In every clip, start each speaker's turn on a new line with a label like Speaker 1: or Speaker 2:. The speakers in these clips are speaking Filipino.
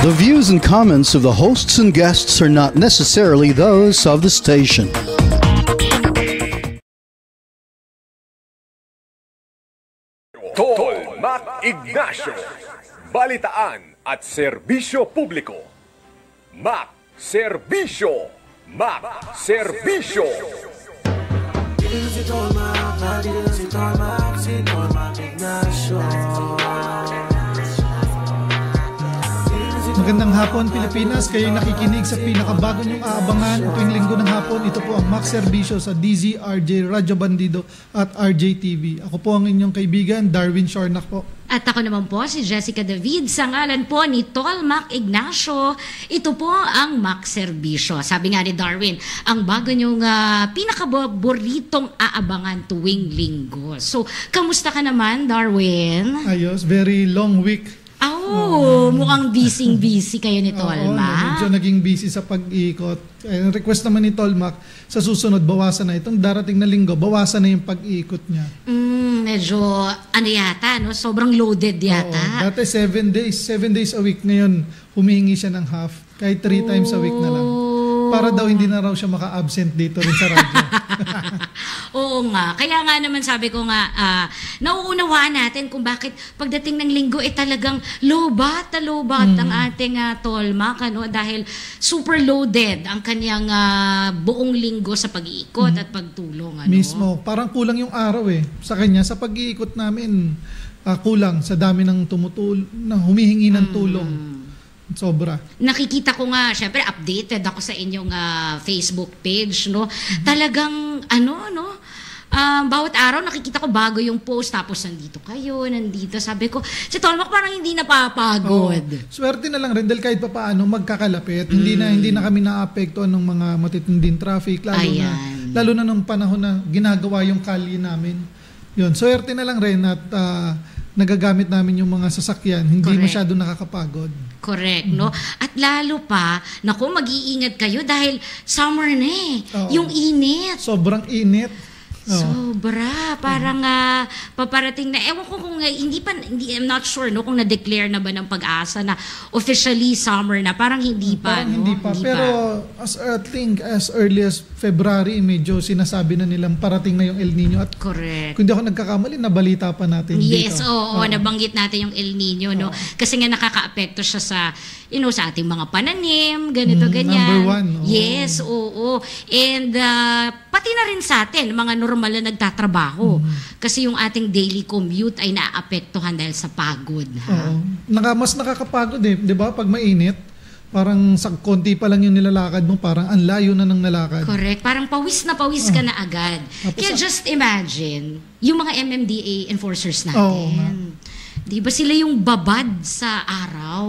Speaker 1: The views and comments of the hosts and guests are not necessarily those of the station.
Speaker 2: Tol Mac Ignacio, balitaan at serbisyo publiko. Mac Serbisyo, Mac Serbisyo.
Speaker 3: Dito si Tol Mac, dito si Tol Mac, si Tol Mac Ignacio.
Speaker 4: Magandang hapon Pilipinas, kayo nakikinig sa pinakabago niyong aabangan tuwing linggo ng hapon. Ito po ang Mac Serbisyo sa DZRJ Radyo Bandido at RJTV. Ako po ang inyong kaibigan, Darwin Shornak po.
Speaker 5: At ako naman po si Jessica David sa ngalan po ni Tol Mac Ignacio. Ito po ang Mac Serbisyo. Sabi nga ni Darwin, ang bago niyong pinakaboritong aabangan tuwing linggo. So, kamusta ka naman, Darwin?
Speaker 4: Ayos, very long week.
Speaker 5: Mukhang busy kayo ni Tol Mac.
Speaker 4: Medyo naging busy sa pag-iikot. Ang request naman ni Tol Mac, sa susunod, bawasan na. Itong darating na linggo, bawasan na yung pag-iikot niya.
Speaker 5: Medyo, yata, no? Sobrang loaded yata.
Speaker 4: Dati 7 days a week. Ngayon, humihingi siya ng half. Kahit 3 times a week na lang. Para daw hindi na raw siya maka-absent dito rin sa radyo.
Speaker 5: Oo nga. Kaya nga naman sabi ko nga, nauunawaan natin kung bakit pagdating ng linggo talagang lobat ang ating Tol Mac, dahil super loaded ang kanyang buong linggo sa pag-iikot at pagtulong.
Speaker 4: Mismo. Parang kulang yung araw sa kanya. Sa pag-iikot namin, kulang sa dami ng humihingi ng tulong. Sobra. Nakikita
Speaker 5: ko nga, syempre updated ako sa inyong Facebook page, no? Talagang bawat araw nakikita ko bago yung post, tapos nandito kayo, nandito. Sabi ko, si Tol Mac parang hindi napapagod.
Speaker 4: Swerte na lang rin dahil kahit papaano magkakalapit. Hindi na kami naapektuhan ng mga matitinding traffic, lalo na nung panahon na ginagawa yung kalye namin. Yun, swerte na lang rin at nagagamit namin yung mga sasakyan, hindi masyado nakakapagod.
Speaker 5: Correct, no? At lalo pa, mag-iingat kayo dahil summer na yung init.
Speaker 4: Sobrang init.
Speaker 5: Sobra. Parang paparating na. Ewan ko kung I'm not sure kung na-declare na ba ng Pag-asa na officially summer na. Parang hindi pa.
Speaker 4: Hindi pa. Pero I think as early as February, medyo sinasabi na nilang parating na yung El Nino. At
Speaker 5: correct.
Speaker 4: Kung di ako nagkakamali, nabalita pa natin dito.
Speaker 5: Yes, nabanggit natin yung El Nino, no? Kasi nga nakaka-apekto siya sa sa ating mga pananim, ganito, ganyan.
Speaker 4: Number 1.
Speaker 5: Yes, oo. And pati na rin sa atin, mga normal na nagtatrabaho. Kasi yung ating daily commute ay naapektuhan dahil sa pagod.
Speaker 4: Mas nakakapagod di ba? Pag mainit, parang sa konti pa lang yung nilalakad mo, parang ang layo na ng nalakad.
Speaker 5: Correct. Parang pawis na pawis ka na agad. Kaya just imagine, yung mga MMDA enforcers natin. Di ba sila yung babad sa araw?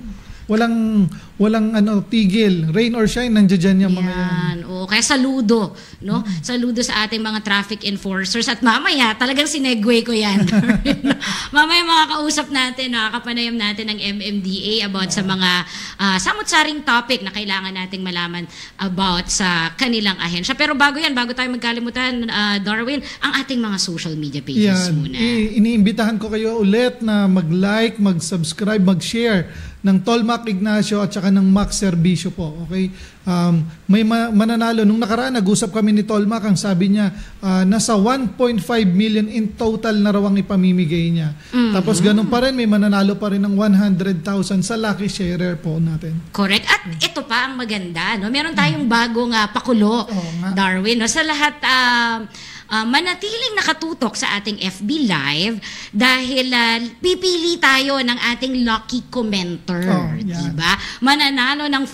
Speaker 5: Walang tigil, rain or shine, nandiyan yung mga yan. Kaya saludo, no? Saludo sa ating mga traffic enforcers. At mamaya, talagang sinegway ko yan. Mamaya makakausap natin, nakakapanayam natin ng MMDA about sa mga samut-saring topic na kailangan nating malaman about sa kanilang ahensya. Pero bago tayo magkalimutan, Darwin, ang ating mga social media pages muna.
Speaker 4: Iniimbitahan ko kayo ulit na mag-like, mag-subscribe, mag-share ng Tol Mac Ignacio at saka ng Mac Serbisyo po. Okay? May mananalo. Nung nakaraan, nag-usap kami ni Tol Mac. Ang sabi niya, nasa 1.5 million in total na raw ang ipamimigay niya. Tapos ganun pa rin, may mananalo pa rin ng 100,000 sa lucky sharer po natin.
Speaker 5: Correct. At ito pa ang maganda. No? Meron tayong bagong pakulo, Darwin. No? Sa lahat... manatiling nakatutok sa ating FB Live dahil pipili tayo ng ating lucky commenter, diba? Mananalo ng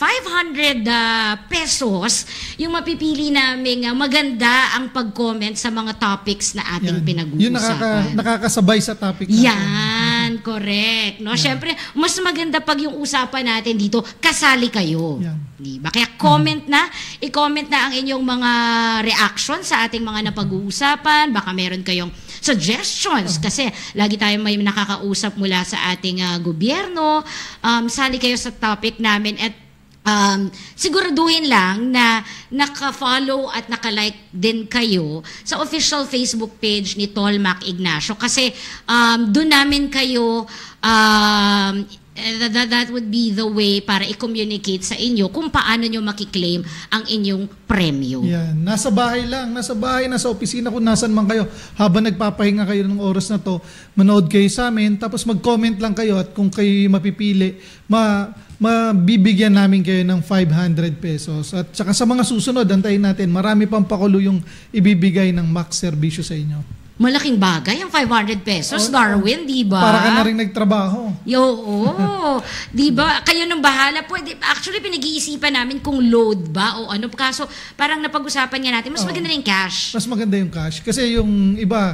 Speaker 5: 500 pesos yung mapipili naming maganda ang pag-comment sa mga topics na ating pinag-uusapan.
Speaker 4: Yung nakakasabay sa topic natin.
Speaker 5: Yan, correct. No? Siyempre, mas maganda pag yung usapan natin dito, kasali kayo. Diba? Kaya i-comment na ang inyong mga reaction sa ating mga napag-uusapan. Baka meron kayong suggestions kasi lagi tayong may nakakausap mula sa ating gobyerno. Sali kayo sa topic namin at siguraduhin lang na naka-follow at naka-like din kayo sa official Facebook page ni Tol Mac Ignacio kasi doon namin kayo that would be the way para i-communicate sa inyo kung paano nyo makiklaim ang inyong premyo.
Speaker 4: Yan. Nasa bahay lang, nasa opisina kung nasan man kayo. Habang nagpapahinga kayo ng oras na to, manood kayo sa amin, tapos mag-comment lang kayo at kung kayo mapipili, mabibigyan namin kayo ng 500 pesos. At saka sa mga susunod, antayin natin, marami pang pakulo yung ibibigay ng Max Serbisyo sa inyo.
Speaker 5: Malaking bagay ang 500 pesos, Darwin, di ba?
Speaker 4: Para ka na rin nagtrabaho.
Speaker 5: Di ba? Kayo nang bahala. Pwede, actually, pinag-iisipan namin kung load ba o ano. Kaso, parang napag-usapan nga natin, mas maganda yung cash.
Speaker 4: Mas maganda yung cash. Kasi yung iba,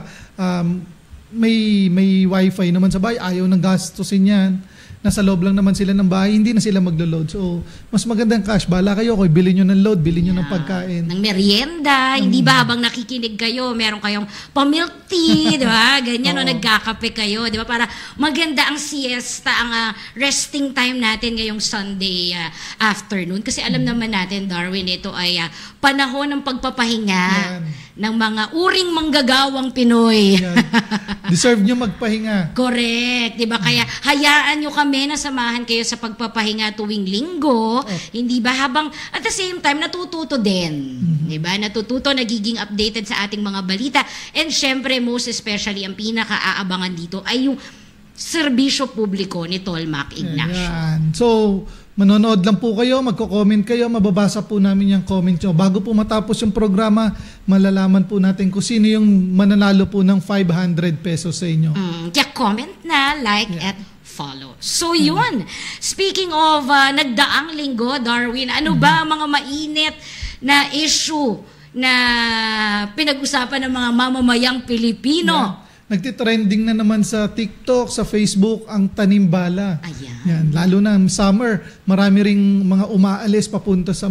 Speaker 4: may wifi naman sa bahay, ayaw nang gastusin yan. Nasa loob lang naman sila ng bahay, hindi na sila maglo-load. So, mas magandang cash. Bala kayo, bilhin nyo ng load, bilhin nyo ng pagkain.
Speaker 5: Ng merienda, hindi ba habang nakikinig kayo, meron kayong pa-milk tea, di ba? Ganyan, nagkakape kayo, di ba? Para maganda ang siesta, ang resting time natin ngayong Sunday afternoon. Kasi alam naman natin, Darwin, ito ay panahon ng pagpapahinga ng mga uring manggagawang Pinoy.
Speaker 4: Deserve nyo magpahinga.
Speaker 5: Correct, di ba? Kaya hayaan nyo kami na samahan kayo sa pagpapahinga tuwing linggo, hindi ba? Habang at the same time natututo din, di ba? Natututo, nagiging updated sa ating mga balita. And syempre, most especially, ang pinaka-aabangan dito ay yung serbisyo publiko ni Tolmac Ignacio.
Speaker 4: Ayan. So, manonood lang po kayo, magko-comment kayo, mababasa po namin yung comment nyo. Bago po matapos yung programa, malalaman po natin kung sino yung mananalo po ng 500 pesos sa inyo.
Speaker 5: Kaya comment na, like, at follow. So yun, speaking of nagdaang linggo, Darwin, ano ba ang mga mainit na issue na pinag-usapan ng mga mamamayang Pilipino?
Speaker 4: Nagtitrending na naman sa TikTok, sa Facebook, ang tanimbala. Yan, lalo na summer, marami ring mga umaalis papunta sa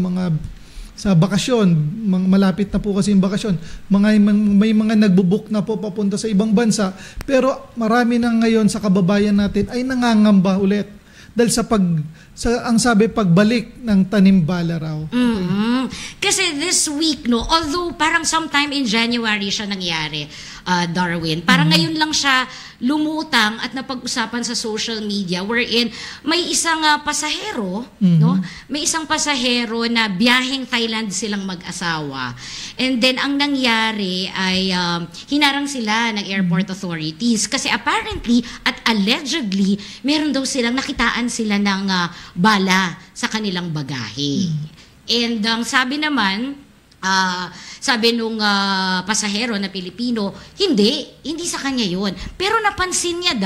Speaker 4: bakasyon. Malapit na po kasi yung bakasyon. May mga nagbubook na po papunta sa ibang bansa. Pero marami na ngayon sa kababayan natin ay nangangamba ulit. Dahil ang sabi, pagbalik ng tanimbala raw.
Speaker 5: Kasi this week, although parang sometime in January siya nangyari, Darwin, parang ngayon lang siya lumutang at napag-usapan sa social media wherein may isang pasahero, may isang pasahero na biyaheng Thailand silang mag-asawa. And then ang nangyari ay hinarang sila ng airport authorities kasi apparently at allegedly meron daw silang nakitaan sila ng bala sa kanilang bagahe. And sabi naman, sabi nung pasahero na Pilipino, hindi sa kanya yun. Pero napansin niya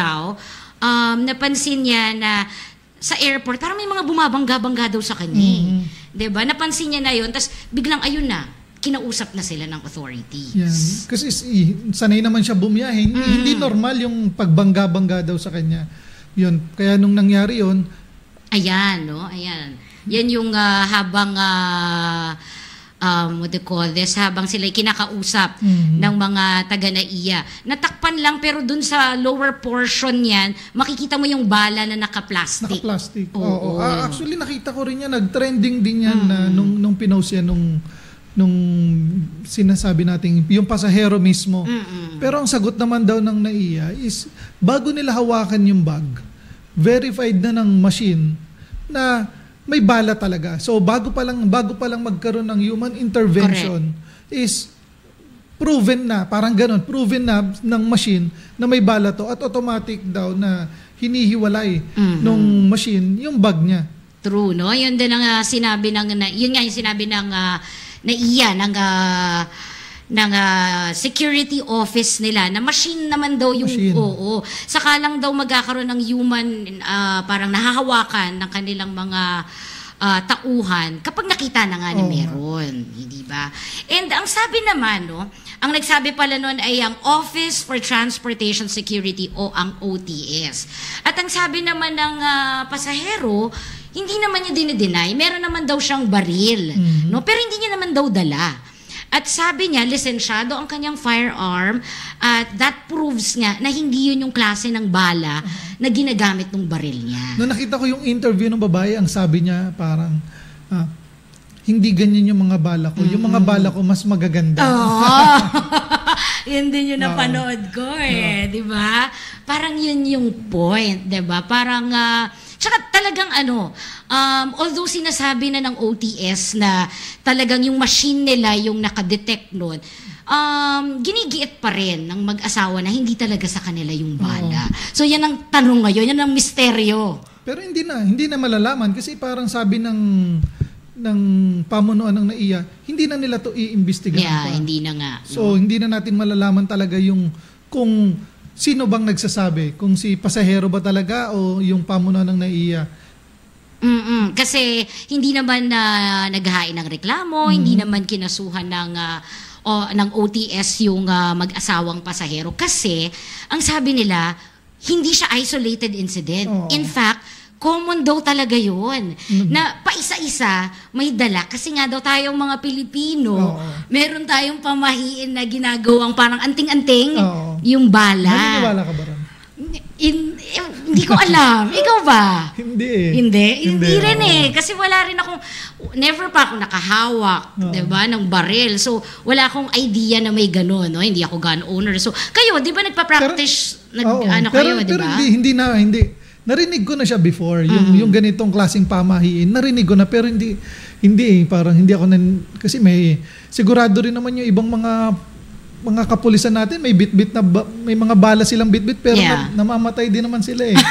Speaker 5: na sa airport, parang may mga bumabangga-bangga daw sa kanya. Diba? Napansin niya na yun, tapos biglang ayun na, kinausap na sila ng authorities.
Speaker 4: Yan. Kasi sanay naman siya bumiyahe. Hindi normal yung pagbangga-bangga daw sa kanya. Yun. Kaya nung nangyari yun,
Speaker 5: ayan. Yan yung habang what do you call this, habang sila kinakausap ng mga taga-NAIA. Natakpan lang pero dun sa lower portion niyan, makikita mo yung bala na naka-plastic.
Speaker 4: Naka-plastic. Oo. Actually, nakita ko rin yan. Nag-trending din yan na nung pinost yan nung sinasabi natin, yung pasahero mismo. Pero ang sagot naman daw ng NAIA is, bago nila hawakan yung bag, verified na ng machine na may bala talaga. So bago pa lang magkaroon ng human intervention, is proven na, parang ganun, proven na ng machine na may bala to at automatic daw na hinihiwalay nung machine yung bag niya.
Speaker 5: True, no? Yun din ang sinabi ng NAIA ng security office nila na machine naman daw yung saka lang daw magkakaroon ng human parang nahahawakan ng kanilang mga tauhan kapag nakita na nga na meron, hindi ba? And ang sabi naman, ang nagsabi pala noon ay ang Office for Transportation Security o ang OTS. At ang sabi naman ng pasahero, hindi naman niya dinideny, meron naman daw siyang baril, pero hindi niya naman daw dala. At sabi niya, lisensyado ang kanyang firearm at that proves nga na hindi yun yung klase ng bala na ginagamit ng baril niya.
Speaker 4: Nung nakita ko yung interview ng babae, ang sabi niya parang, hindi ganyan yung mga bala ko. Yung mga bala ko mas magaganda.
Speaker 5: Yun din yung napanood ko di ba? Parang yun yung point, di ba? Parang Tsaka talagang although sinasabi na ng OTS na talagang yung machine nila yung nakadetect nun, ginigiit pa rin ng mag-asawa na hindi talaga sa kanila yung bala. So yan ang tanong ngayon, yan ang misteryo.
Speaker 4: Pero hindi na malalaman kasi parang sabi ng pamunuan ng NAIA, hindi na nila to iimbestigahan pa.
Speaker 5: Hindi na nga.
Speaker 4: So hindi na natin malalaman talaga kung sino bang nagsasabi, kung si pasahero ba talaga o yung pamunuan ng NAIA.
Speaker 5: Kasi hindi naman naghahain ng reklamo, hindi naman kinasuhan ng OTS yung mag-asawang pasahero kasi ang sabi nila hindi siya isolated incident. In fact, common daw talaga yun. Na paisa-isa may dala. Kasi nga daw tayong mga Pilipino, meron tayong pamahiin na ginagawang parang anting-anting yung bala.
Speaker 4: Naniniwala ka ba ron?
Speaker 5: Hindi ko alam. Ikaw ba? Hindi rin Kasi wala rin never pa ako nakahawak, diba, ng baril. So, wala akong idea na may ganun, no? Hindi ako gun owner. So, kayo, di ba nagpa-practice, kayo, di ba?
Speaker 4: Pero hindi. Narinig ko na siya before, yung ganitong klaseng pamahiin. Narinig ko na, pero hindi parang hindi ako kasi sigurado rin naman yung ibang mga kapulisan natin, may bitbit na may mga bala silang bitbit pero namamatay din naman sila eh.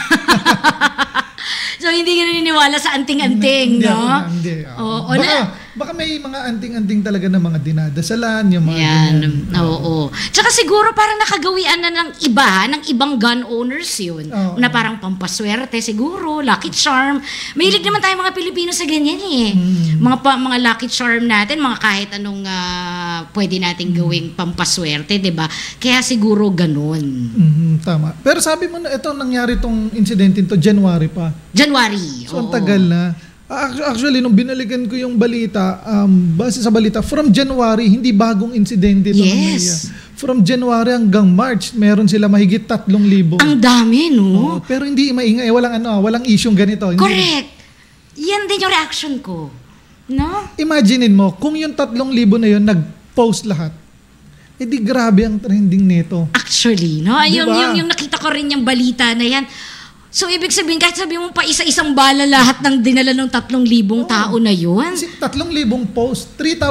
Speaker 5: So hindi ka naniniwala sa anting-anting, no?
Speaker 4: Hindi. Baka may mga anting-anting talaga na mga dinadasalan, yung mga
Speaker 5: Oo. Tsaka siguro parang nakagawian na ng ibang gun owners yun. Na parang pampaswerte siguro, lucky charm. Mahilig naman tayo mga Pilipino sa ganyan eh. Mga lucky charm natin, mga kahit anong pwede nating gawing pampaswerte, 'di ba? Kaya siguro ganun.
Speaker 4: Tama. Pero sabi mo na ito nangyari tong incident to January pa.
Speaker 5: January.
Speaker 4: So ang tagal na. Actually, nung binalikan ko yung balita, base sa balita, from January, hindi bagong insidente ito.
Speaker 5: Yes.
Speaker 4: From January hanggang March, meron sila mahigit 3,000.
Speaker 5: Ang dami, no?
Speaker 4: Pero hindi maingay, walang isyong ganito.
Speaker 5: Correct. Yan din yung reaction ko. No?
Speaker 4: Imaginein mo, kung yung 3,000 na yun, nag-post lahat, di grabe ang trending nito.
Speaker 5: Actually, no? Diba? Yung nakita ko rin yung balita na yan. So, ibig sabihin, kahit sabi mo pa isa-isang bala lahat ng dinala ng 3,000 tao na yun.
Speaker 4: 3,000 post,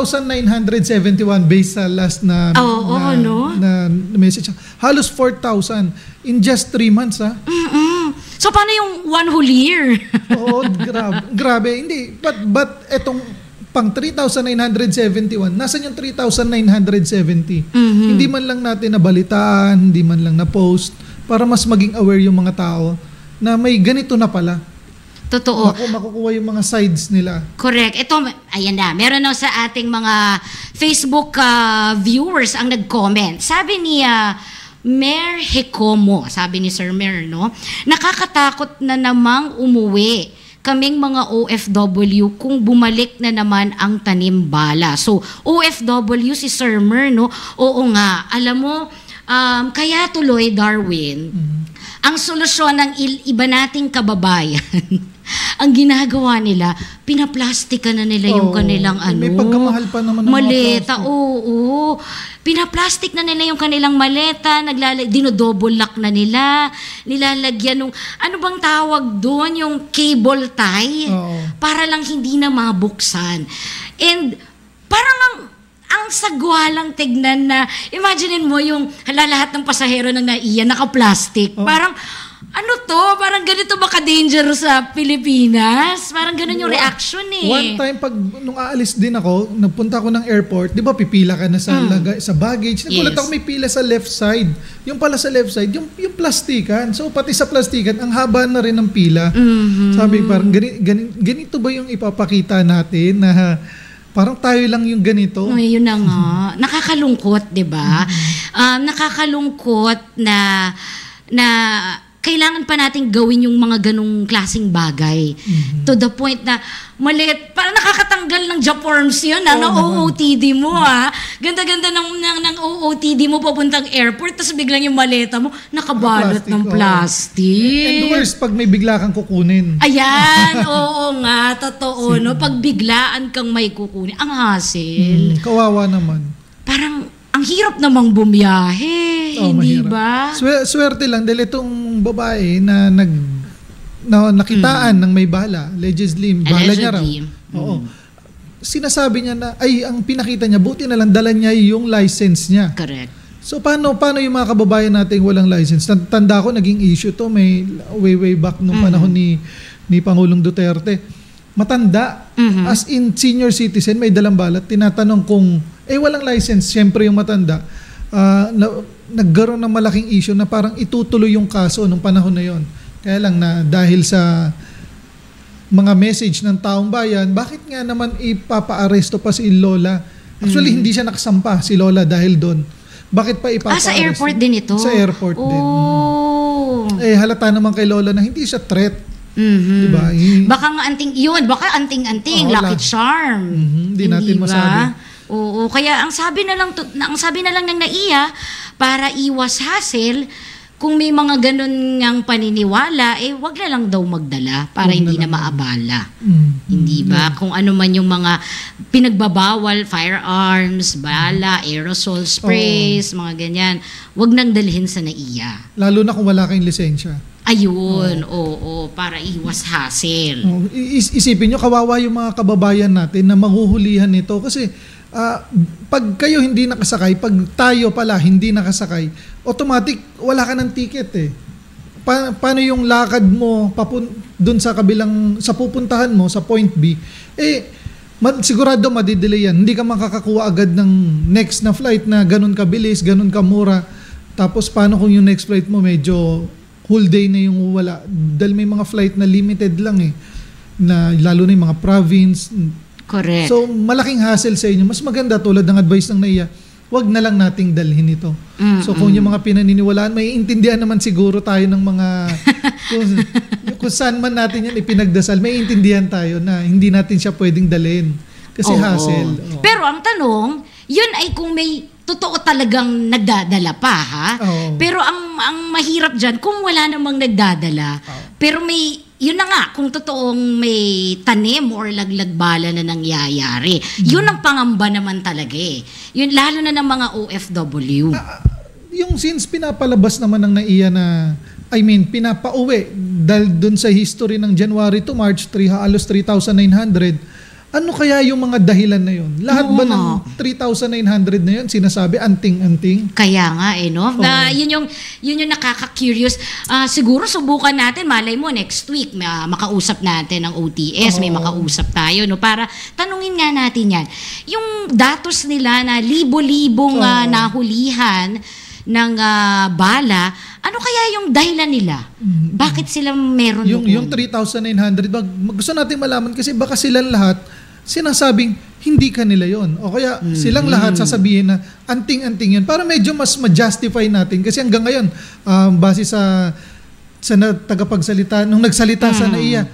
Speaker 4: 3,971 based sa last na message. Halos 4,000 in just 3 months, ha?
Speaker 5: So, paano yung one whole year?
Speaker 4: Grabe. Hindi. But etong pang 3,971, nasan yung 3,970? Hindi man lang natin nabalitaan, hindi man lang na-post, para mas maging aware yung mga tao na may ganito na pala.
Speaker 5: Totoo.
Speaker 4: Makukuha yung mga sides nila.
Speaker 5: Correct. Ito, ayan na. Meron na sa ating mga Facebook viewers ang nag-comment. Sabi ni Mer Hecomo, sabi ni Sir Mer, no? Nakakatakot na namang umuwi kaming mga OFW kung bumalik na naman ang tanim bala. So, OFW si Sir Mer, no? Oo nga. Alam mo, kaya tuloy, Darwin, ang solusyon ng iba nating kababayan, ang ginagawa nila, pinaplastikan na nila yung kanilang
Speaker 4: may pagkamahal pa naman ng
Speaker 5: maleta. Oo. Pinaplastic na nila yung kanilang maleta, dinodouble lock na nila, nilalagyan ng, ano bang tawag doon, yung cable tie, para lang hindi na mabuksan. And parang ang sagwa lang tignan na, imaginein mo yung lahat ng pasahero ng NAIA naka-plastic. Parang, parang ganito ba ka-dangerous sa Pilipinas? Parang ganun yung reaction eh.
Speaker 4: One time, nung aalis din ako, nagpunta ako ng airport, di ba pipila ka na sa baggage. Nagulat ako may pila sa left side. Yung pala sa left side, yung plastikan. So, pati sa plastikan, ang haba na rin ng pila. Sabi, parang ganito ba yung ipapakita natin na parang tayo lang yung ganito?
Speaker 5: Yun na nga. Nakakalungkot, di ba? Nakakalungkot na kailangan pa natin gawin yung mga ganong klaseng bagay. To the point na maliit, parang nakakatanggal ng Japorms yun, ng OOTD mo, ha? Ganda-ganda ng OOTD mo papuntang airport, tapos biglang yung maleta mo, nakabalot ng plastic.
Speaker 4: And worse, pag may bigla kang kukunin.
Speaker 5: Ayan, oo nga, totoo, no? Pag biglaan kang may kukunin, ang hassle.
Speaker 4: Kawawa naman.
Speaker 5: Parang, ang hirap namang bumiyahe, hindi ba?
Speaker 4: Swerte lang dahil itong babae na nakitaan ng may bala, allegedly, bala niya raw. Oo. Sinasabi niya na, ang pinakita niya, buti na lang dala niya yung license niya.
Speaker 5: Correct.
Speaker 4: So paano yung mga kababayan natin walang license? Tanda ko, naging issue to, may way back nung panahon ni Pangulong Duterte. Matanda, as in senior citizen, may dalang bala. Tinatanong kung, walang license, syempre yung matanda. Nagkaroon ng malaking issue na parang itutuloy yung kaso nung panahon na yon. Kaya lang na dahil sa mga message ng taong bayan, bakit nga naman ipapa-aresto pa si Lola? Actually, hindi siya nakasampa si Lola dahil doon. Bakit pa ipapa-aresto?
Speaker 5: Sa airport din ito?
Speaker 4: Sa airport din. Halata naman kay Lola na hindi siya threat. Diba?
Speaker 5: Baka nga anting-anting, lucky charm.
Speaker 4: Hindi natin masabi.
Speaker 5: Oo, kaya ang sabi na lang ng NAIA, para iwas hassle, kung may mga ganun ngang paniniwala, wag na lang daw magdala para hindi na maabala. Hindi ba? Kung ano man yung mga pinagbabawal, firearms, bala, aerosol sprays, mga ganyan, wag nang dalhin sa NAIA.
Speaker 4: Lalo na kung wala kayong lisensya.
Speaker 5: Ayun, oo, para iwas hassle.
Speaker 4: Isipin nyo, kawawa yung mga kababayan natin na manghuhulihan nito kasi pag kayo hindi nakasakay, pag tayo pala hindi nakasakay, automatic wala ka ng ticket eh. Paano yung lakad mo dun sa pupuntahan mo sa point B? Sigurado madidelay yan. Hindi ka makakakuha agad ng next na flight na ganun kabilis, ganun kamura. Tapos paano kung yung next flight mo medyo whole day na yung wala? Dahil may mga flight na limited lang na lalo na yung mga province.
Speaker 5: Correct.
Speaker 4: So, malaking hassle sa inyo. Mas maganda tulad ng advice ng NAIA, wag na lang nating dalhin ito. So, kung yung mga pinaniniwalaan, may intindihan naman siguro tayo ng mga, kung saan man natin yan ipinagdasal, may intindihan tayo na hindi natin siya pwedeng dalhin. Kasi hassle.
Speaker 5: Pero ang tanong, yun ay kung may totoo talagang nagdadala pa, ha? Pero ang mahirap dyan, kung wala namang nagdadala, pero yun na nga, kung totoong may tanim or laglag bala na nangyayari, yun ang pangamba naman talaga Yun, lalo na ng mga OFW.
Speaker 4: Yung since pinapalabas naman ng NAIA na, pinapauwi, dahil dun sa history ng January to March, halos 3,900, ano kaya yung mga dahilan na yun? Lahat ba ng 3,900 na yun sinasabi anting-anting?
Speaker 5: Kaya nga no? Yun yung nakaka-curious. Siguro subukan natin, malay mo next week makausap natin ng OTS, may makausap tayo no, para tanungin nga natin yan. Yung datos nila na libo-libong nahulihan ng bala, ano kaya yung dahilan nila? Bakit sila meron
Speaker 4: yung 3,900? Gusto natin malaman kasi baka silang lahat sinasabing hindi kanila yon. O kaya silang lahat sasabihin na anting-anting yun. Para medyo mas ma-justify natin. Kasi hanggang ngayon, base sa tagapagsalita, nung nagsalita sa NAIA,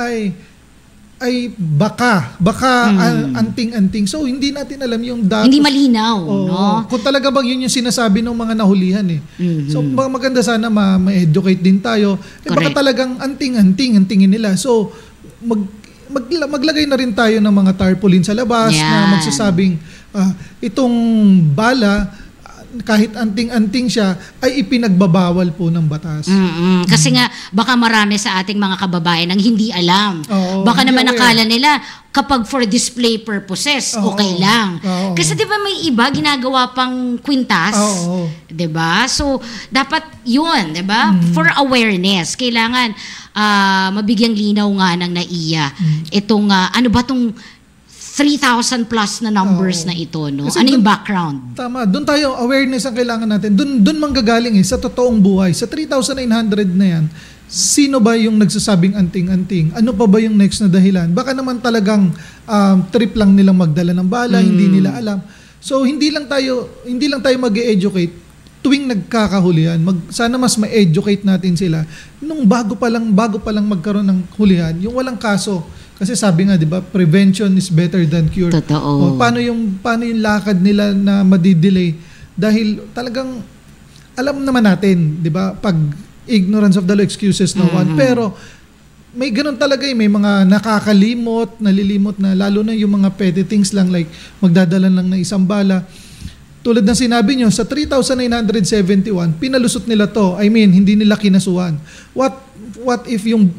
Speaker 4: ay baka anting-anting. So, hindi natin alam yung datos.
Speaker 5: Hindi malinaw, no?
Speaker 4: Kung talaga bang yun yung sinasabi ng mga nahulihan So, maganda sana ma-educate din tayo. Baka talagang antingin nila. So, maglagay na rin tayo ng mga tarpaulin sa labas na magsasabing itong bala, kahit anting-anting siya, ay ipinagbabawal po ng batas.
Speaker 5: Kasi nga, baka marami sa ating mga kababayan ang hindi alam. Baka naman nakala nila, kapag for display purposes, okay lang. Kasi di ba may iba, ginagawa pang kwintas? Di ba? So, dapat yun, di ba? For awareness, kailangan mabigyang linaw nga ng NAIA. Itong, ano ba itong 3,000 plus na numbers na ito, no? Kasi ano yung background?
Speaker 4: Tama. Doon tayo, awareness ang kailangan natin. Doon manggagaling sa totoong buhay. Sa 3,900 na yan, sino ba yung nagsasabing anting-anting? Ano pa ba yung next na dahilan? Baka naman talagang trip lang nilang magdala ng bala, hindi nila alam. So, hindi lang tayo mag-e-educate tuwing nagkakahulihan. Sana mas ma-educate natin sila nung bago pa lang magkaroon ng hulihan, yung walang kaso. Kasi sabi nga, 'di ba, prevention is better than cure.
Speaker 5: Totoo.
Speaker 4: Paano yung lakad nila na madidelay dahil talagang alam naman natin, 'di ba, pag ignorance of the law excuses no one, pero may ganun talaga may mga nalilimot na lalo na yung mga petty things lang like magdadala lang ng isang bala. Tulad ng sinabi nyo, sa 3,971, pinalusot nila to. Hindi nila kinasuhan. What if yung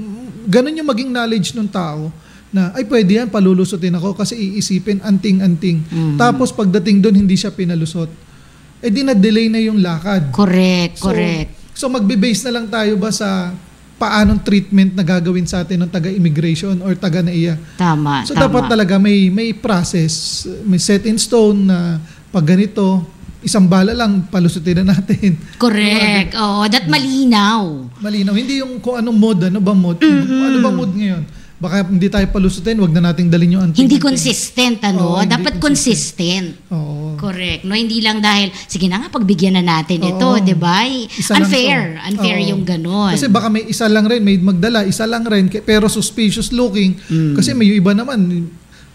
Speaker 4: ganun yung maging knowledge ng tao na ay pwede yan, palulusotin ako kasi iisipin anting-anting. Tapos pagdating doon hindi siya pinalusot. Di na-delay na yung lakad.
Speaker 5: Correct.
Speaker 4: So magbe-base na lang tayo ba sa paanong treatment na gagawin sa atin ng taga-immigration or taga-NAIA.
Speaker 5: Tama.
Speaker 4: So dapat talaga may process, may set in stone na pag ganito, isang bala lang palusutin na natin.
Speaker 5: Correct. Oo, that malinaw.
Speaker 4: Malinaw. Hindi yung kung anong mode, ano ba mode? Ano ba mode ngayon? Baka hindi tayo palusutin, wag na nating dalhin yung anting.
Speaker 5: Hindi consistent, ano? Dapat consistent.
Speaker 4: Oo.
Speaker 5: Correct. No, hindi lang dahil, sige na nga, pagbigyan na natin ito, di ba? Unfair yung ganon.
Speaker 4: Kasi baka may isa lang rin, may magdala, isa lang rin, pero suspicious looking. Kasi may iba naman,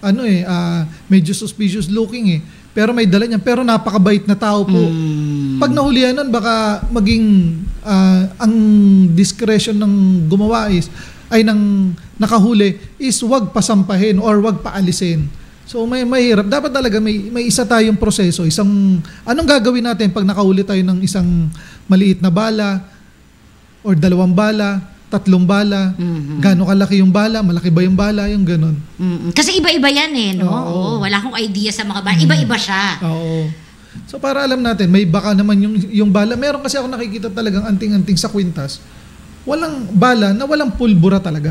Speaker 4: medyo suspicious looking eh. Pero may dala niya, pero napakabait na tao po. Pag nahulihan nun, baka maging ang discretion ng gumawa ay ng nakahuli is wag pasampahin or wag paalisin. So may mahirap. Dapat talaga may isa tayong proseso. Anong gagawin natin pag nakahuli tayo ng isang maliit na bala or 2 bala, 3 bala, gaano kalaki yung bala, malaki ba yung bala, yung ganun.
Speaker 5: Kasi iba-iba yan no? Oo, wala akong idea sa mga bala. Iba-iba siya.
Speaker 4: Oo. So para alam natin, may baka naman yung bala. Meron kasi ako nakikita talagang anting-anting sa kwintas. Walang bala na walang pulbura talaga.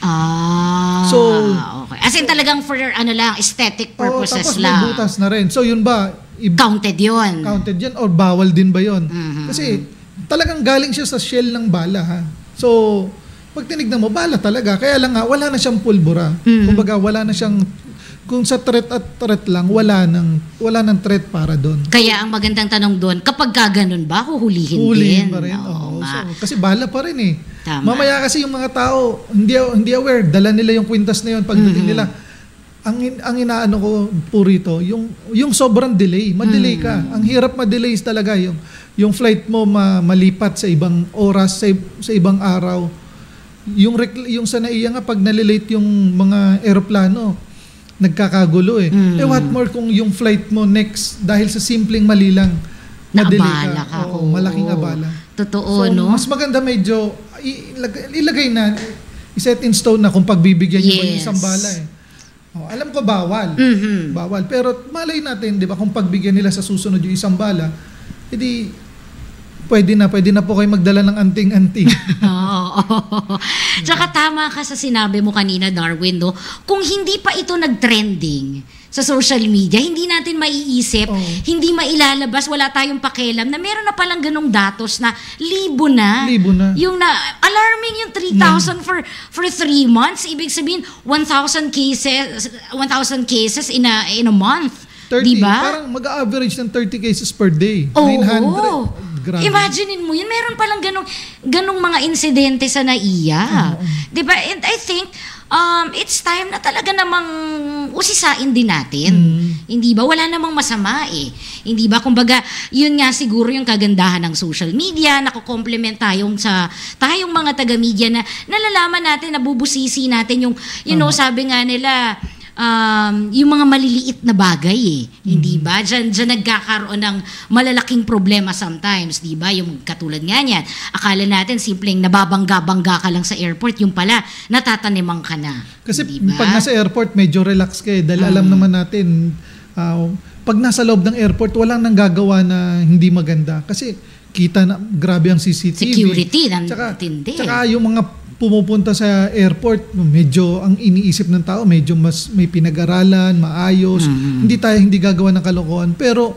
Speaker 4: So,
Speaker 5: okay. As in talagang for aesthetic purposes
Speaker 4: tapos
Speaker 5: lang.
Speaker 4: may butas na rin. So yun ba?
Speaker 5: Counted yun.
Speaker 4: Counted yan or bawal din ba yun? Kasi talagang galing siya sa shell ng bala ha. So, pag tinignan mo, bala talaga. Kaya lang nga, wala na siyang pulbura. Kumbaga, wala na siyang, kung sa threat lang, wala nang threat para doon.
Speaker 5: Kaya ang magandang tanong doon, kapag ganun ba, huhulihin din?
Speaker 4: Huhulihin pa rin. So, kasi bala pa rin eh.
Speaker 5: Tama.
Speaker 4: Mamaya kasi yung mga tao, hindi aware, dala nila yung kwintas na yun, pagdating nila. Ang inaano ko po rito, yung sobrang delay, ma-delay ka. Ang hirap ma-delay talaga yung flight mo malipat sa ibang oras, sa ibang araw. Yung sa NAIA nga, pag nalilate yung mga eroplano, nagkakagulo eh. What more kung yung flight mo next, dahil sa simpleng mali lang, na-delay ka. Oo, malaking abala.
Speaker 5: Totoo,
Speaker 4: So,
Speaker 5: no?
Speaker 4: mas maganda medyo, ilagay na, iset in stone na kung pagbibigyan nyo ba yung isang bala eh. Alam ko bawal. Bawal. Pero malay natin, di ba, kung pagbigyan nila sa susunod yung isang bala, edi pwede na po kayo magdala ng anting-anting.
Speaker 5: Tsaka tama ka sa sinabi mo kanina, Darwin, no? Kung hindi pa ito nag-trending sa social media, hindi natin maiisip, hindi mailalabas, wala tayong pakialam na meron na palang ganong datos na libo na. Yung alarming yung 3,000 for 3 months. Ibig sabihin, 1,000 cases in a month.
Speaker 4: 30,
Speaker 5: diba?
Speaker 4: Parang mag-average ng 30 cases per day. 900. Grabe.
Speaker 5: Imaginein mo yun, meron palang ganong mga insidente sa NAIA. Diba? And I think, it's time na talaga namang usisain din natin. Hindi ba? Wala namang masama eh. Hindi ba? Kumbaga, yun nga siguro yung kagandahan ng social media, nakukomplement tayong mga taga-media na nalalaman natin, nabubusisi natin yung, sabi nga nila, yung mga maliliit na bagay eh. Hindi ba? Diyan nagkakaroon ng malalaking problema sometimes, di ba? Yung katulad nga niyan, akala natin simpleng nababangga-bangga ka lang sa airport, yung pala natatanimang ka na.
Speaker 4: Kasi pag nasa airport, medyo relax ka eh. Dahil alam naman natin, pag nasa loob ng airport, walang nanggagawa na hindi maganda. Kasi kita na, grabe ang CCTV.
Speaker 5: Security, tindi.
Speaker 4: Tsaka yung mga pumupunta sa airport, medyo ang iniisip ng tao, medyo mas may pinag-aralan, maayos. Hindi gagawa ng kalokohan. Pero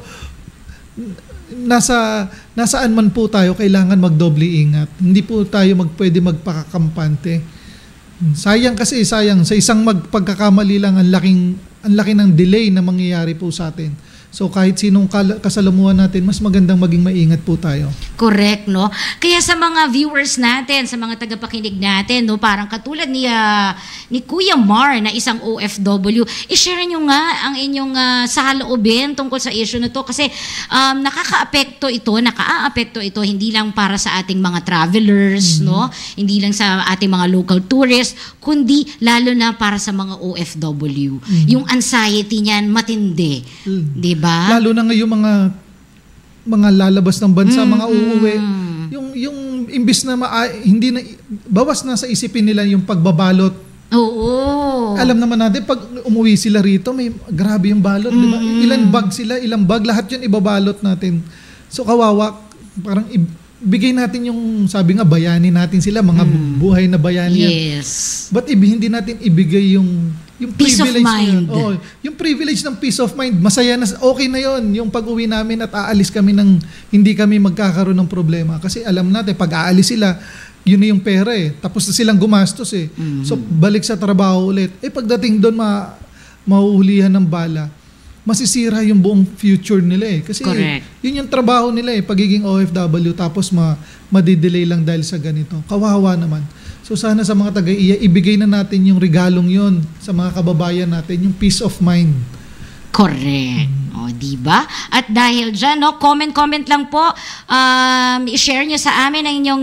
Speaker 4: nasaan man po tayo, kailangan magdoble ingat. Hindi po tayo pwede magpakakampante. Sayang sa isang pagkakamali lang ang laki ng delay na mangyayari po sa atin. So kahit sinong kasalamuhan natin, mas magandang maging maingat po tayo.
Speaker 5: Correct, no? Kaya sa mga viewers natin, sa mga tagapakinig natin, no, parang katulad ni Kuya Mar na isang OFW, i-share nyo nga ang inyong saloobin tungkol sa issue na to kasi nakaaapekto ito hindi lang para sa ating mga travelers, no? Hindi lang sa ating mga local tourists, kundi lalo na para sa mga OFW. Yung anxiety niyan matindi. Diba?
Speaker 4: Lalo na ngayon mga lalabas ng bansa, mga uuwi, yung imbis na hindi na bawas na sa isipin nila yung pagbabalot.
Speaker 5: Oo.
Speaker 4: Alam naman natin pag umuwi sila rito, may grabe yung balot, di ba? Ilang bag, lahat yun ibabalot natin. So kawawa, parang ibigay natin yung, sabi nga, bayani natin sila, mga buhay na bayani yan.
Speaker 5: Yes.
Speaker 4: But hindi natin ibigay yung
Speaker 5: peace of mind.
Speaker 4: Yung privilege ng peace of mind, masaya na, okay na yon yung pag-uwi namin at aalis kami ng hindi kami magkakaroon ng problema. Kasi alam natin, pag aalis sila, yun na yung pera eh. Tapos na silang gumastos eh. So, balik sa trabaho ulit. Pagdating doon, mahuhulihan ng bala. Masisira yung buong future nila eh. Kasi yun yung trabaho nila eh, pagiging OFW, tapos madidelay lang dahil sa ganito. Kawawa naman. So sana sa mga taga-iya, ibigay na natin yung regalong yun sa mga kababayan natin, yung peace of mind.
Speaker 5: Correct. O, diba? At dahil dyan, no, comment lang po, i-share nyo sa amin ang inyong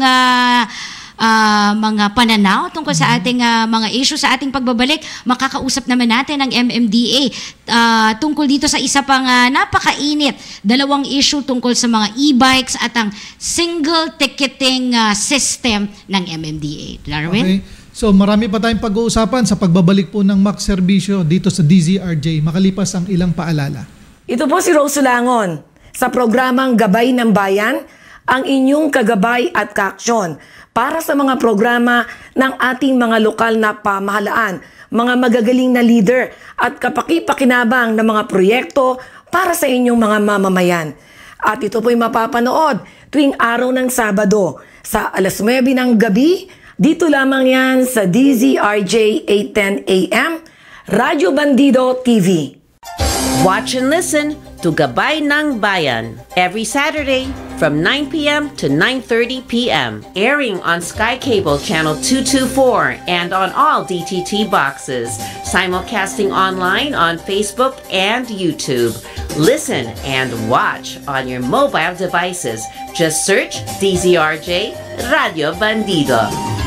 Speaker 5: mga pananaw tungkol sa ating mga issue, sa ating pagbabalik. Makakausap naman natin ang MMDA tungkol dito sa isa pang napakainit, 2 issue tungkol sa mga e-bikes at ang single ticketing system ng MMDA. Darwin?
Speaker 4: Okay. So marami pa tayong pag-uusapan sa pagbabalik po ng Mac Serbisyo dito sa DZRJ, makalipas ang ilang paalala.
Speaker 6: Ito po si Rose Sulangon sa programang Gabay ng Bayan, ang inyong kagabay at kaaksyon para sa mga programa ng ating mga lokal na pamahalaan, mga magagaling na leader at kapaki-pakinabang na mga proyekto para sa inyong mga mamamayan. At ito po'y mapapanood tuwing araw ng Sabado sa 9:00 ng gabi. Dito lamang yan sa DZRJ 810 AM, Radyo Bandido TV.
Speaker 7: Watch and listen to Gabay ng Bayan every Saturday from 9 p.m. to 9:30 p.m. airing on Sky Cable Channel 224 and on all DTT boxes, simulcasting online on Facebook and YouTube. Listen and watch on your mobile devices. Just search DZRJ Radio Bandido.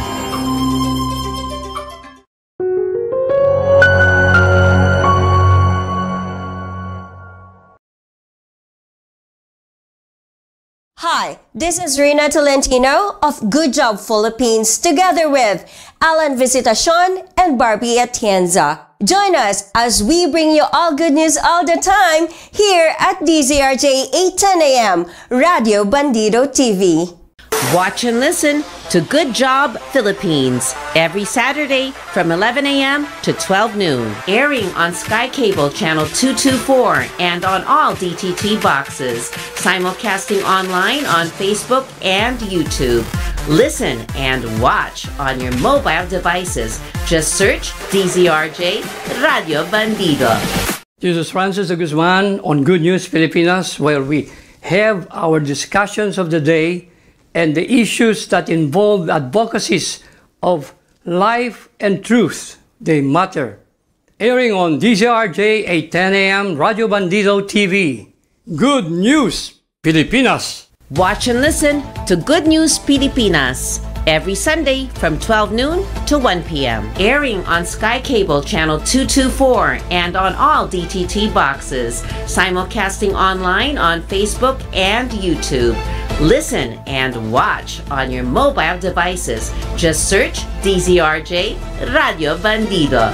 Speaker 8: Hi, this is Rina Tolentino of Good Job Philippines together with Alan Visitacion and Barbie Atienza. Join us as we bring you all good news all the time here at DZRJ 810 AM, Radio Bandido TV.
Speaker 7: Watch and listen to Good Job Philippines every Saturday from 11 a.m. to 12 noon, airing on Sky Cable Channel 224 and on all DTT boxes, simulcasting online on Facebook and YouTube. Listen and watch on your mobile devices. Just search DZRJ Radio Bandido.
Speaker 9: This is Francis Guzman on Good News Filipinas, where we have our discussions of the day and the issues that involve advocacies of life and truth. They matter. Airing on DZRJ 810 AM, Radio Bandido TV. Good News Pilipinas.
Speaker 7: Watch and listen to Good News Pilipinas every Sunday from 12 noon to 1 p.m. airing on Sky Cable Channel 224 and on all DTT boxes, simulcasting online on Facebook and YouTube. Listen and watch on your mobile devices. Just search DZRJ Radio Bandido.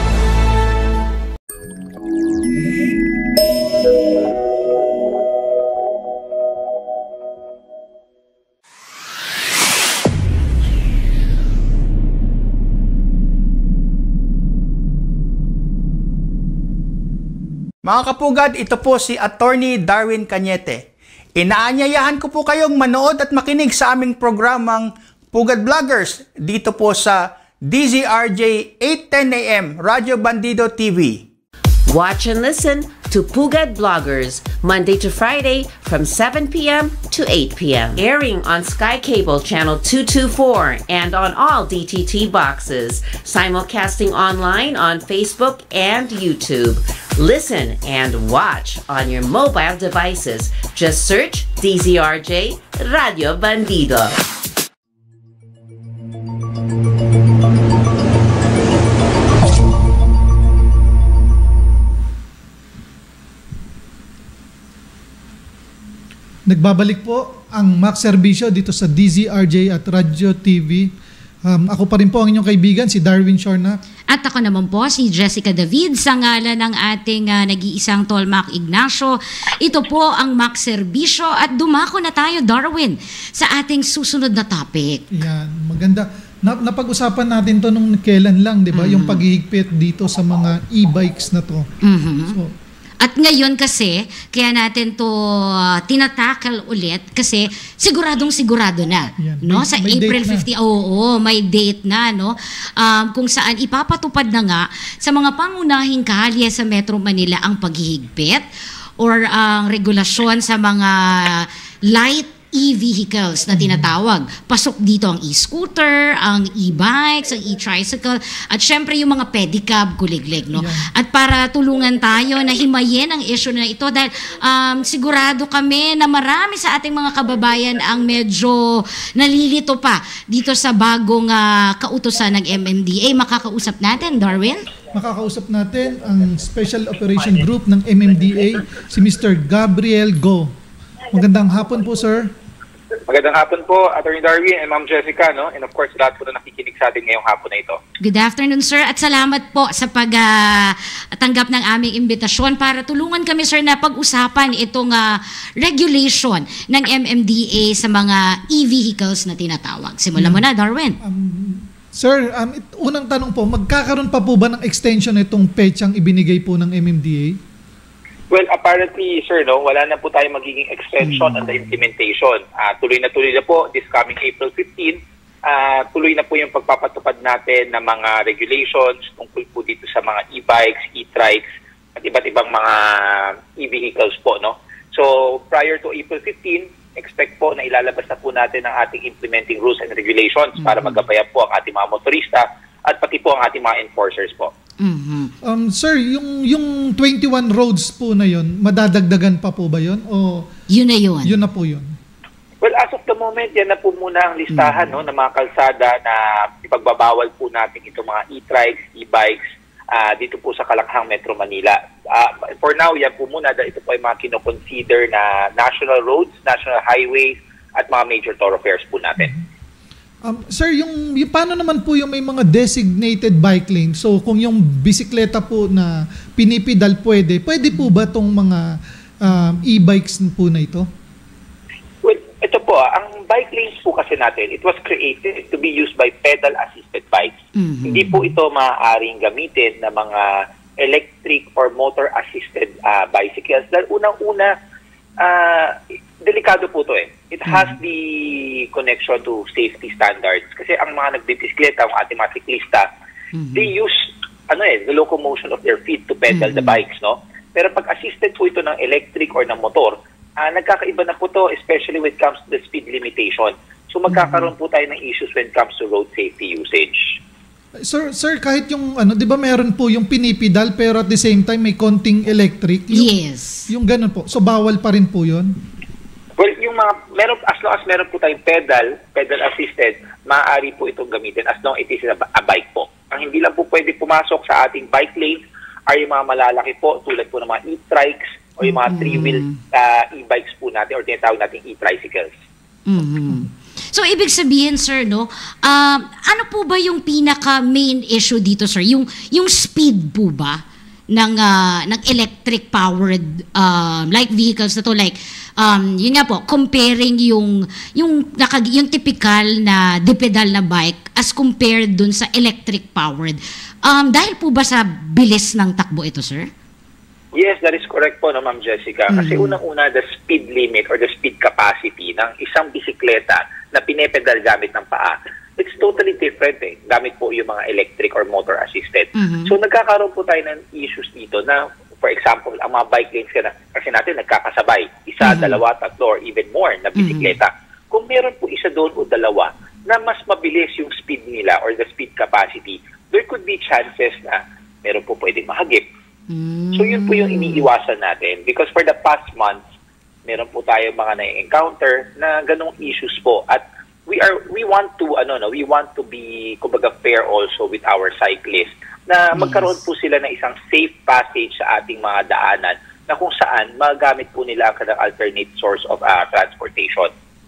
Speaker 10: Mga kapugad, ito po si Attorney Darwin Cañete. Inaanyayahan ko po kayong manood at makinig sa aming programang Pugad Vloggers dito po sa DZRJ 810 AM, Radio Bandido TV.
Speaker 7: Watch and listen to Pugad Vloggers Monday to Friday from 7 p.m. to 8 p.m. airing on Sky Cable Channel 224 and on all DTT boxes, simulcasting online on Facebook and YouTube. Listen and watch on your mobile devices. Just search DZRJ Radio Bandido.
Speaker 4: Nagbabalik po ang Mac Serbisyo dito sa DZRJ at Radyo TV. Ako pa rin po ang inyong kaibigan, si Darwin Shornak.
Speaker 5: At ako naman po, si Jessica David, sa ngalan ng ating nag-iisang Tol Mac Ignacio. Ito po ang Mac Serbisyo at dumako na tayo, Darwin, sa ating susunod na topic.
Speaker 4: Yan, maganda. Napag-usapan natin to nung kailan lang, di ba? Yung paghihigpit dito sa mga e-bikes na to. So,
Speaker 5: at ngayon kasi, kaya natin to tinatakal ulit kasi siguradong sigurado na.
Speaker 4: Yan.
Speaker 5: No? Sa
Speaker 4: May
Speaker 5: April
Speaker 4: date
Speaker 5: 15, may date na. No? Kung saan ipapatupad na nga sa mga pangunahing kalye sa Metro Manila ang paghihigpit or ang regulasyon sa mga light e-vehicles na tinatawag. Pasok dito ang e-scooter, ang e-bikes, ang e-tricycle, at syempre yung mga pedicab, kuliglig, no?
Speaker 4: Yeah.
Speaker 5: At para tulungan tayo na himayin ang issue na ito dahil sigurado kami na marami sa ating mga kababayan ang medyo nalilito pa dito sa bagong kautusan ng MMDA. Makakausap natin, Darwin?
Speaker 4: Makakausap natin ang Special Operation Group ng MMDA, si Mr. Gabriel Go. Magandang hapon po, sir.
Speaker 11: Magandang hapon po, Attorney Darwin and Ma'am Jessica, no? And of course, lahat po na nakikinig sa atin ngayong hapon na ito.
Speaker 5: Good afternoon, sir, at salamat po sa pagtanggap ng aming imbitasyon para tulungan kami, sir, na pag-usapan itong regulation ng MMDA sa mga e-vehicles na tinatawag. Simulan mo na, Darwin.
Speaker 4: Sir, unang tanong po, magkakaroon pa po ba ng extension itong petsang ibinigay po ng MMDA?
Speaker 11: Well, apparently, sir, no, wala na po tayo magiging extension on the implementation. Tuloy na po this coming April 15. Tuloy na po yung pagpapatupad natin ng mga regulations tungkol po dito sa mga e-bikes, e-trikes, at iba't ibang mga e-vehicles po, no? So, prior to April 15, expect po na ilalabas na po natin ang ating implementing rules and regulations para magabayan po ang ating mga motorista at pati po ang ating mga enforcers po.
Speaker 4: Sir, yung 21 roads po na yun, madadagdagan pa po ba yun? O
Speaker 5: yun na yun?
Speaker 4: Yun na po yun.
Speaker 11: Well, as of the moment, yan na po muna ang listahan no, ng mga kalsada na ipagbabawal po natin itong mga e-trikes, e-bikes dito po sa Kalakhang, Metro Manila. For now, yan po muna dahil ito po ay mga kinoconsider na national roads, national highways, at mga major thoroughfares po natin.
Speaker 4: Sir, yung paano naman po yung may mga designated bike lane? So, kung yung bisikleta po na pinipidal pwede po ba itong mga e-bikes po na ito?
Speaker 11: Well, ito po, ang bike lanes po kasi natin, it was created to be used by pedal-assisted bikes. Hindi po ito maaaring gamitin ng mga electric or motor-assisted bicycles. Dahil unang-una, delikado po to eh. It has the connection to safety standards. Kasi ang mga nagbibisikleta, ang ating mga siklista, they use the locomotion of their feet to pedal the bikes, no? Pero pag assisted po ito ng electric or ng motor, nagkakaiba na po to, especially when it comes to the speed limitation. So magkakaroon po tayo ng issues when it comes to road safety usage.
Speaker 4: Sir, kahit yung di ba meron po yung pinipidal pero at the same time may konting electric?
Speaker 5: Yes.
Speaker 4: Yung ganun po. So bawal pa rin po 'yon?
Speaker 11: Well, yung mga as long as meron po tayong pedal assisted, maaari po itong gamitin as long as it is a bike po. Ang hindi lang po pwede pumasok sa ating bike lane ay yung mga malalaki po tulad po ng mga e-trikes o yung mga three-wheel e-bikes po natin or tinatawag natin e-tricycles.
Speaker 5: So, ibig sabihin, sir, no, ano po ba yung pinaka-main issue dito, sir? Yung speed po ba ng electric-powered light vehicles na to? Like, yun nga po, comparing yung typical na dipedal na bike as compared dun sa electric-powered. Dahil po ba sa bilis ng takbo ito, sir?
Speaker 11: Yes, that is correct po, no, Ma'am Jessica. Kasi unang-una, the speed limit or the speed capacity ng isang bisikleta na pinepedal gamit ng paa, it's totally different eh. Gamit po yung mga electric or motor-assisted. So nagkakaroon po tayo ng issues dito na, for example, ang mga bike lanes kasi natin nagkakasabay. Isa, dalawa, tatlo, or even more na bisikleta. Kung meron po isa doon o dalawa na mas mabilis yung speed nila or the speed capacity, there could be chances na meron po pwedeng mahagip. So yun po yung iniiwasan natin because for the past months, meron po tayo mga na-encounter na ganong issues po at we want to be kumbaga fair also with our cyclists na magkaroon po sila ng isang safe passage sa ating mga daanan na kung saan magamit po nila ang kanilang alternate source of transportation.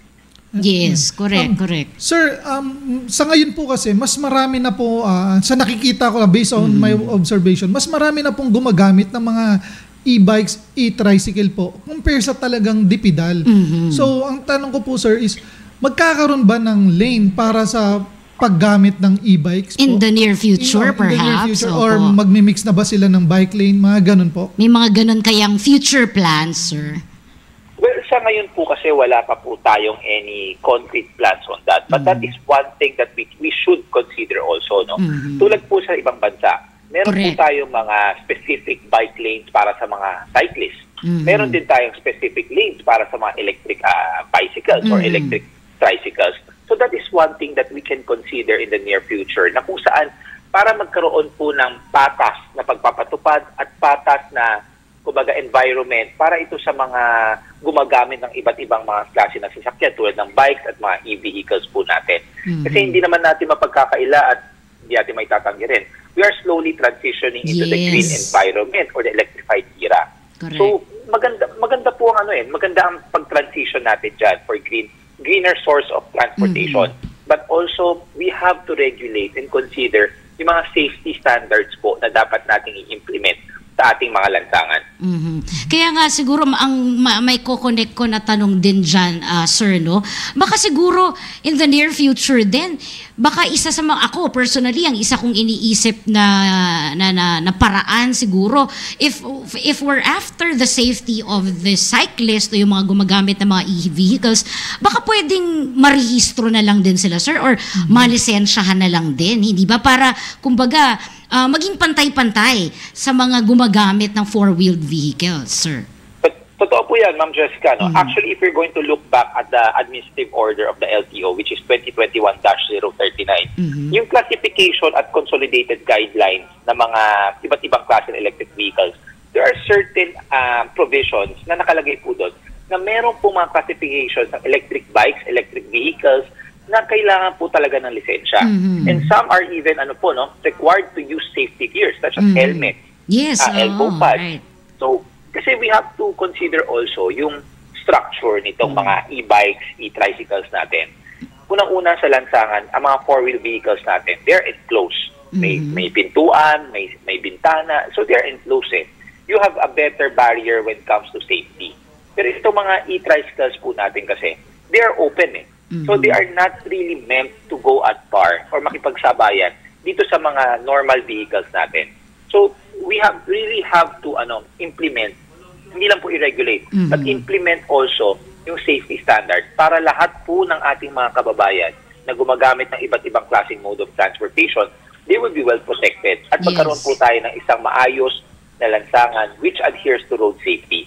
Speaker 5: Yes, correct.
Speaker 4: Sir, sa ngayon po kasi, mas marami na po, sa nakikita ko, based on my observation, mas marami na pong gumagamit ng mga e-bikes, e-tricycle po, compare sa talagang dipidal. So, ang tanong ko po, sir, is magkakaroon ba ng lane para sa paggamit ng e-bikes po?
Speaker 5: In the near future, perhaps? In the near future,
Speaker 4: or magmimix na ba sila ng bike lane? Mga ganun po?
Speaker 5: May mga ganun kayang future plans, sir?
Speaker 11: Well, sa ngayon po kasi wala pa po tayong any concrete plans on that. But that is one thing that we should consider also. No? Tulad po sa ibang bansa, meron po tayong mga specific bike lanes para sa mga cyclists. Meron din tayong specific lanes para sa mga electric bicycles or electric tricycles. So that is one thing that we can consider in the near future na kung saan para magkaroon po ng patas na pagpapatupad at patas na kumbaga environment para ito sa mga gumagamit ng iba't ibang mga klase ng sasakyan tulad ng bikes at mga e-vehicles po natin. Kasi hindi naman natin mapagkakaila at hindi natin may tatanggi rin. We are slowly transitioning into the green environment or the electrified era.
Speaker 5: Correct.
Speaker 11: So maganda po ang maganda ang pag-transition natin dyan for greener source of transportation. But also we have to regulate and consider yung mga safety standards po na dapat nating i-implement sa ating mga lansangan.
Speaker 5: Kaya nga siguro may ko-connect ko na tanong din dyan, sir, no? Baka siguro in the near future din, baka isa sa mga, ako personally, ang isa kong iniisip na paraan siguro, if we're after the safety of the cyclist o yung mga gumagamit ng mga e-vehicles, baka pwedeng marehistro na lang din sila, sir, or malisensyahan na lang din, hindi ba? Para, kumbaga, maging pantay-pantay sa mga gumagamit ng four-wheeled vehicles, sir.
Speaker 11: Totoo po yan, Ma'am Jessica. No? Actually, if you're going to look back at the administrative order of the LTO, which is 2021-039, yung classification at consolidated guidelines ng mga iba't ibang klase ng electric vehicles, there are certain provisions na nakalagay po doon na meron po mga classifications ng electric bikes, electric vehicles, na kailangan po talaga ng lisensya. And some are even required to use safety gears such as helmet, elbow pads. So, kasi we have to consider also yung structure nitong mga e-bikes, e-tricycles natin. Unang-una sa lansangan, ang mga four-wheel vehicles natin, they're enclosed. May pintuan, may bintana, so they're enclosed. You have a better barrier when it comes to safety. Pero itong mga e-tricycles po natin kasi, they are open So they are not really meant to go at par or makipagsabayan dito sa mga normal vehicles natin. So we really have to implement, hindi lang po i-regulate, but implement also yung safety standard para lahat po ng ating mga kababayan na gumagamit ng iba't ibang klaseng mode of transportation, they will be well protected. At magkaroon po tayo ng isang maayos na lansangan which adheres to road safety.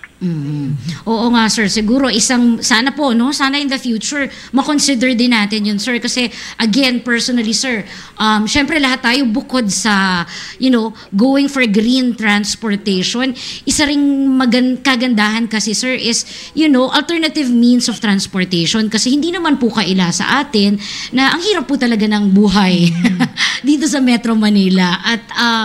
Speaker 5: Oo nga, sir. Siguro sana po, no? Sana in the future, makonsider din natin yun, sir. Kasi, again, personally, sir, syempre lahat tayo bukod sa, going for green transportation, isa ring kagandahan kasi, sir, is, alternative means of transportation. Kasi hindi naman po kaila sa atin na ang hirap po talaga ng buhay dito sa Metro Manila. At,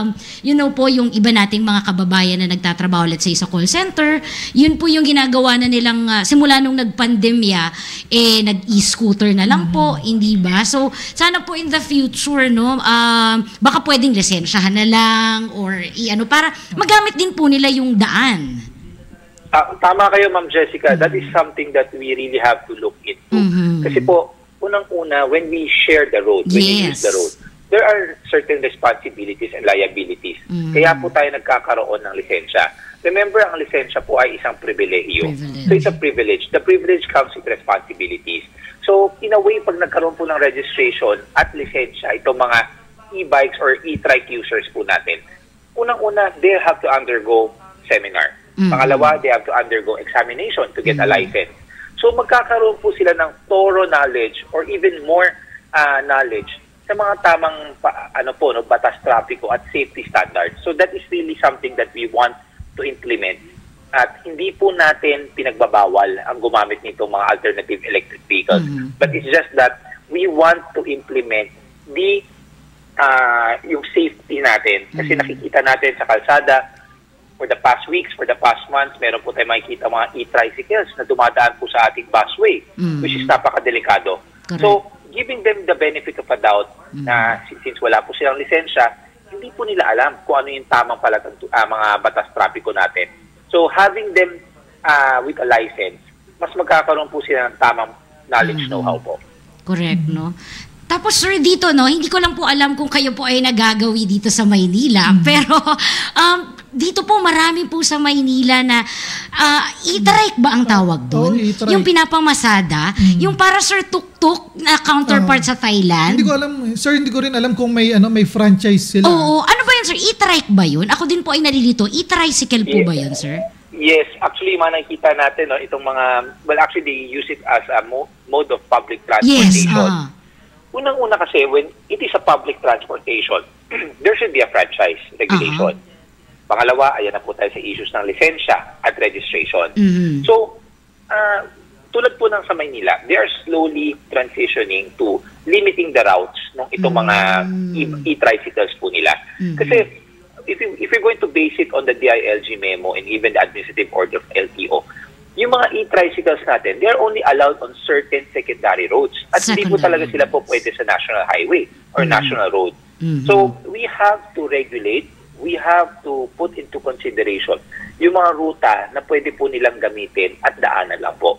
Speaker 5: po, yung iba nating mga kababayan na nagtatrabaho, let's say, sa call center, yun po yung ginagawa na nilang simula nung nagpandemya, nag-e-scooter na lang po, hindi ba? So, sana po in the future, baka pwedeng lisensyahan na lang or para magamit din po nila yung daan.
Speaker 11: Tama kayo, Ma'am Jessica. That is something that we really have to look into. Kasi po, unang-una, when we share the road, when we use the road, there are certain responsibilities and liabilities. Kaya po tayo nagkakaroon ng lisensya. Remember, ang lisensya po ay isang pribilehiyo. So it's a privilege. The privilege comes with responsibilities. So in a way, pag nagkaroon po ng registration at lisensya, itong mga e-bikes or e-trike users po natin, unang-una, they have to undergo seminar. Pangalawa, they have to undergo examination to get a license. So magkakaroon po sila ng thorough knowledge or even more knowledge sa mga tamang batas trapiko at safety standards. So that is really something that we want to implement. At hindi po natin pinagbabawal ang gumamit nitong mga alternative electric vehicles. But it's just that we want to implement yung safety natin. Kasi nakikita natin sa kalsada, for the past weeks, for the past months, meron po tayo makikita mga e-tricycles na dumadaan po sa ating busway, which is napakadelikado. So, giving them the benefit of a doubt na since wala po silang lisensya, hindi po nila alam kung ano yung tamang mga batas trapiko natin. So, having them with a license, mas magkakaroon po sila ng tamang knowledge, know-how po.
Speaker 5: Correct, no? Tapos sir, dito, no, hindi ko lang po alam kung kayo po ay nagagawi dito sa Maynila, pero dito po marami po sa Maynila na e-trike ba ang tawag doon? Yung pinapamasada, yung para sir tuk-tuk na counterpart sa Thailand.
Speaker 4: Hindi ko alam, sir, hindi ko rin alam kung may may franchise sila.
Speaker 5: Oo, ano ba yun sir? E-trike ba yun? Ako din po ay nalilito. E-tricycle po ba yun, sir?
Speaker 11: Yes, actually, nakikita natin, no, itong mga, well, actually, they use it as a mode of public transportation.
Speaker 5: Yes,
Speaker 11: Unang-una kasi, when it is a public transportation, there should be a franchise regulation. Pangalawa, ayan na po tayo sa issues ng lisensya at registration. So, tulad po ng sa Maynila, they are slowly transitioning to limiting the routes ng itong mga e-tricycles po nila. Kasi, if you're going to base it on the DILG memo and even the administrative order of LTO, yung mga e-tricycles natin, they are only allowed on certain secondary roads. At hindi po talaga sila po pwede sa national highway or national road. So, we have to regulate, we have to put into consideration yung mga ruta na pwede po nilang gamitin at daanan lang po.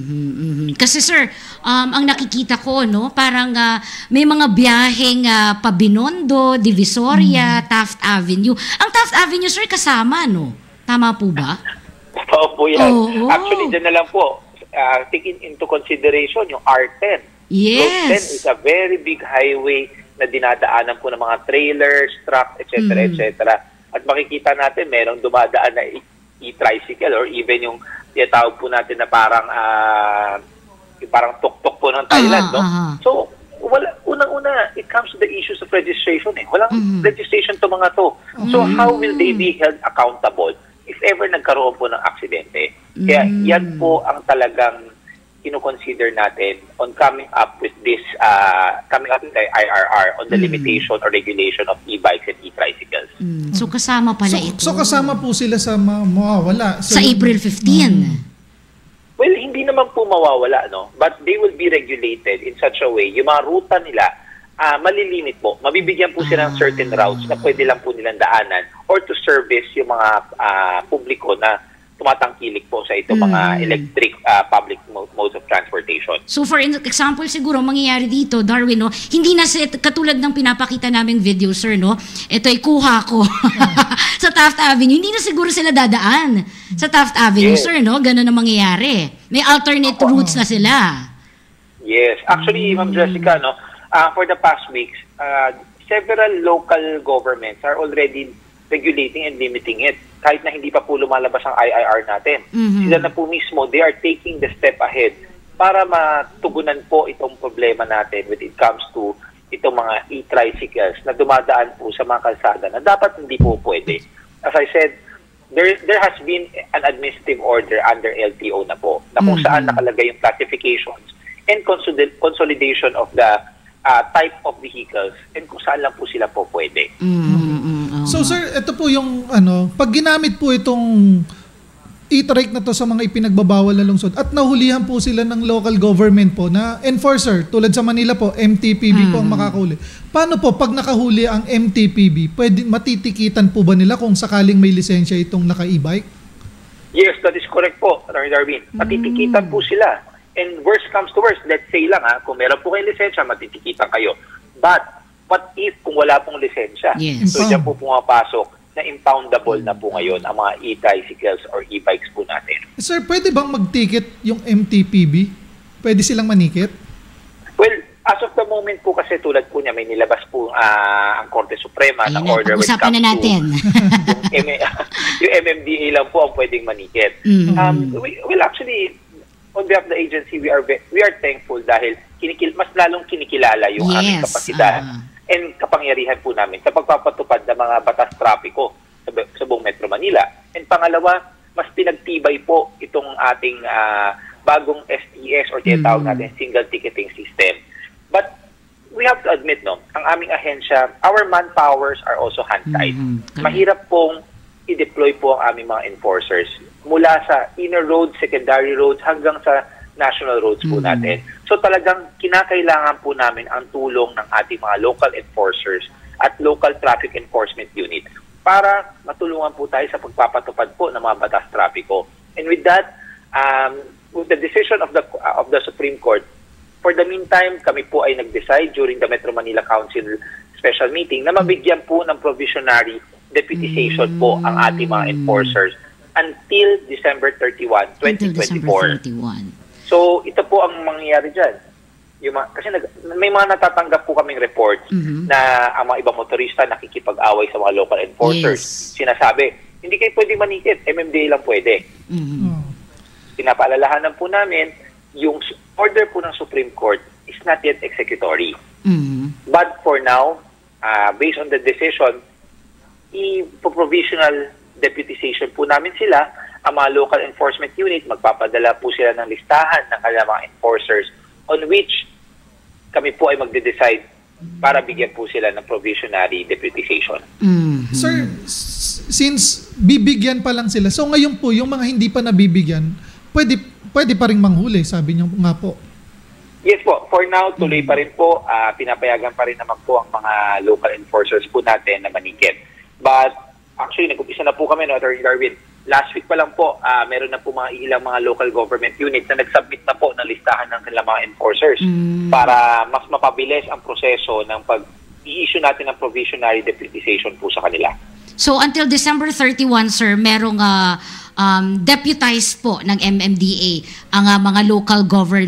Speaker 5: Kasi sir, ang nakikita ko, no, parang may mga biyaheng Pabinondo, Divisoria, Taft Avenue. Ang Taft Avenue, sir, kasama, no? Tama po ba?
Speaker 11: Oo po yan. Actually, dyan na lang po, taking into consideration yung R10.
Speaker 5: Yes.
Speaker 11: Road 10 is a very big highway na dinadaanan po ng mga trailers, truck, etc., etc. At makikita natin, merong dumadaan na e-tricycle or even yung tawag po natin na parang tuk-tuk po ng Thailand, no? So, unang-una, it comes to the issues of registration. Walang registration to mga to. So, how will they be held accountable if ever nagkaroon po ng aksidente? Kaya yan po ang talagang kino-consider natin on coming up with this, coming up with the IRR on the limitation or regulation of e-bikes and e-tricycles.
Speaker 5: So kasama pala ito.
Speaker 4: So kasama po sila sa mawawala.
Speaker 5: Sa April 15.
Speaker 11: Well, hindi naman po mawawala, no? But they will be regulated in such a way, yung mga ruta nila, malilimit po. Mabibigyan po sila ng certain routes na pwede lang po nilang daanan or to service yung mga publiko na tumatangkilik po sa itong mga electric public modes of transportation.
Speaker 5: So for example, siguro mangyayari dito, Darwin, no, hindi na katulad ng pinapakita namin video, sir, no? Ito ay kuha ko sa Taft Avenue. Hindi na siguro sila dadaan sa Taft Avenue, sir, no? Ganun na mangyayari. May alternate routes na sila.
Speaker 11: Yes. Actually, Ma'am Jessica, no, for the past weeks, several local governments are already regulating and limiting it. Kahit na hindi pa po lumalabas ang IIR natin. Sila na po mismo, they are taking the step ahead para matugunan po itong problema natin when it comes to itong mga e-tricycles na dumadaan po sa mga kalsada na dapat hindi po pwede. As I said, there has been an administrative order under LTO na po na kung saan nakalagay yung classifications and consolidation of the type of vehicles and kung saan lang po sila po pwede.
Speaker 4: So sir, ito po yung pag ginamit po itong e-trike na to sa mga ipinagbabawal na lungsod at nahulihan po sila ng local government po na enforcer, tulad sa Manila po, MTPB po ang makakahuli. Paano po pag nakahuli ang MTPB, matitikitan po ba nila kung sakaling may lisensya itong naka-e-bike?
Speaker 11: Yes, that is correct po, Darwin. Matitikitan po sila. And worst comes to worst, let's say lang kung meron po kayong lisensya, matitikitan kayo. But what if kung wala pong lisensya?
Speaker 5: Yes.
Speaker 11: So dyan po pumapasok na impoundable na po ngayon ang mga e-tricycles or e-bikes po natin.
Speaker 4: Sir, pwede bang mag-ticket yung MTPB? Pwede silang manikit?
Speaker 11: Well, as of the moment po kasi tulad po niya, may nilabas po ang Korte Suprema ng order when it comes
Speaker 5: na natin.
Speaker 11: yung MMDA lang po ang pwedeng manikit. Well, actually, on behalf of the agency, we are thankful dahil mas lalong kinikilala yung aming kapasidad and kapangyarihan po namin sa pagpapatupad ng mga batas trapiko sa buong Metro Manila. And pangalawa, mas pinagtibay po itong ating bagong STS or tinatawag natin single ticketing system. But we have to admit, no, ang aming ahensya, our manpowers are also hand-tied. Mahirap pong i-deploy po ang aming mga enforcers mula sa inner roads, secondary roads, hanggang sa national roads po natin. So talagang kinakailangan po namin ang tulong ng ating mga local enforcers at local traffic enforcement unit para matulungan po tayo sa pagpapatupad po ng mga batas trapiko. And with that, with the decision of the Supreme Court, for the meantime, kami po ay nag-decide during the Metro Manila Council special meeting na mabigyan po ng provisionary deputization po ang ating mga enforcers until December 31, 2024.
Speaker 5: Until December 31.
Speaker 11: So, ito po ang mangyayari dyan. Kasi may mga natatanggap po kaming reports na ang mga ibang motorista nakikipag-away sa mga local enforcers. Sinasabi, hindi kayo pwede manikit, MMDA lang pwede. Pinapaalalahanan po namin, yung order po ng Supreme Court is not yet executory. But for now, based on the decision, i-provisional deputization po namin sila. Ang mga local enforcement unit, magpapadala po sila ng listahan ng kanilang mga enforcers on which kami po ay magde-decide para bigyan po sila ng provisionary deputization.
Speaker 4: Sir, since bibigyan pa lang sila, so ngayon po, yung mga hindi pa nabibigyan, pwede pa rin manghuli, sabi niyo nga po.
Speaker 11: Yes po, for now, tuloy pa rin po. Pinapayagan pa rin naman po ang mga local enforcers po natin na manikit. But actually, nag-umpisa na po kami, no, Attorney Darwin. Last week pa lang po, meron na po ilang mga local government units na nag-submit na po ng listahan ng kanilang mga enforcers para mas mapabilis ang proseso ng pag-i-issue natin ng provisionary deputization po sa kanila.
Speaker 5: So until December 31, sir, merong deputized po ng MMDA ang mga local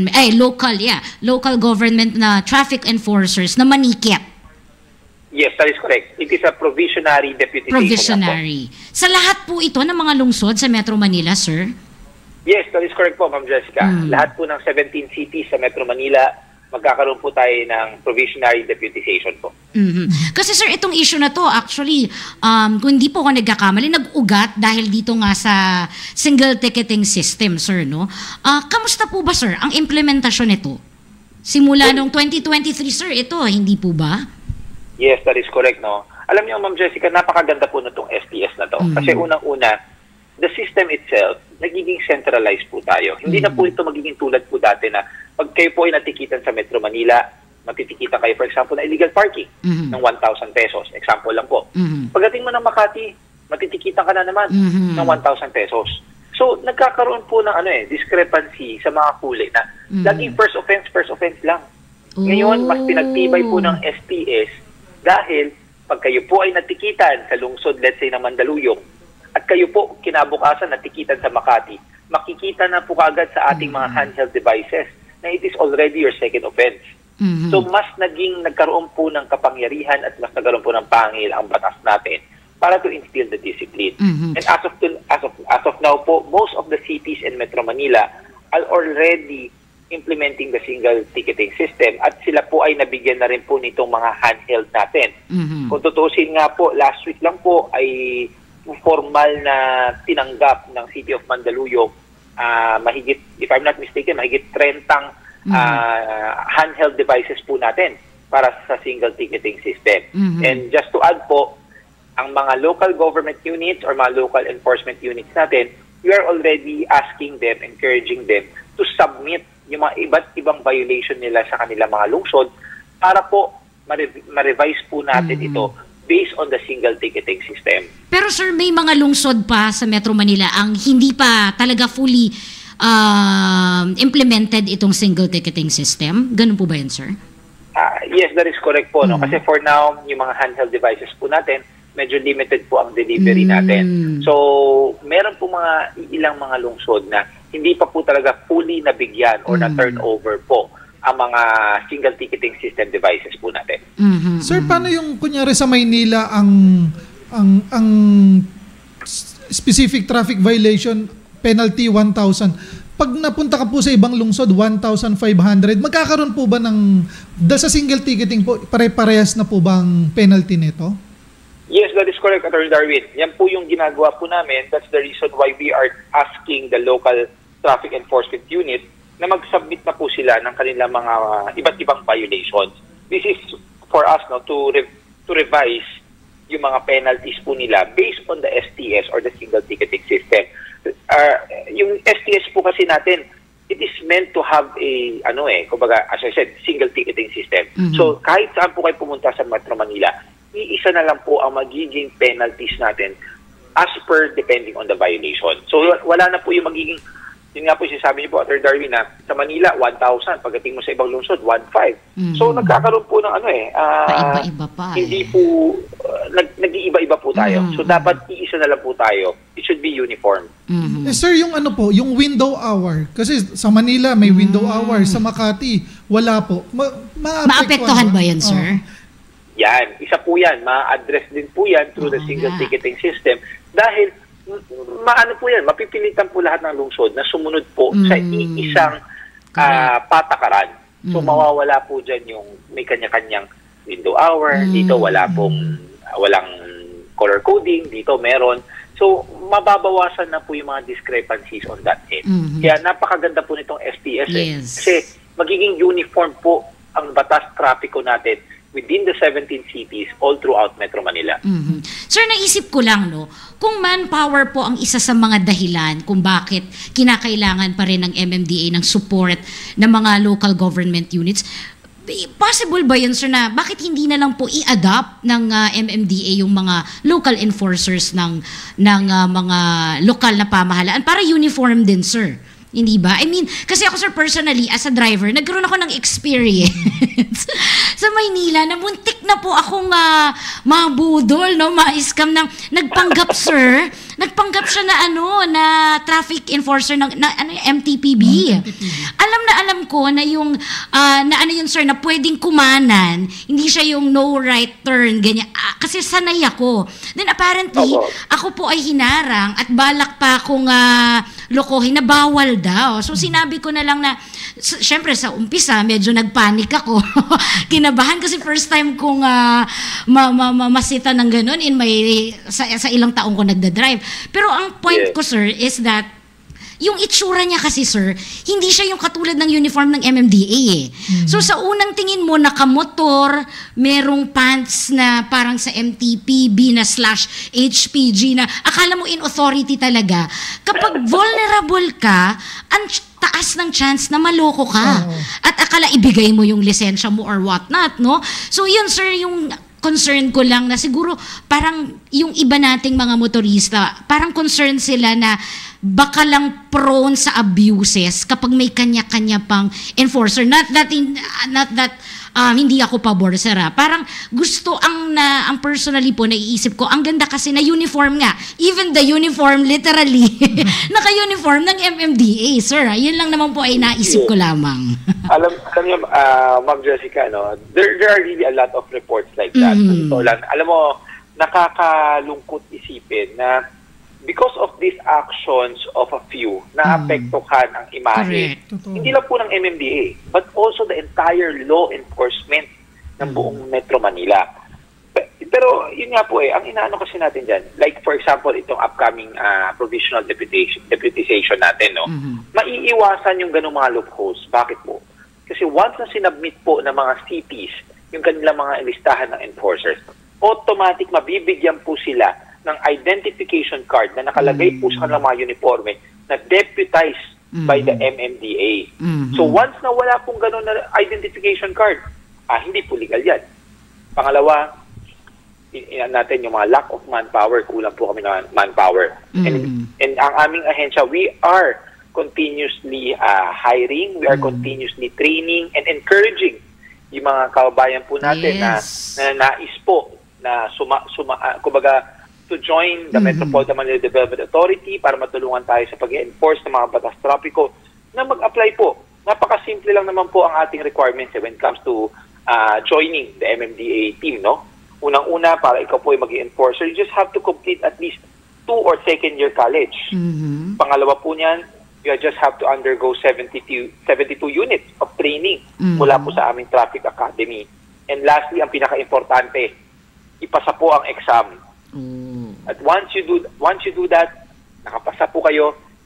Speaker 5: government na traffic enforcers na manikit.
Speaker 11: Yes, that is correct. It is a provisionary deputization.
Speaker 5: Provisionary. Sa lahat po ito ng mga lungsod sa Metro Manila, sir?
Speaker 11: Yes, that is correct po, Ma'am Jessica. Lahat po ng 17 cities sa Metro Manila, magkakaroon po tayo ng provisionary deputization po.
Speaker 5: Kasi sir, itong issue na to, actually, kung hindi po ako nagkakamali, nag-ugat dahil dito nga sa single ticketing system, sir, no? Kamusta po ba, sir, ang implementasyon nito? Simula noong 2023, sir, ito, hindi po ba?
Speaker 11: Yes, that is correct, no? Alam niyo, Ma'am Jessica, napakaganda po na itong SPS na to. Kasi unang-una, the system itself, nagiging centralized po tayo. Hindi na po ito magiging tulad po dati na pag kayo po ay natikitan sa Metro Manila, matitikitan kayo, for example, na illegal parking ng 1,000 pesos. Example lang po. Pagdating mo ng Makati, matitikitan ka na naman ng 1,000 pesos. So, nagkakaroon po ng discrepancy sa mga huli na laging first offense lang. Ngayon, mas pinagtibay po ng SPS dahil pag kayo po ay natikitan sa lungsod, let's say, ng Mandaluyong, at kayo po kinabukasan natikitan sa Makati, makikita na po kaagad sa ating mga handheld devices na it is already your second offense. So mas nagkaroon po ng kapangyarihan at mas nagkaroon po ng pangil ang batas natin para to instill the discipline. And as of now po, most of the cities in Metro Manila are already implementing the single ticketing system at sila po ay nabigyan na rin po nitong mga handheld natin. Kung tutusin nga po, last week lang po ay formal na tinanggap ng City of Mandaluyong mahigit, if I'm not mistaken, mahigit 30 handheld devices po natin para sa single ticketing system. And just to add po, ang mga local government units or mga local enforcement units natin, we are already asking them, encouraging them to submit yung mga iba't ibang violation nila sa kanilang mga lungsod para po ma-revise po natin ito based on the single ticketing system.
Speaker 5: Pero sir, may mga lungsod pa sa Metro Manila ang hindi pa talaga fully implemented itong single ticketing system. Ganun po ba yun, sir?
Speaker 11: Yes, that is correct po. No? Kasi for now, yung mga handheld devices po natin, medyo limited po ang delivery natin. So, meron po ilang mga lungsod na hindi pa po talaga fully nabigyan or na-turn over po ang mga single ticketing system devices po natin.
Speaker 4: Sir, paano yung kunyari sa Maynila ang specific traffic violation penalty 1,000? Pag napunta ka po sa ibang lungsod 1,500, magkakaroon po ba sa single ticketing po, pare-parehas na po bang penalty nito?
Speaker 11: Yes, that is correct, Attorney Darwin. Yan po yung ginagawa po namin. That's the reason why we are asking the local traffic enforcement unit na mag-submit na po sila ng kanilang mga iba't ibang violations. This is for us to revise yung mga penalties po nila based on the STS or the single ticketing system. Yung STS po kasi natin, it is meant to have a, kumbaga, as I said, single ticketing system. So, kahit saan po kayo pumunta sa Metro Manila, iisa na lang po ang magiging penalties natin as per depending on the violation. So, wala na po yung magiging, yun nga po sinasabi niyo po, Atty. Darwin, na sa Manila, 1,000. Pagdating mo sa ibang lungsod, 1,500. So, nagkakaroon po ng
Speaker 5: Paiba-iba pa.
Speaker 11: Hindi po, nag-iiba-iba po tayo. So, dapat iisa na lang po tayo. It should be uniform.
Speaker 4: Sir, yung yung window hour. Kasi sa Manila, may window hour. Sa Makati, wala po.
Speaker 5: Maapektuhan ba yan, sir?
Speaker 11: Yan. Isa po yan. Ma-address din po yan through the single ticketing system. Dahil, po yan. Mapipilitan po lahat ng lungsod na sumunod po sa iisang patakaran. So, mawawala po dyan yung may kanya-kanyang window hour. Dito, walang color coding. Dito, meron. So, mababawasan na po yung mga discrepancies on that end. Kaya napakaganda po nitong STS. Kasi magiging uniform po ang batas trapiko natin within the 17 cities all throughout Metro Manila.
Speaker 5: Sir, naisip ko lang, kung manpower po ang isa sa mga dahilan kung bakit kinakailangan pa rin ng MMDA ng support ng mga local government units, possible ba yun, sir, na bakit hindi na lang po i-adopt ng MMDA yung mga local enforcers ng mga lokal na pamahalaan para uniform din, sir? Hindi ba? I mean, kasi ako, sir, personally, as a driver, nagkaroon ako ng experience sa Maynila na muntik na po akong mabudol, ma-scam ng nagpanggap, sir. Nagpanggap siya na traffic enforcer ng MTPB. Alam ko na yung yun, sir, na pwedeng kumanan, hindi siya yung no right turn, ganyan. Kasi sanay ako. Then apparently, ako po ay hinarang at balak pa akong lokohin na bawal daw. So sinabi ko na lang na, syempre sa umpisa, medyo nagpanik ako. Kinabahan kasi first time kong masita ng ganun sa ilang taong ko nagdadrive. Pero ang point ko, sir, is that yung itsura niya kasi, sir, hindi siya yung katulad ng uniform ng MMDA . So sa unang tingin mo, nakamotor, merong pants na parang sa MTPB na /HPG na akala mo in authority talaga. Kapag vulnerable ka, ang taas ng chance na maloko ka. At akala ibigay mo yung lisensya mo or whatnot, no? So yun, sir, yung concern ko lang na siguro parang yung iba nating mga motorista, parang concern sila na baka lang prone sa abuses kapag may kanya-kanya pang enforcer. Not that hindi ako pabor, sir. Parang gusto ang personally po naiisip ko, ang ganda kasi na uniform nga. Even the uniform, literally, naka-uniform ng MMDA, sir. Yun lang naman po ay naisip ko lamang.
Speaker 11: alam niyo, Ma'am Jessica, there are really a lot of reports like that. Alam mo, nakakalungkot isipin na because of these actions of a few, naapektuhan ang imahe. Hindi lang po ng MMDA, but also the entire law enforcement ng buong Metro Manila. Pero yun nga po ang inaano kasi natin dyan, like for example, itong upcoming provisional deputization natin, maiiwasan yung ganung mga loopholes. Bakit po? Kasi once na sinubmit po ng mga cities yung kanilang mga listahan ng enforcers, automatic mabibigyan po sila ng identification card na nakalagay po sa kanilang mga uniforme na deputized by the MMDA. So once na wala pong gano'n na identification card, hindi po legal yan. Pangalawa, natin yung mga lack of manpower, kulang po kami ng manpower. And ang aming ahensya, we are continuously hiring, we are continuously training and encouraging yung mga kababayan po natin na nais po na kumbaga to join the Metropolitan Manila Development Authority para matulungan tayo sa pag-enforce ng mga batas trapiko na mag-apply po. Napakasimple lang naman po ang ating requirements when it comes to joining the MMDA team, no? Unang-una, para ikaw po ay mag-enforcer, you just have to complete at least 2 or second year college. Pangalawa po niyan, you just have to undergo 72 units of training mula po sa aming Traffic Academy. And lastly, ang pinaka-importante, ipasa po ang exam. At once you do that, nakapasa po kayo,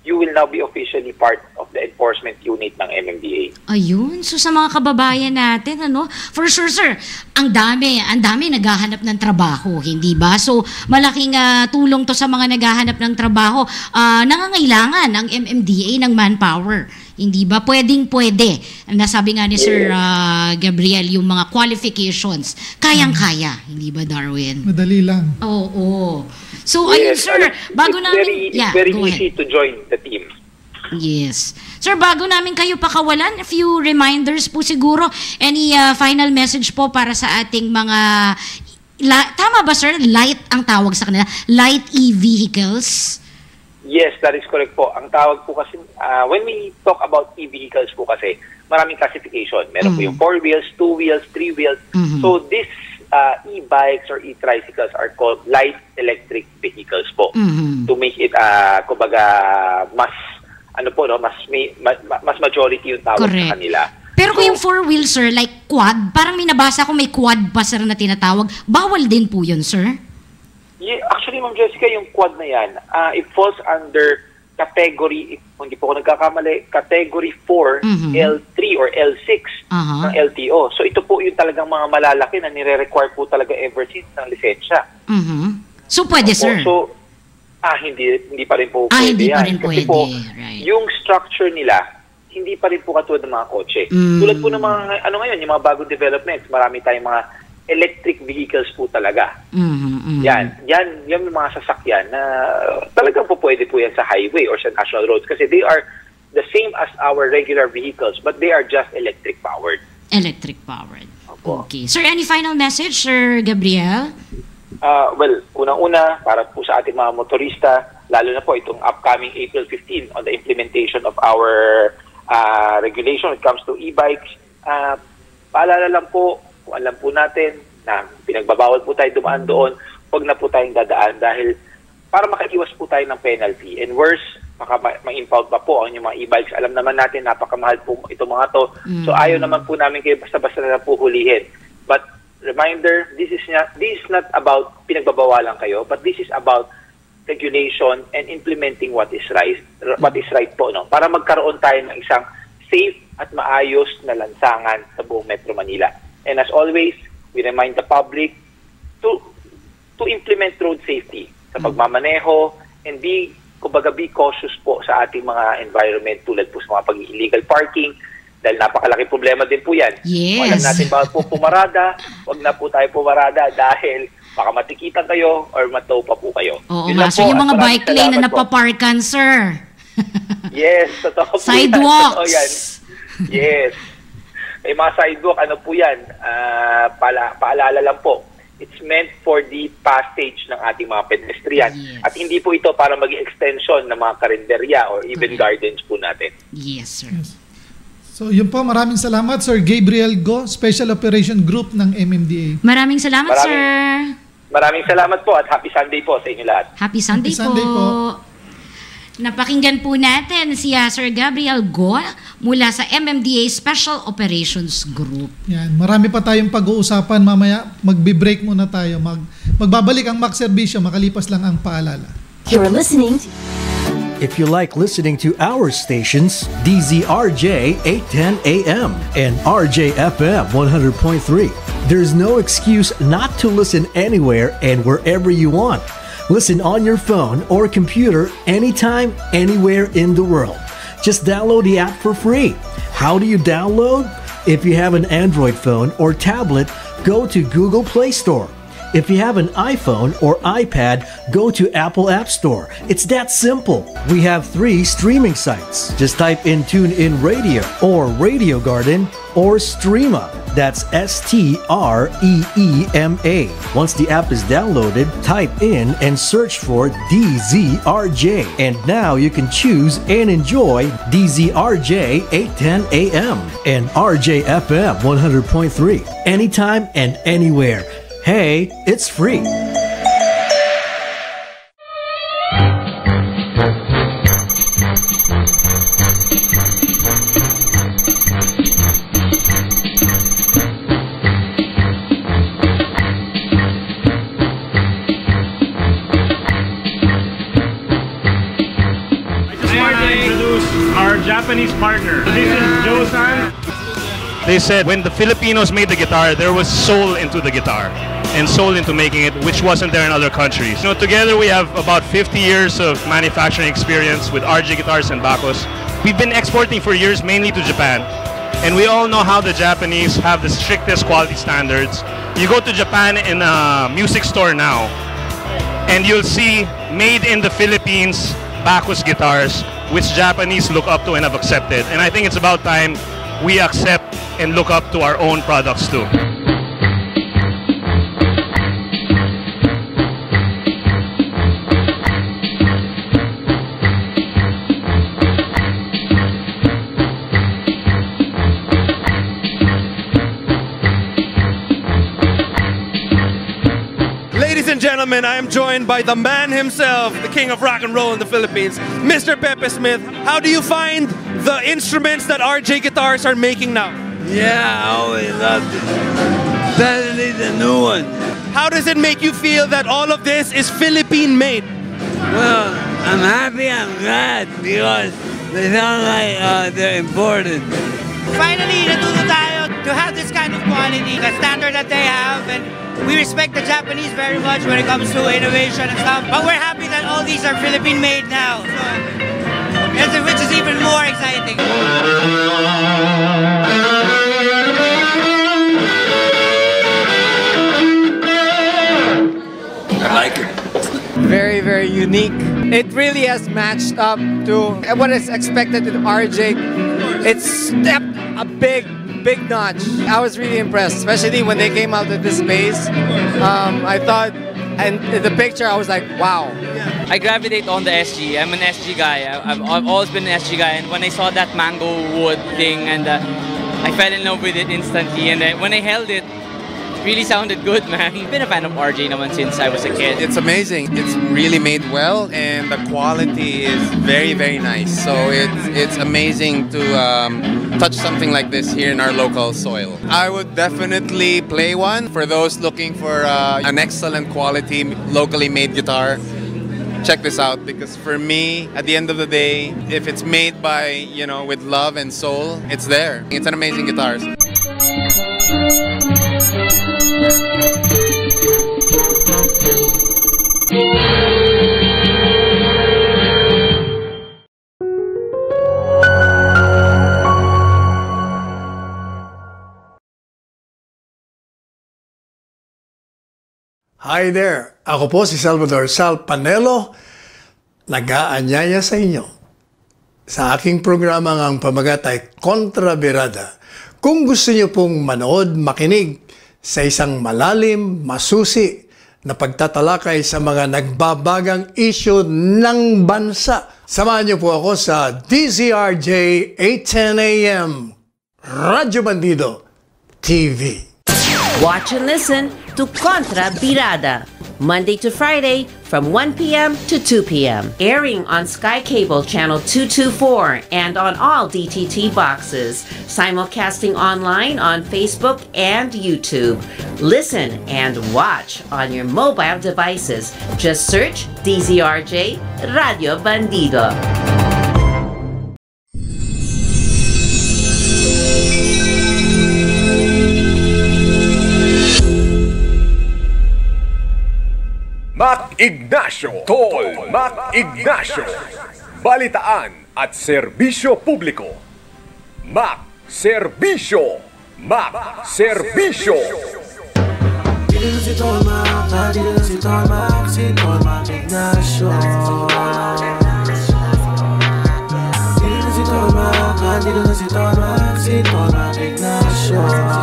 Speaker 11: you will now be officially part of the enforcement unit ng MMDA.
Speaker 5: Ayun. So sa mga kababayan natin, for sure, sir, ang dami naghahanap ng trabaho, hindi ba? So malaking tulong to sa mga naghahanap ng trabaho. Nangangailangan ang MMDA ng manpower. Hindi ba? Pwede. Nasabi nga ni Sir Gabriel, yung mga qualifications, kayang-kaya. Hindi ba, Darwin?
Speaker 4: Madali lang.
Speaker 5: Oo. So, ayun, sir, bago namin...
Speaker 11: It's very easy to join the team.
Speaker 5: Yes. Sir, bago namin kayo pakawalan, a few reminders po siguro. Any final message po para sa ating mga... tama ba, sir? Light ang tawag sa kanila? Light e-vehicles?
Speaker 11: Yes, that is correct po. Ang tawag po kasi, when we talk about e-vehicles po kasi, maraming classification. Meron po yung 4 wheels, 2 wheels, 3 wheels. So, this e-bikes or e-tricycles are called light electric vehicles po. To make it, kumbaga, mas majority yung tawag sa kanila.
Speaker 5: Pero kung yung 4 wheels, sir, like quad, parang may nabasa ko may quad pa, sir, na tinatawag. Bawal din po yun, sir?
Speaker 11: Yeah, actually, Ma'am Jessica, yung quad na yan, it falls under category, kung hindi po ako nagkakamali, category 4, L3 or L6 ng LTO. So ito po yung talagang mga malalaki na nire-require po talaga ever since ng lisensya.
Speaker 5: So pwede, sir?
Speaker 11: So, hindi pa rin po pwede
Speaker 5: hindi
Speaker 11: yan.
Speaker 5: pa rin
Speaker 11: Kasi
Speaker 5: pwede.
Speaker 11: po,
Speaker 5: Right.
Speaker 11: yung structure nila, hindi pa rin po katulad ng mga kotse. Tulad po ng mga, ngayon, yung mga bagong developments, marami tayong mga electric vehicles po talaga. Yan yung mga sasakyan na talagang po pwede po yan sa highway or sa national roads kasi they are the same as our regular vehicles but they are just electric powered.
Speaker 5: Electric powered. Okay. Sir, any final message, Sir Gabriel?
Speaker 11: Well, unang-una, para po sa ating mga motorista, lalo na po itong upcoming April 15 on the implementation of our regulation when it comes to e-bikes, paalala lang po, kung alam po natin na pinagbabawal po tayo dumaan doon, huwag na po tayong dadaan dahil para makaiwas po tayo ng penalty. And worse, ma-impound pa po ang yung mga e-bikes. Alam naman natin, napakamahal po itong mga to. So ayaw naman po namin kayo basta-basta na po hulihin. But reminder, this is not about pinagbabawalan kayo, but this is about regulation and implementing what is right po, no? Para magkaroon tayo ng isang safe at maayos na lansangan sa buong Metro Manila. And as always, we remind the public to implement road safety sa pagmamaneho and be cautious po sa ating mga environment tulad po sa mga pag-illegal parking dahil napakalaki problema din po yan.
Speaker 5: Yes.
Speaker 11: Kung alam natin bawal po pumarada, wag na po tayo pumarada dahil baka matikitan kayo or matow pa po kayo.
Speaker 5: Oo nga, so yung mga bike lane na napaparkan, sir.
Speaker 11: Yes, totoo po.
Speaker 5: Sidewalks.
Speaker 11: Yan. Yes. May mga sidewalk, ano po yan, paalala lang po, it's meant for the passage ng ating mga pedestrian.
Speaker 5: Yes.
Speaker 11: At hindi po ito para maging extension ng mga karinderya or even gardens po natin.
Speaker 5: Yes, sir.
Speaker 4: Yes. So yun po, maraming salamat Sir Gabriel Go, Special Operation Group ng MMDA.
Speaker 5: Maraming salamat, sir.
Speaker 11: Maraming salamat po at happy Sunday po sa inyo lahat.
Speaker 5: Happy Sunday,
Speaker 4: Happy Sunday po.
Speaker 5: Napakinggan po natin si Sir Gabriel Go mula sa MMDA Special Operations Group.
Speaker 4: Yan, marami pa tayong pag-uusapan mamaya. Magbe-break muna tayo. Magbabalik ang Mac Serbisyo makalipas lang ang paalala.
Speaker 12: You're listening to...
Speaker 13: If you like listening to our stations, DZRJ 810 AM and RJFM 100.3, there's no excuse not to listen anywhere and wherever you want. Listen on your phone or computer anytime, anywhere in the world. Just download the app for free. How do you download? If you have an Android phone or tablet, go to Google Play Store. If you have an iPhone or iPad, go to Apple App Store. It's that simple. We have 3 streaming sites. Just type in TuneIn Radio or Radio Garden or Streema. That's STREEMA. Once the app is downloaded, type in and search for DZRJ. And now you can choose and enjoy DZRJ 810 AM and RJFM 100.3 anytime and anywhere. Hey, it's free.
Speaker 12: Japanese partner. This is Joe-san.
Speaker 14: They said when the Filipinos made the guitar, there was soul into the guitar and soul into making it, which wasn't there in other countries. You know, together we have about 50 years of manufacturing experience with RJ Guitars and Bacchus. We've been exporting for years, mainly to Japan. And we all know how the Japanese have the strictest quality standards. You go to Japan in a music store now, and you'll see made in the Philippines Bacchus guitars, which Japanese look up to and have accepted. And I think it's about time we accept and look up to our own products too.
Speaker 15: Ladies and gentlemen, I am joined by the man himself, the king of rock and roll in the Philippines, Mr. Pepe Smith. How do you find the instruments that RJ Guitars are making now?
Speaker 16: Yeah, I always loved it. Especially the new one.
Speaker 15: How does it make you feel that all of this is Philippine made?
Speaker 16: Well, I'm happy, I'm glad, because they sound like they're imported.
Speaker 17: Finally, natuto tayo to have this kind of quality, the standard that they have, and we respect the Japanese very much when it comes to innovation and stuff. But we're happy that all these are Philippine made now, so, which is even more exciting.
Speaker 16: I like it.
Speaker 18: Very, very unique. It really has matched up to what is expected with RJ. It's stepped a big notch. I was really impressed, especially when they came out with this bass. I thought, and in the picture, I was like, wow.
Speaker 19: I gravitate on the SG. I'm an SG guy. I've always been an SG guy. And when I saw that mango wood thing, and I fell in love with it instantly. And when I held it, really sounded good, man. I've been a fan of RJ naman since I was a kid.
Speaker 20: It's amazing. It's really made well, and the quality is very, very nice. So it's amazing to touch something like this here in our local soil. I would definitely play one for those looking for an excellent quality, locally made guitar. Check this out, because for me, at the end of the day, if it's made by, you know, with love and soul, it's there. It's an amazing guitar.
Speaker 21: Hi there! Ako po si Salvador Sal Panelo, nag-aanyaya sa inyo sa aking programang ang pamagat ay Kontrabirada. Kung gusto niyo pong manood, makinig sa isang malalim, masusi na pagtatalakay sa mga nagbabagang issue ng bansa, samahan niyo po ako sa DZRJ 810 AM, Radyo Bandido TV.
Speaker 7: Watch and listen to Contra Birada, Monday to Friday from 1 p.m. to 2 p.m. Airing on Sky Cable Channel 224 and on all DTT boxes. Simulcasting online on Facebook and YouTube. Listen and watch on your mobile devices. Just search DZRJ Radio Bandido.
Speaker 2: Mac Ignacio, Tol Mac Ignacio, balitaan at serbisyo publiko. Mac Serbisyo, Mac Serbisyo.
Speaker 3: Dito na si Tol Mac, dito na si Tol Mac, si Tol Mac Ignacio. Dito na si Tol Mac, dito na si Tol Mac, si Tol Mac Ignacio.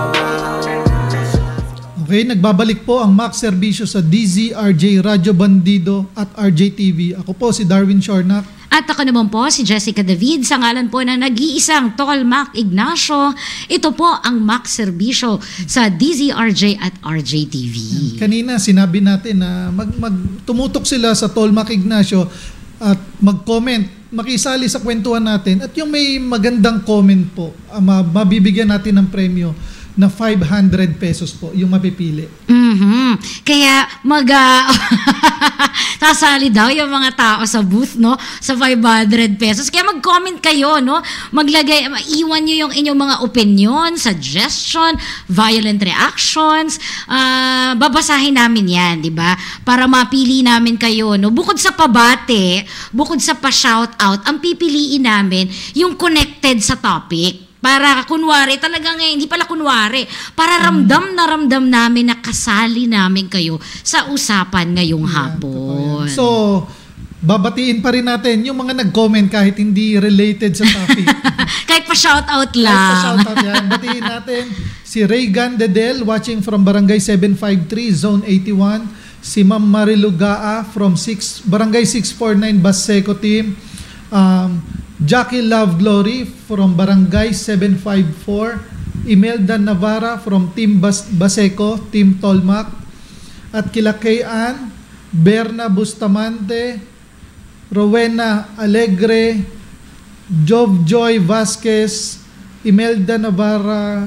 Speaker 4: Okay, nagbabalik po ang Mac Serbisyo sa DZRJ Radio Bandido at RJ TV. Ako po si Darwin Shornak.
Speaker 5: At ako naman po si Jessica David sa ngalan po ng nag-iisang Tol Mac Ignacio. Ito po ang Mac Serbisyo sa DZRJ at RJ TV.
Speaker 4: Kanina sinabi natin na tumutok sila sa Tol Mac Ignacio at mag-comment, makisali sa kwentuhan natin. At yung may magandang comment po, mabibigyan natin ng premyo. na 500 pesos po yung mapipili.
Speaker 5: Kaya sasali daw yung mga tao sa booth, no, sa 500 pesos. Kaya mag-comment kayo, no, iwan nyo yung inyong mga opinion, suggestion, violent reactions. Babasahin namin yan, di ba? Para mapili namin kayo, no. Bukod sa pabate, bukod sa pa-shoutout, ang pipiliin namin yung connected sa topic. Para kunwari, talagang hindi pala kunwari, para ramdam namin na kasali namin kayo sa usapan ngayong hapon.
Speaker 4: So, babatiin pa rin natin yung mga nag-comment kahit hindi related sa topic.
Speaker 5: Kahit pa-shoutout lang.
Speaker 4: Kahit pa-shoutout yan. Batiin natin si Raygan Dedel watching from Barangay 753, Zone 81. Si Ma'am Marilugaa from Barangay 649, Baseco Team. Jackie Love Glory from Barangay 754, Imelda Navarra from Team Baseco, Team Tolmac, at kila Kayan, Berna Bustamante, Rowena Alegre, Joy Vasquez, Imelda Navarra,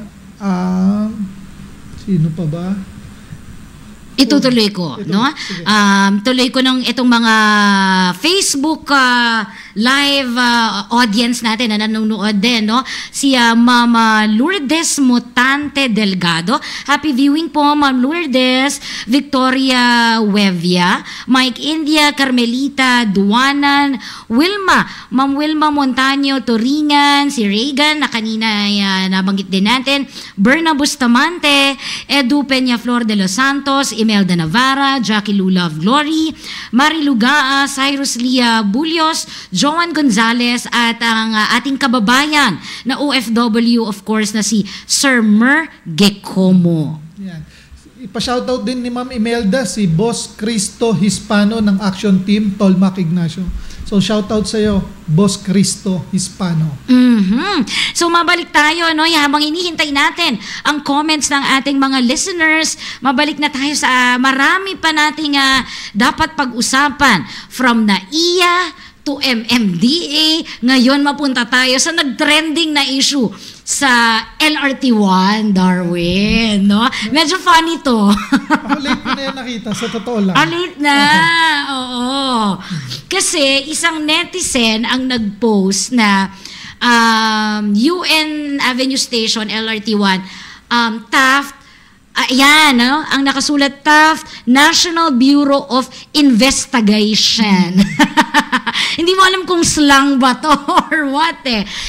Speaker 4: sino pa ba?
Speaker 5: Itutuloy ko, no? Tuloy ko ng itong mga Facebook live audience natin na nanonood din, no? Si Mama Lourdes Mutante Delgado. Happy viewing po, Ma'am Lourdes. Victoria Wevia, Mike India, Carmelita Duanan, Wilma, Ma'am Wilma Montaño Turingan, si Reagan na kanina nabanggit din natin, Berna Bustamante, Edu Peña Flor de los Santos, Imelda Navarra, Jackie Lou Love Glory, Mari Lugaa, Cyrus Lia Bulios, Joan Gonzalez, at ang ating kababayan na OFW, of course, na si Sir Mer Gecomo.
Speaker 4: Yan. Ipa-shoutout din ni Ma'am Imelda si Boss Cristo Hispano ng Action Team Tolmac Ignacio. So shoutout sa iyo, Boss Cristo Hispano.
Speaker 5: So mabalik tayo, no, habang inihintay natin ang comments ng ating mga listeners. Mabalik na tayo sa marami pa nating dapat pag-usapan, from NAIA to MMDA. Ngayon mapunta tayo sa nag-trending na issue sa LRT1, Darwin, no? Medyo funny to.
Speaker 4: Ako late ko na yan nakita, sa totoo lang.
Speaker 5: Late na, oo. Kasi isang netizen ang nag-post na UN Avenue Station, LRT1, Taft, ayan, no? Ang nakasulat, Taft, National Bureau of Investigation. Hindi mo alam kung slang ba to or what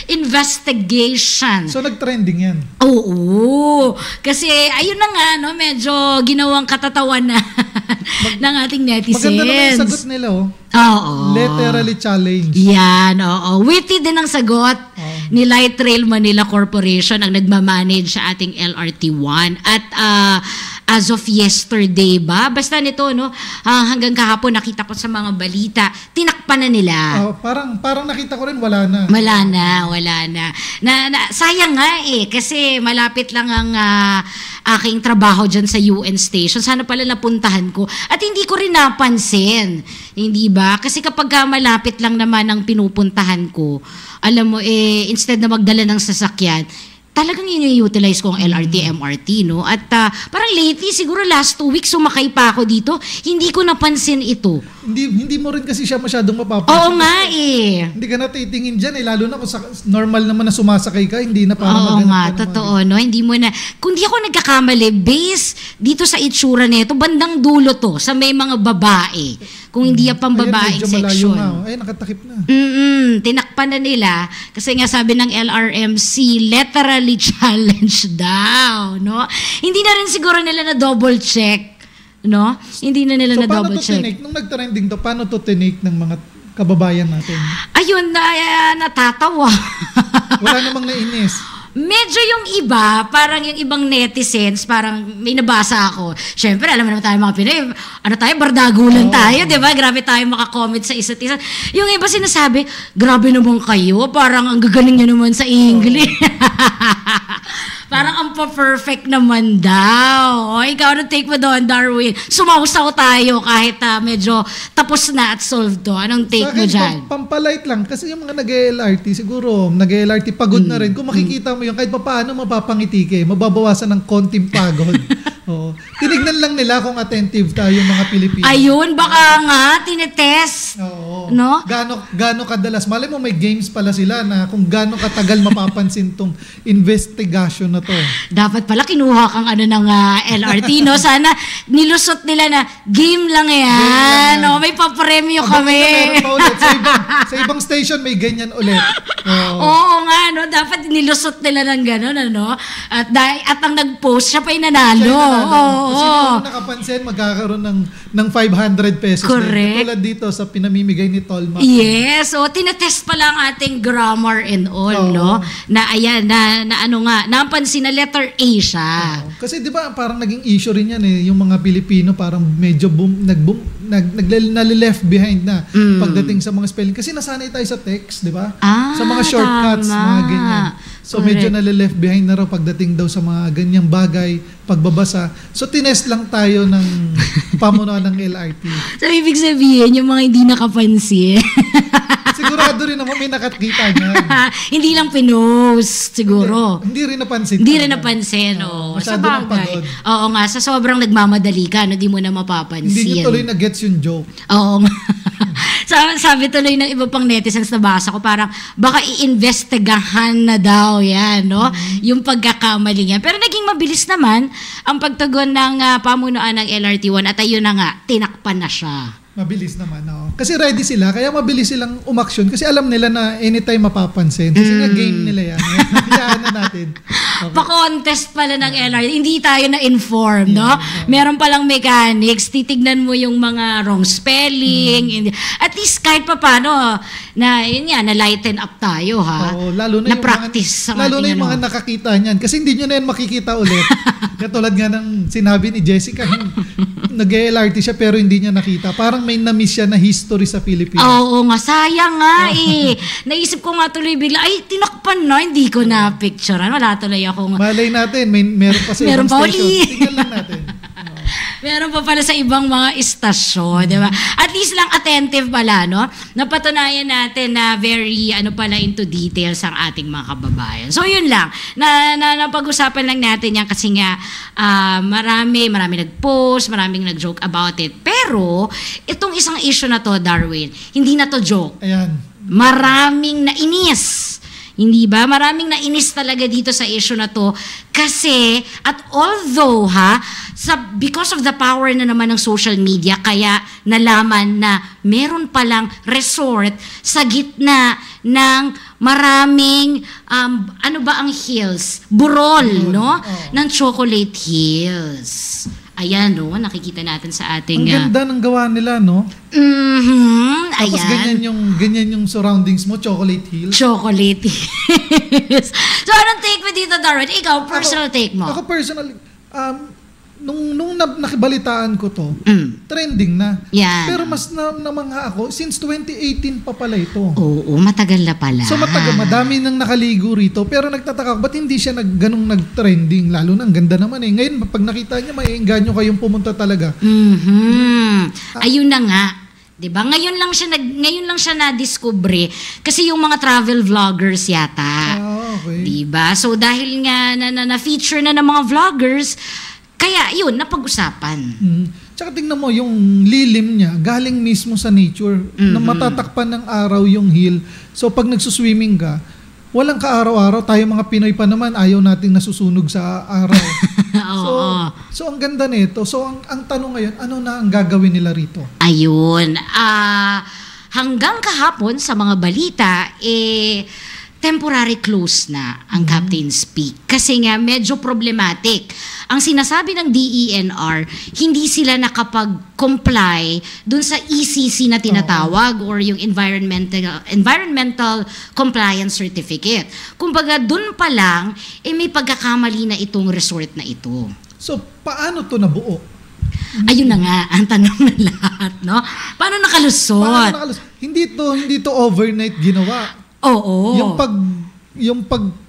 Speaker 5: Investigation.
Speaker 4: So nag-trending yan?
Speaker 5: Oo. Kasi ayun na nga, no? Medyo ginawang katatawanan ng ating netizens.
Speaker 4: Maganda naman yung sagot nila, oh.
Speaker 5: Oo.
Speaker 4: Literally challenge.
Speaker 5: Yan, oo. Witty din ang sagot ni Light Rail Manila Corporation, ang nagmamanage sa ating LRT1. At as of yesterday ba? Basta nito, no? Hanggang kahapon nakita ko sa mga balita, tinakpan na nila.
Speaker 4: Parang nakita ko rin, wala na.
Speaker 5: Wala na. Sayang nga kasi malapit lang ang aking trabaho dyan sa UN station. Sana pala napuntahan ko. At hindi ko rin napansin. Hindi ba? Kasi kapag malapit lang naman ang pinupuntahan ko, alam mo, instead na magdala ng sasakyan, talagang ini-utilize ko ang LRT, MRT, no? At parang lately, siguro last 2 weeks, sumakay pa ako dito. Hindi ko napansin ito.
Speaker 4: Hindi mo rin kasi siya masyadong mapapansin.
Speaker 5: Oo nga
Speaker 4: Hindi ka na titingin dyan lalo na kung normal naman na sumasakay ka, hindi na parang
Speaker 5: Oo nga, totoo, no? Hindi mo na, kung di ako nagkakamali, base dito sa itsura nito, bandang dulo to, sa may mga babae. Kung hindi pang babaeng section.
Speaker 4: Ay, nakatakip na.
Speaker 5: Tinakpan na nila kasi nga sabi ng LRMC, literally challenge daw, no? Hindi na rin siguro nila na double check, no? Hindi na nila na double check.
Speaker 4: Nung nag-trending to, paano to tinake ng mga kababayan natin?
Speaker 5: Ayun, natatawa.
Speaker 4: Wala namang nainis.
Speaker 5: Medyo yung iba, parang yung ibang netizens, parang may nabasa ako. Siyempre, alam mo naman tayo mga Pinoy, bardagulan tayo, di ba? Grabe tayo makakomment sa isa't isa. Yung iba sinasabi, grabe naman kayo, parang ang gagaling nyo naman sa English. Parang ang pa-perfect naman daw. O, ikaw ano take mo doon, Darwin? Sumausaw tayo kahit medyo tapos na at solved to. Anong take mo dyan?
Speaker 4: Pampalight lang. Kasi yung mga nag-LRT, siguro, nag-LRT pagod na rin. Kung makikita mo yung kahit paano mapapangiti ka, mababawasan ng konting pagod. Oo. Tinignan lang nila kung attentive tayo mga Pilipino.
Speaker 5: Ayun, baka nga, tinetest.
Speaker 4: Oo.
Speaker 5: No?
Speaker 4: Gaano kadalas. Malay mo may games pala sila na kung gaano katagal mapapansin tong investigation na to.
Speaker 5: Dapat pala kinuha kang ng LRT, no? Sana nilusot nila na game lang yan. No? May papremyo kami.
Speaker 4: Meron pa ulit. Sa ibang station may ganyan ulit.
Speaker 5: Oo nga, no? Dapat nilusot nila ng gano'n, ano? At ang nag-post, siya pa yung nanalo.
Speaker 4: Kasi kung nakapansin, magkakaroon ng 500 pesos.
Speaker 5: Correct.
Speaker 4: Tulad dito sa pinamimigay ni Tolma.
Speaker 5: Yes. So, tinetest pa lang ating grammar and all, no? Na ayan, na napansin na letter A siya.
Speaker 4: Kasi di ba parang naging issue rin yan yung mga Pilipino parang medyo nalileft behind na pagdating sa mga spelling. Kasi nasanay tayo sa text, di ba? Sa mga shortcuts, mga ganyan. So medyo nalileft behind na raw pagdating daw sa mga ganyang bagay, pagbabasa. So tinest lang tayo ng pamunuan ng LRT.
Speaker 5: So ibig sabihin, yung mga hindi nakapansin.
Speaker 4: Sigurado rin naman may nakakita niyan.
Speaker 5: Hindi lang pinost, siguro.
Speaker 4: Hindi rin napansin.
Speaker 5: Hindi rin napansin, sa bagay. Oo nga, sa sobrang nagmamadali ka, di mo na mapapansin.
Speaker 4: Hindi nyo tuloy na-gets yung joke.
Speaker 5: Oo nga. Sabi tuloy ng iba pang netizens na basa ko, parang baka iimbestigahan na daw yan, no? Yung pagkakamali niya. Pero naging mabilis naman ang pagtugon ng pamunuan ng LRT1 at ayun na nga, tinakpan na siya.
Speaker 4: Mabilis naman, no? Kasi ready sila, kaya mabilis silang umaksyon kasi alam nila na anytime mapapansin. Kasi nga game nila yan. Hayaan na natin. Okay.
Speaker 5: Pa-contest pala ng LRT. Hindi tayo na-inform, no? Meron palang mechanics. Titignan mo yung mga wrong spelling. At least kahit pa paano, na-lighten up tayo, ha?
Speaker 4: Oo, lalo na
Speaker 5: na-practice.
Speaker 4: Lalo na yung mga nakakita niyan. Kasi hindi nyo na yan makikita ulit. Katulad nga ng sinabi ni Jessica, nag-LRT siya pero hindi niya nakita. Parang may na-miss siya na history sa Pilipinas.
Speaker 5: Oo nga, sayang nga Naisip ko nga tuloy bigla, tinakpan na, hindi ko na picturean. Wala tuloy ako.
Speaker 4: Malay natin, meron pa sa ibang station. Tingnan lang natin.
Speaker 5: Meron pa pala sa ibang mga istasyon, di ba? At least lang attentive pala, no? Napatunayan natin na very, pala into details ang ating mga kababayan. So, yun lang. Napag-usapan lang natin yan kasi nga marami nag-post, maraming nag-joke about it. Pero, itong isang issue na to, Darwin, hindi na to joke.
Speaker 4: Ayan.
Speaker 5: Maraming nainis. Hindi ba? Maraming nainis talaga dito sa issue na to kasi at although because of the power na naman ng social media kaya nalaman na meron palang resort sa gitna ng maraming ang hills? Burol, no? Ng Chocolate Hills. Ayan, no? Nakikita natin sa ating...
Speaker 4: Ang ganda ng gawa nila, no? Tapos ganyan yung surroundings mo, Chocolate Hills.
Speaker 5: Chocolate Hills. So, anong take mo dito, Darwin? Ikaw, personal take mo.
Speaker 4: Ako personally, nung nakibalitaan ko to, trending na.
Speaker 5: Yan.
Speaker 4: Pero mas namangha ako, since 2018 pa pala ito.
Speaker 5: Oo, matagal na pala.
Speaker 4: So madami nang nakaligo rito, pero nagtataka ako, ba't hindi siya ganung nag-trending? Lalo na, ang ganda naman Ngayon, pag nakita niya, maiengganyo kayong pumunta talaga.
Speaker 5: Ayun na nga. 'Di ba? Ngayon lang siya na-discover kasi yung mga travel vloggers yata.
Speaker 4: Okay.
Speaker 5: 'Di ba? So dahil nga na-feature na ng mga vloggers, kaya yun, napag-usapan.
Speaker 4: Tsaka tingnan mo, yung lilim niya, galing mismo sa nature, na matatakpan ng araw yung hill. So pag nagsuswimming ka, walang kaaraw-araw, tayo mga Pinoy pa naman, ayaw nating nasusunog sa araw. So ang ganda nito. So ang tanong ngayon, ano na ang gagawin nila rito?
Speaker 5: Ayun. Hanggang kahapon sa mga balita, temporary close na ang Captain's Peak. Kasi nga, medyo problematic. Ang sinasabi ng DENR, hindi sila nakapag-comply dun sa ECC na tinatawag or yung Environmental Compliance Certificate. Kumbaga, dun pa lang, may pagkakamali na itong resort na ito.
Speaker 4: So, paano to nabuo?
Speaker 5: Ayun na nga, ang tanong na lahat, no? Paano nakalusot?
Speaker 4: Hindi to overnight ginawa.
Speaker 5: Oo.
Speaker 4: Yung yung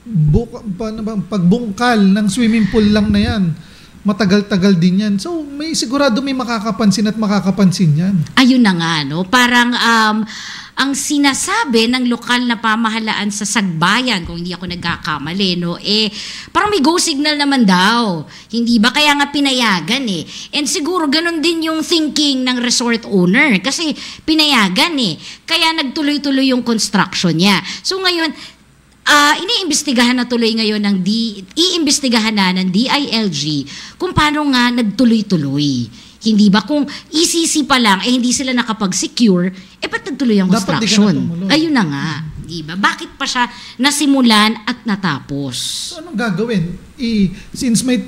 Speaker 4: pagbungkal ng swimming pool lang na yan, matagal-tagal din yan. So, sigurado may makakapansin at makakapansin yan.
Speaker 5: Ayun na nga, no? Parang ang sinasabi ng lokal na pamahalaan sa Sagbayan, kung hindi ako nagkakamali, no? Parang may go signal naman daw. Hindi ba? Kaya nga pinayagan eh. And siguro ganun din yung thinking ng resort owner. Kasi pinayagan eh. Kaya nagtuloy-tuloy yung construction niya. So ngayon, iniimbestigahan na tuloy ngayon iimbestigahan na ng DILG kung paano nga nagtuloy-tuloy. Hindi ba kung ECC pa lang, hindi sila nakapag-secure, ba't nagtuloy ang construction? Ayun na nga. Diba? Bakit pa siya nasimulan at natapos?
Speaker 4: So, anong gagawin? Since may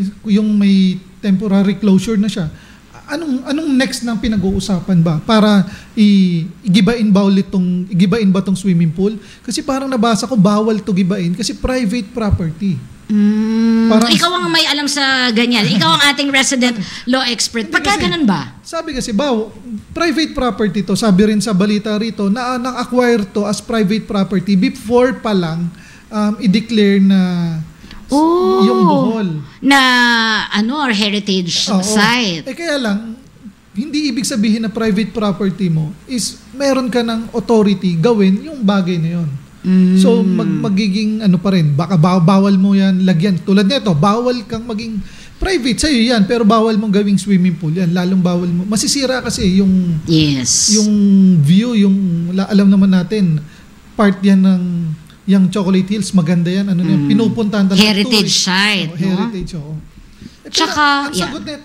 Speaker 4: temporary closure na siya, anong next na pinag-uusapan ba? Para igibain ba tong swimming pool? Kasi parang nabasa ko, bawal to gibain kasi private property.
Speaker 5: Ikaw ang may alam sa ganyan. Ikaw ang ating resident law expert. Pagka ganun ba?
Speaker 4: Sabi kasi, private property to. Sabi rin sa balita rito na na-acquire to as private property before pa lang i-declare na yung Bohol.
Speaker 5: Na or heritage site.
Speaker 4: Kaya lang, hindi ibig sabihin na private property mo is meron ka ng authority gawin yung bagay na yun. So magiging pa rin, baka bawal mo yan lagyan. Tulad nito, bawal kang maging private, sa'yo yan, pero bawal mong gawing swimming pool yan. Lalong bawal mo. Masisira kasi yung view, alam naman natin, part yan ng yung Chocolate Hills, maganda yan. Pinupuntahan talaga.
Speaker 5: Heritage site.
Speaker 4: Heritage, oo.
Speaker 5: Tsaka,
Speaker 4: ang sagot na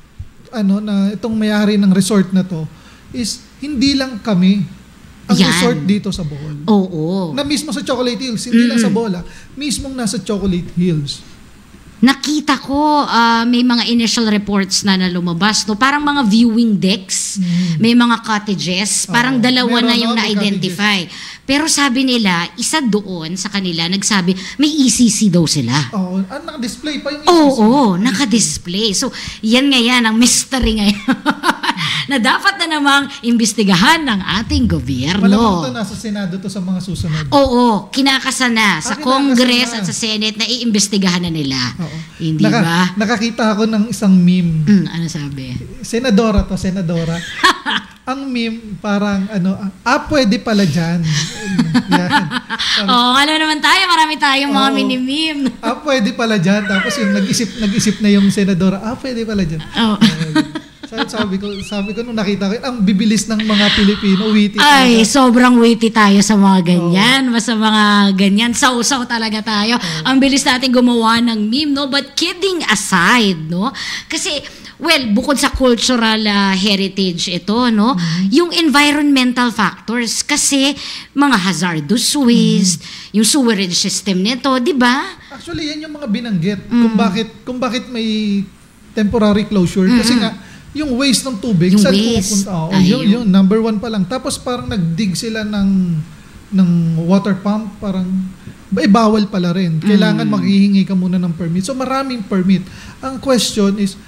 Speaker 4: itong may-ari ng resort na to is hindi lang kami ang resort dito sa Bohol.
Speaker 5: Oo.
Speaker 4: Na mismo sa Chocolate Hills, hindi lang sa Bohol, mismong nasa Chocolate Hills.
Speaker 5: Nakita ko may mga initial reports na lumabas, no? Parang mga viewing decks, may mga cottages, parang dalawa na yung na-identify. Pero sabi nila, isa doon sa kanila nagsabi, may ECC daw sila.
Speaker 4: Oo, naka-display pa yung ECC.
Speaker 5: Oo, naka-display. So, yan ang mystery ngayon. Na dapat na namang imbestigahan ng ating gobyerno.
Speaker 4: Malamang ito nasa Senado to sa mga susunod.
Speaker 5: Oo, kinakasana sa Congress at sa Senate na iimbestigahan na nila.
Speaker 4: Oo.
Speaker 5: Hindi ba?
Speaker 4: Nakakita ako ng isang meme.
Speaker 5: Ano sabi?
Speaker 4: Senadora. Ang meme parang pwede pala dyan. Yan.
Speaker 5: Alam naman tayo, marami tayong mga mini-meme.
Speaker 4: Pwede pala dyan. Tapos yung nag-isip na yung senadora, pwede pala dyan. Sabi ko nung nakita ko, ang bibilis ng mga Pilipino, witty.
Speaker 5: Ay, sobrang witty tayo sa mga ganyan. Sa mga ganyan, sausaw talaga tayo. Ang bilis natin gumawa ng meme, no? But kidding aside, no? Kasi, bukod sa cultural heritage ito, no? Yung environmental factors, kasi mga hazardous waste, yung sewerage system nito, di ba?
Speaker 4: Actually, yan yung mga binanggit kung bakit may temporary closure. Kasi nga, yung waste ng tubig, saan pupunta? Yun, number 1 pa lang. Tapos parang nagdig sila ng water pump, parang bawal pala rin. Kailangan maghihingi ka muna ng permit. So maraming permit. Ang question is,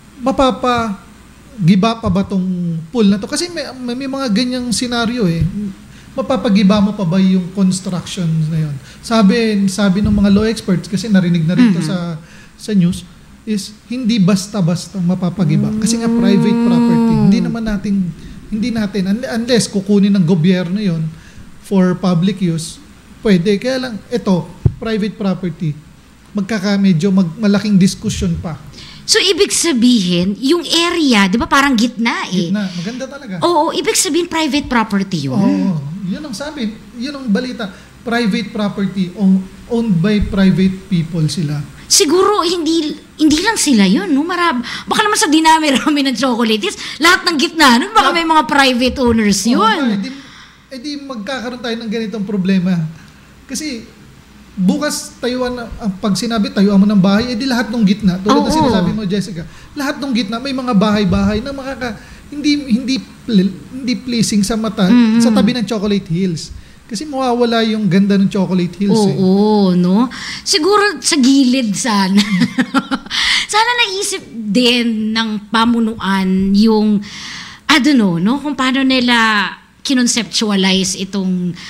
Speaker 4: mapapagiba pa ba tong pool na to? Kasi may mga ganyang senaryo Mapapagiba mo pa ba yung construction na yun? Sabi ng mga law experts, kasi narinig na rin to sa news, is hindi basta-basta mapapagiba. Kasi nga private property. Hindi natin, unless kukunin ng gobyerno yon for public use, pwede. Kaya lang, ito, private property, medyo malaking discussion pa.
Speaker 5: So, ibig sabihin, yung area, di ba parang gitna
Speaker 4: Gitna, maganda talaga.
Speaker 5: Oo, ibig sabihin private property yun.
Speaker 4: Oo, yun ang sabi. Yun ang balita. Private property, owned by private people sila.
Speaker 5: Siguro, hindi lang sila yun. No? Baka naman sa dinami-rami ng chocolates, lahat ng gitna nun, baka may mga private owners yun.
Speaker 4: Di magkakaroon tayo ng ganitong problema. Kasi, bukas pag sinabi tayuan mo ng bahay, di lahat ng gitna. Tulad na sinasabi mo, Jessica, lahat ng gitna, may mga bahay-bahay na hindi pleasing sa mata sa tabi ng Chocolate Hills. Kasi mawawala yung ganda ng Chocolate Hills.
Speaker 5: Oo, no? Siguro sa gilid sana. Sana naisip din ng pamunuan yung, I don't know, no? Kung paano nila kinonceptualize itong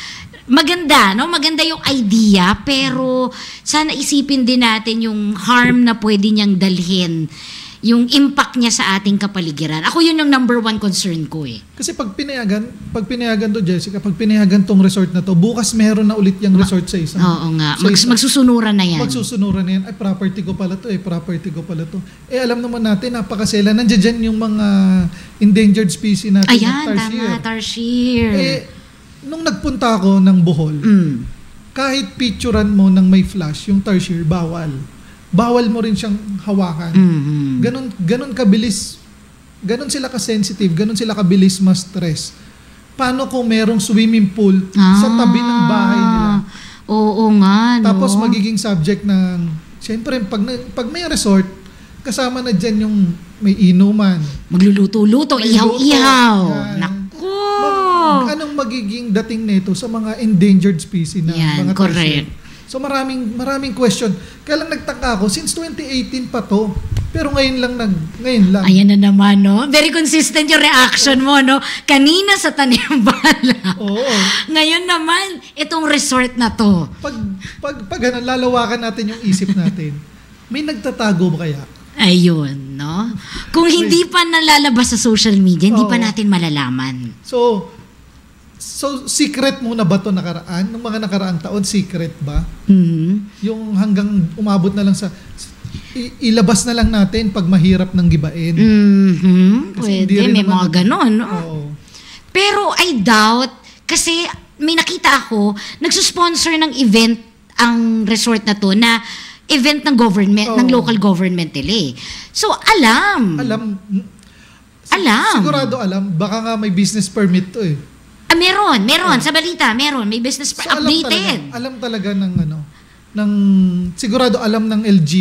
Speaker 5: maganda, no? Maganda yung idea, pero sana isipin din natin yung harm na pwede niyang dalhin, yung impact niya sa ating kapaligiran. Ako yun yung number one concern ko eh.
Speaker 4: Kasi pag pinayagan to, Jessica, pag pinayagan tong resort na to, bukas meron na ulit yung resort sa isang.
Speaker 5: Oo nga, magsusunuran na yan.
Speaker 4: Magsusunuran na yan. Ay, property ko pala to, property ko pala to. Alam naman natin, napakasela. Nandiyan dyan yung mga endangered species natin.
Speaker 5: Ayan, tama, tarsier.
Speaker 4: Nung nagpunta ako ng Bohol, kahit picturean mo ng may flash, yung tarsier, bawal. Bawal mo rin siyang hawakan. Ganon kabilis, ganon sila ka-sensitive, ganon sila kabilis ma-stress. Paano kung merong swimming pool sa tabi ng bahay nila?
Speaker 5: Oo nga, no?
Speaker 4: Tapos magiging subject ng, siyempre, pag may resort, kasama na dyan yung may inuman.
Speaker 5: Magluluto-luto, ihaw-ihaw.
Speaker 4: Anong magiging dating nito sa mga endangered species na mga
Speaker 5: correct.
Speaker 4: So maraming question. Kaya lang nagtaka ako, since 2018 pa to, pero ngayon lang.
Speaker 5: Ayan na naman, no? Very consistent yung reaction mo, no? Kanina sa Tanimbala.
Speaker 4: Oo.
Speaker 5: Ngayon naman, itong resort na to.
Speaker 4: Pag lalawakan natin yung isip natin, may nagtatago ba kaya?
Speaker 5: Ayun, no? Kung hindi pa nalalabas sa social media, hindi pa natin malalaman.
Speaker 4: So secret muna ba ito nakaraan? Nung mga nakaraang taon, secret ba? Yung hanggang umabot na lang sa ilabas na lang natin pag mahirap ng gibain.
Speaker 5: Pwede, may mga ganon. No? Pero I doubt, kasi may nakita ako, nagsusponsor ng event ang resort na to na event ng government, ng local government nila. So, alam.
Speaker 4: Sigurado alam. Baka nga may business permit to eh.
Speaker 5: Meron. Sa balita, meron. May business permit. So, updated.
Speaker 4: Alam talaga sigurado alam ng LG.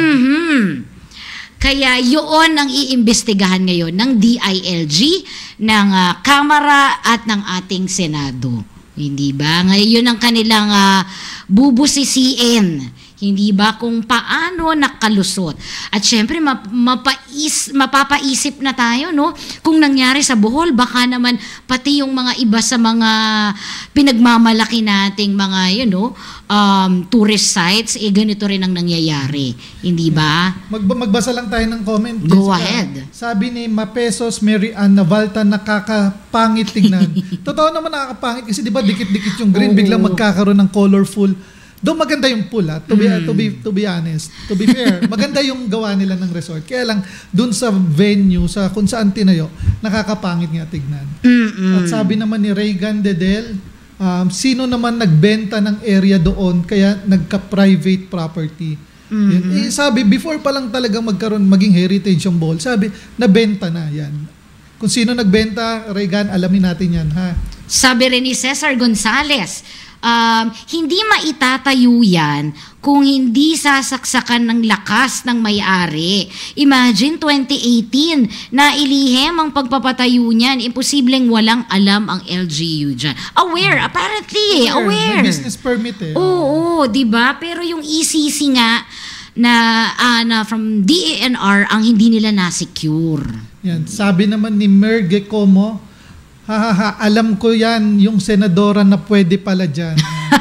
Speaker 5: Kaya yun ang iimbestigahan ngayon ng DILG, ng Kamara at ng ating Senado. Hindi ba? Ngayon ang kanilang bubusisiin. Hindi ba kung paano nakalusot. At syempre, mapapaisip na tayo, no? Kung nangyari sa Bohol, baka naman pati yung mga iba sa mga pinagmamalaki nating mga, tourist sites, ganito rin ang nangyayari. Hindi ba?
Speaker 4: Magbasa lang tayo ng comment.
Speaker 5: Go ahead.
Speaker 4: Sabi ni Mapesos Mary Ann Navalta, nakakapangit tingnan. Totoo naman nakakapangit kasi di ba dikit-dikit yung green, biglang magkakaroon ng colorful. Doon maganda yung pool, to be honest, to be fair. Maganda yung gawa nila ng resort. Kaya lang, doon sa venue, sa kung saan tinayo, nakakapangit nga tignan. At sabi naman ni Reagan Dedel, sino naman nagbenta ng area doon kaya nagka-private property? Sabi, before pa lang talagang maging heritage yung Bohol, sabi, nabenta na yan. Kung sino nagbenta, Reagan, alamin natin yan, ha?
Speaker 5: Sabi rin ni Cesar Gonzales, hindi maitatayo yan kung hindi sasaksakan ng lakas ng may-ari. Imagine 2018 na ilihim ang pagpapatayo niyan. Imposibleng walang alam ang LGU dyan. Apparently, aware.
Speaker 4: May business permit eh.
Speaker 5: Oo, diba? Pero yung ECC nga na from DENR ang hindi nila na-secure.
Speaker 4: Yan. Sabi naman ni Merge Como, alam ko yan, yung senadora na pwede pala dyan.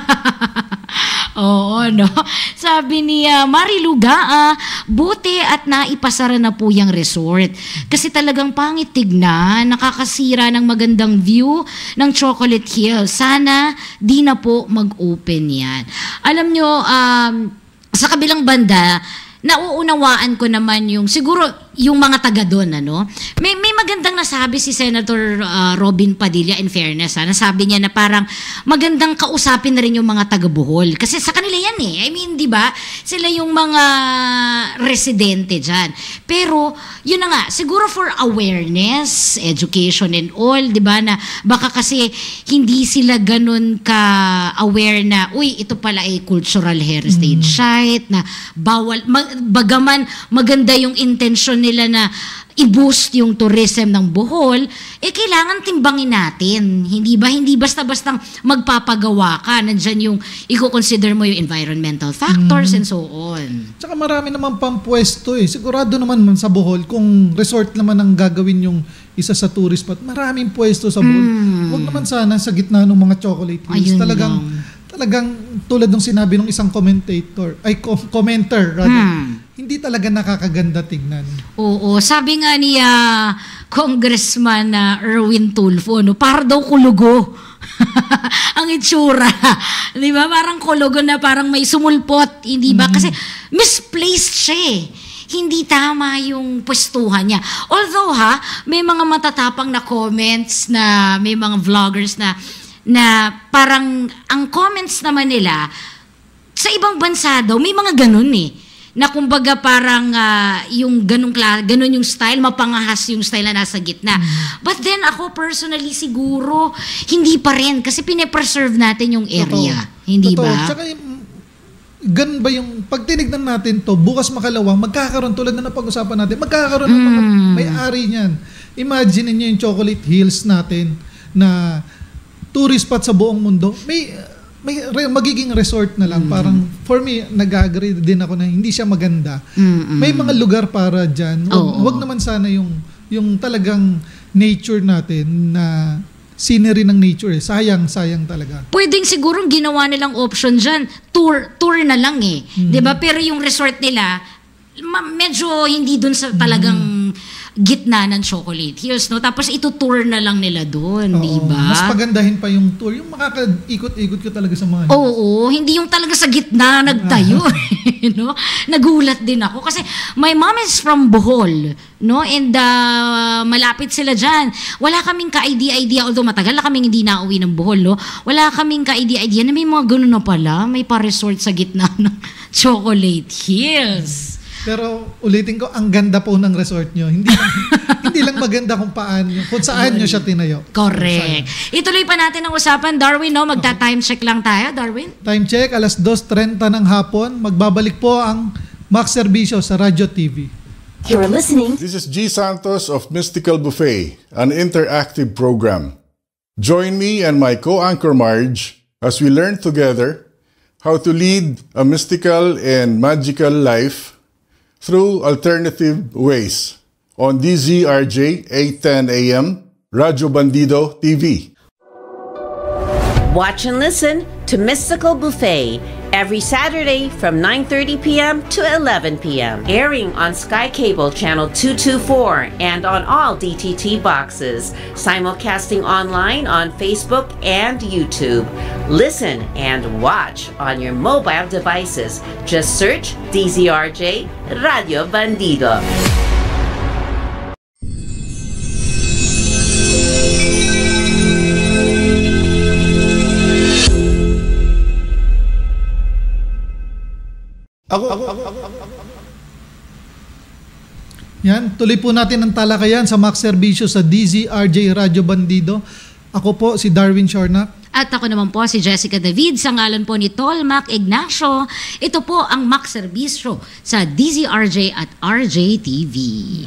Speaker 5: Oo, no? Sabi ni Mariluga, buti at naipasara na po yung resort. Kasi talagang pangit tignan, nakakasira ng magandang view ng Chocolate Hill. Sana di na po mag-open yan. Alam nyo, sa kabilang banda, nauunawaan ko naman siguro yung mga taga doon, May magandang nasabi si Senator Robin Padilla, in fairness, nasabi niya na parang magandang kausapin na rin yung mga taga Bohol. Kasi sa kanila yan eh. I mean, di ba? Sila yung mga residente dyan. Pero, yun na nga, siguro for awareness, education and all, di ba, na baka kasi hindi sila ganun ka-aware na, ito pala ay cultural heritage site, na bawal, bagaman maganda yung intention nila na i-boost yung tourism ng Bohol, kailangan timbangin natin. Hindi ba? Hindi basta-bastang magpapagawa ka. Nandyan yung i-consider mo yung environmental factors and so on.
Speaker 4: Tsaka marami naman pang pwesto eh. Sigurado naman sa Bohol, kung resort naman ang gagawin yung isa sa tourist spot. Maraming pwesto sa Bohol. Huwag naman sana sa gitna ng mga chocolate hills.
Speaker 5: Ayun
Speaker 4: Talagang tulad ng sinabi ng isang commenter rather, hindi talaga nakakaganda tingnan.
Speaker 5: Oo, sabi nga ni Congressman Erwin Tulfo, no, para daw kulugo. Ang itsura. Di ba? Parang kulugo na parang may sumulpot. Hindi ba? Kasi misplaced siya eh. Hindi tama yung pwestuhan niya. Although may mga matatapang na comments na may mga vloggers na parang ang comments naman nila sa ibang bansa daw may mga ganun eh. Na kumbaga parang yung ganun yung style, mapangahas yung style na nasa gitna. But then ako personally siguro hindi pa rin kasi pine-preserve natin yung area. Hindi ba?
Speaker 4: Tsaka ganun ba yung pag tinignan natin to, bukas makalawa, magkakaroon tulad na napag-usapan natin, magkakaroon ng mga may-ari niyan. Imagine niyo yung chocolate hills natin na tourist spot sa buong mundo. May magiging resort na lang. Parang for me, nag-agree din ako na hindi siya maganda. May mga lugar para dyan. Wag naman sana yung talagang nature natin na scenery ng nature eh. Sayang talaga.
Speaker 5: Pwedeng sigurong ginawa nilang option dyan. Tour na lang eh. 'Di ba? Pero yung resort nila, medyo hindi dun sa talagang gitna ng chocolate hills, no? Tapos ito-tour na lang nila doon, di ba?
Speaker 4: Mas pagandahin pa yung tour. Yung makaka-ikot-ikot ka talaga sa mga...
Speaker 5: Oo, hindi yung talaga sa gitna nagtayo. No? Nagulat din ako. Kasi my mom is from Bohol, no? And malapit sila dyan. Wala kaming ka-idea, although matagal na kaming hindi nauwi ng Bohol, no? Wala kaming ka-idea na may mga ganun na pala. May pa-resort sa gitna ng chocolate hills.
Speaker 4: Pero ulitin ko, ang ganda po ng resort nyo. Hindi lang maganda kung saan nyo siya tinayo.
Speaker 5: Correct. Ituloy pa natin ang usapan, Darwin, no? Magta-time check lang tayo, Darwin.
Speaker 4: Time check, 2:30 ng hapon. Magbabalik po ang Max Serbisyo sa Radyo TV.
Speaker 1: You're listening. This is G. Santos of Mystical Buffet, an interactive program. Join me and my co-anchor Marge as we learn together how to lead a mystical and magical life through alternative ways on DZRJ 810 AM, Radyo Bandido TV.
Speaker 7: Watch and listen to Mystical Buffet every Saturday from 9:30 p.m. to 11 p.m. Airing on Sky Cable Channel 224 and on all DTT boxes. Simulcasting online on Facebook and YouTube. Listen and watch on your mobile devices. Just search DZRJ Radio Bandido.
Speaker 4: Yan, tuloy po natin ang talakayan sa Max Serbisyo sa DZRJ Radio Bandido. Ako po si Darwin Shornak.
Speaker 5: At ako naman po si Jessica David sa ngalan po ni Tolmac Ignacio. Ito po ang Max Serbisyo sa DZRJ at RJTV.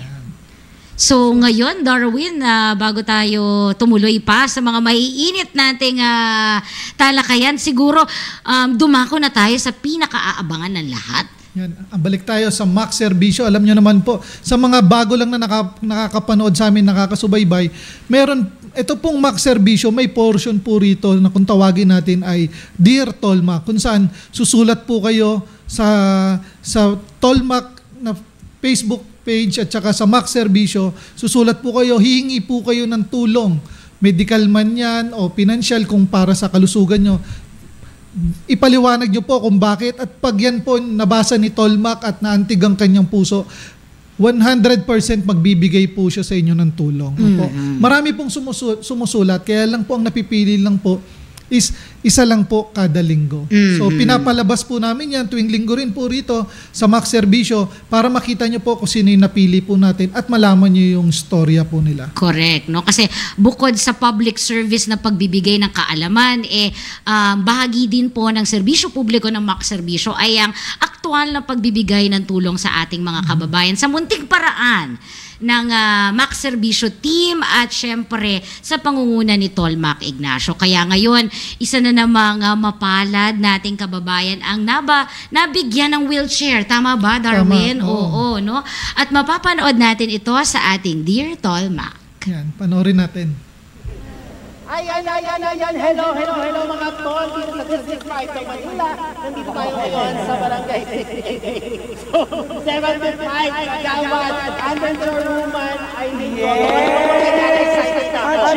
Speaker 5: So ngayon, Darwin, bago tayo tumuloy pa sa mga maiinit nating talakayan, siguro dumako na tayo sa pinakaaabangan ng lahat.
Speaker 4: Yan, balik tayo sa Max Serbisyo. Alam nyo naman po, sa mga bago lang na nakakapanood sa amin, nakakasubaybay, ito pong Max Serbisyo, may portion po rito na kung tawagin natin ay Dear Tolmac, kung saan susulat po kayo sa Tolmac na Facebook page at saka sa Max Serbisyo, susulat po kayo, hihingi po kayo ng tulong, medical man yan o financial kung para sa kalusugan nyo. Ipaliwanag nyo po kung bakit at pag yan po nabasa ni Tolmac at naantig ang kanyang puso, 100% magbibigay po siya sa inyo ng tulong. Marami pong sumusulat, kaya lang po ang napipili lang po is isa lang po kada linggo. So pinapalabas po namin yan tuwing linggo rin po rito sa Max Serbisyo para makita nyo po kung sino yung napili po natin at malaman nyo yung storya po nila.
Speaker 5: Correct, no? Kasi bukod sa public service na pagbibigay ng kaalaman, bahagi din po ng serbisyo publiko ng Max Serbisyo ay ang aktual na pagbibigay ng tulong sa ating mga kababayan sa munting paraan ng Max Serbisyo team at syempre sa pangunguna ni Tolmac Ignacio. Kaya ngayon, isa na namang mapalad nating kababayan ang nabigyan ng wheelchair. Tama ba, Darwin?
Speaker 4: Tama,
Speaker 5: oo, no? At mapapanood natin ito sa ating Dear Tolmac.
Speaker 4: Yan, panoorin natin.
Speaker 6: Ayan, hello mga tol, dito sa District 5 ng Manila. Nandito tayo ngayon sa Barangay 688. So, 75, Kagawad, and then the woman, Aileen Colo. Excited ka ako.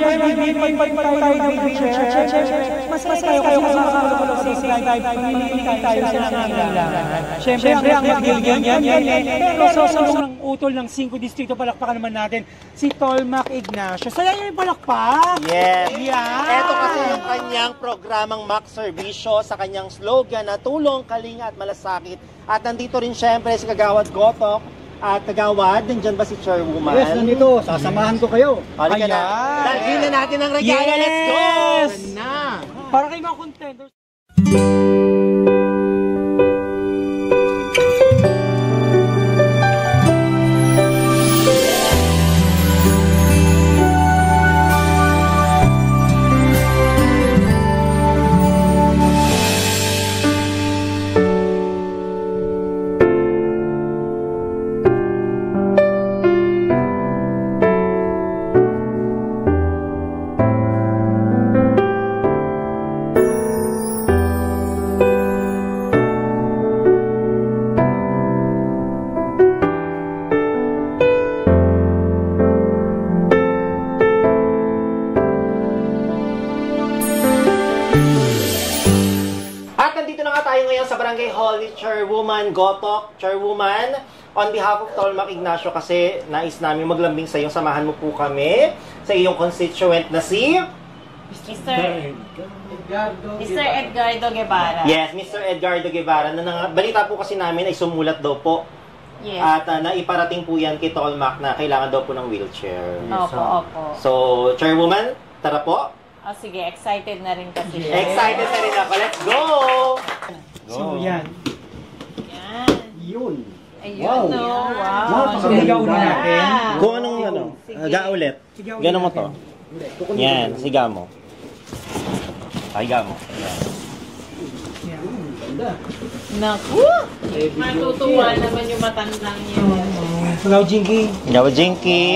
Speaker 22: Mas tayo kayo sa tayo sa Manila. Siyempre, ang mag-deal yan. Pero sa unang utol ng 5 distrito, palakpakan naman natin si Tolmac Ignacio. Saya yung palakpak.
Speaker 6: Yes.
Speaker 22: Yeah.
Speaker 6: Ito kasi yung kanyang programang Mac Servicio sa kanyang slogan na tulong, kalinga at malasakit. At nandito rin syempre si Kagawad Gotok at Kagawad. Nandiyan ba si Chairwoman?
Speaker 22: Yes, nandito. Sasamahan ko kayo.
Speaker 6: Halika na. Dalhin na natin ang regalo.
Speaker 22: Yes.
Speaker 6: Let's go! Na.
Speaker 22: Para kayo mga contenders.
Speaker 6: Barangay Hall ni Chairwoman Gotok. Chairwoman, on behalf of Tolmac Ignacio kasi nais namin maglambing sa iyo. Samahan mo po kami sa iyong constituent na si
Speaker 23: Mr. Edgardo Guevara.
Speaker 6: Yes, Mr. Edgardo Guevara. Balita po kasi namin ay sumulat daw po.
Speaker 23: Yes.
Speaker 6: At naiparating po yan kay Tolmac na kailangan daw po ng wheelchair.
Speaker 23: Opo.
Speaker 6: So, Chairwoman, tara po.
Speaker 23: Oh, sige, excited na rin kasi siya.
Speaker 6: Excited na rin ako. Let's go!
Speaker 22: So, yan. Yun.
Speaker 23: Ayun,
Speaker 22: wow.
Speaker 23: No? Wow.
Speaker 22: Sigaw na natin.
Speaker 6: Kung anong ano, ga ulit. Gano'n mo to. Yan, siga mo. Siga mo.
Speaker 23: Naku! Matutuwa naman yung matandang yun.
Speaker 22: Sigaw Jinky.
Speaker 6: Sigaw Jinky.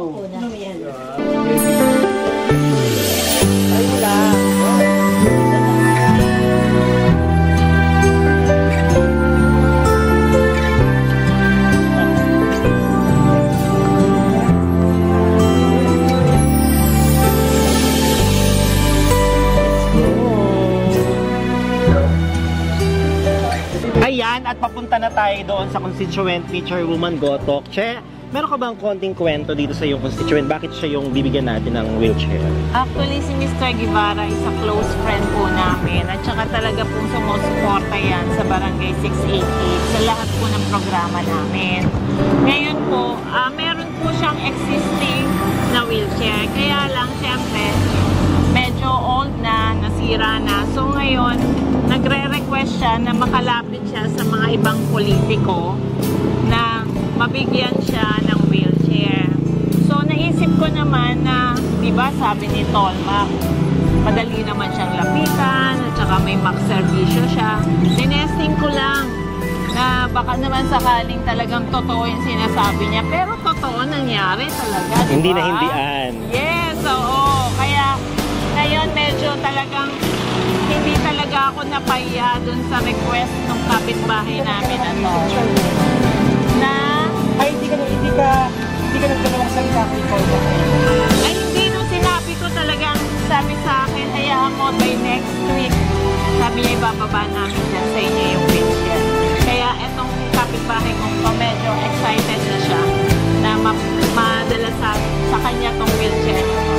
Speaker 6: Ayan, at papunta na tayo doon sa constituent ni Chairwoman Gotok. Che, meron ka bang konting kwento dito sa iyong constituent? Bakit siya yung bibigyan natin ng wheelchair?
Speaker 23: Actually, si Mr. Guevara is a close friend po namin. At saka talaga pong sumusuporta yan sa Barangay 688 sa lahat po ng programa namin. Ngayon po, meron po siyang existing na wheelchair. Kaya lang, siyempre, medyo old na, nasira na. So ngayon, nagre-request siya na makalapit siya sa mga ibang politiko na mabigyan siya ng wheelchair. So naisip ko naman na, di ba sabi ni Tolmac, madali naman siyang lapitan, at saka may Mac Servicio siya. Tinesting ko lang na baka naman sakaling talagang totoo yung sinasabi niya. Pero totoo, nangyari talaga. Diba?
Speaker 6: Hindi na hindian.
Speaker 23: Yes, oo. Kaya ngayon medyo talagang hindi talaga ako napahiya dun sa request ng kapitbahay namin na
Speaker 22: ay hindi ka nagdalawang salita ko.
Speaker 23: Ay hindi, nung sinabi ko talagang sabi sa akin, hayaan mo by next week, sabi niya ibababa namin dyan sa inyo yung wheelchair. Kaya etong kapitbahay kong to, medyo excited na siya na madala sa kanya tong wheelchair.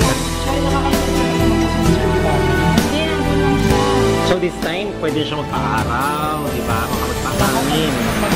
Speaker 6: So this time, pwede siya magpaka-araw, di ba? Makapagpakamin.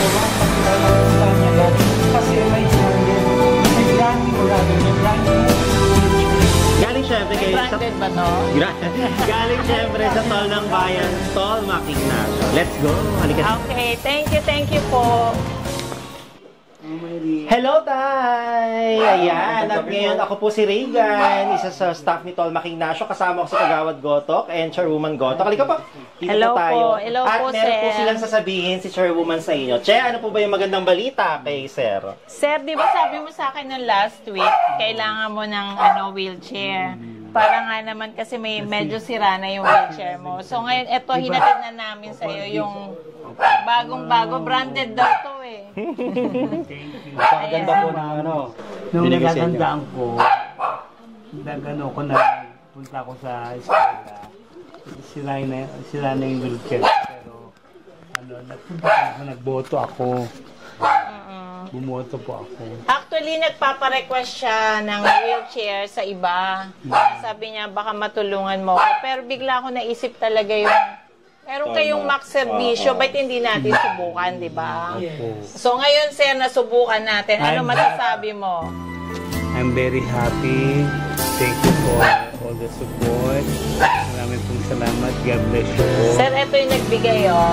Speaker 22: Kasi may branding o rather, may branding.
Speaker 6: Galing syempre kayo sa...
Speaker 23: Branded ba to?
Speaker 6: Galing syempre sa Tol ng Bayan, Tolmac Ignacio. Let's go! Halika.
Speaker 23: Okay, thank you po.
Speaker 6: Hello, Tay! Ayan, at ngayon ako po si Reagan, isa sa staff ni Tolmac Ignacio. Kasama ko si Kagawad Gotok and Chairwoman Gotok. Halika po, dito
Speaker 23: Hello
Speaker 6: po tayo.
Speaker 23: po. Hello
Speaker 6: at
Speaker 23: po,
Speaker 6: meron po
Speaker 23: sir.
Speaker 6: silang sasabihin si Chairwoman sa inyo. Che, ano po ba yung magandang balita kay Sir?
Speaker 23: Sir, di ba sabi mo sa akin nung last week, kailangan mo ng wheelchair. Para nga naman kasi medyo sira na yung wheelchair mo. So ngayon, eto, hinatid na namin sa iyo yung bagong-bago. Branded daw to eh.
Speaker 22: Napakaganda po na nung natatandaan ko, ko na punta ko sa eskwela, sila na yung wheelchair. Pero nagboto ako. Bumoto po ako.
Speaker 23: Actually, nagpaparequest siya ng wheelchair sa iba. Sabi niya, baka matulungan mo ako. Pero bigla ako naisip talaga yung meron kayong max servisyo, ba't hindi natin subukan, di ba? So ngayon, sir, nasubukan natin. Ano masasabi mo?
Speaker 22: I'm very happy. Thank you for all the support. Maraming pong salamat. God bless you all.
Speaker 23: Sir, ito yung nagbigay, oh.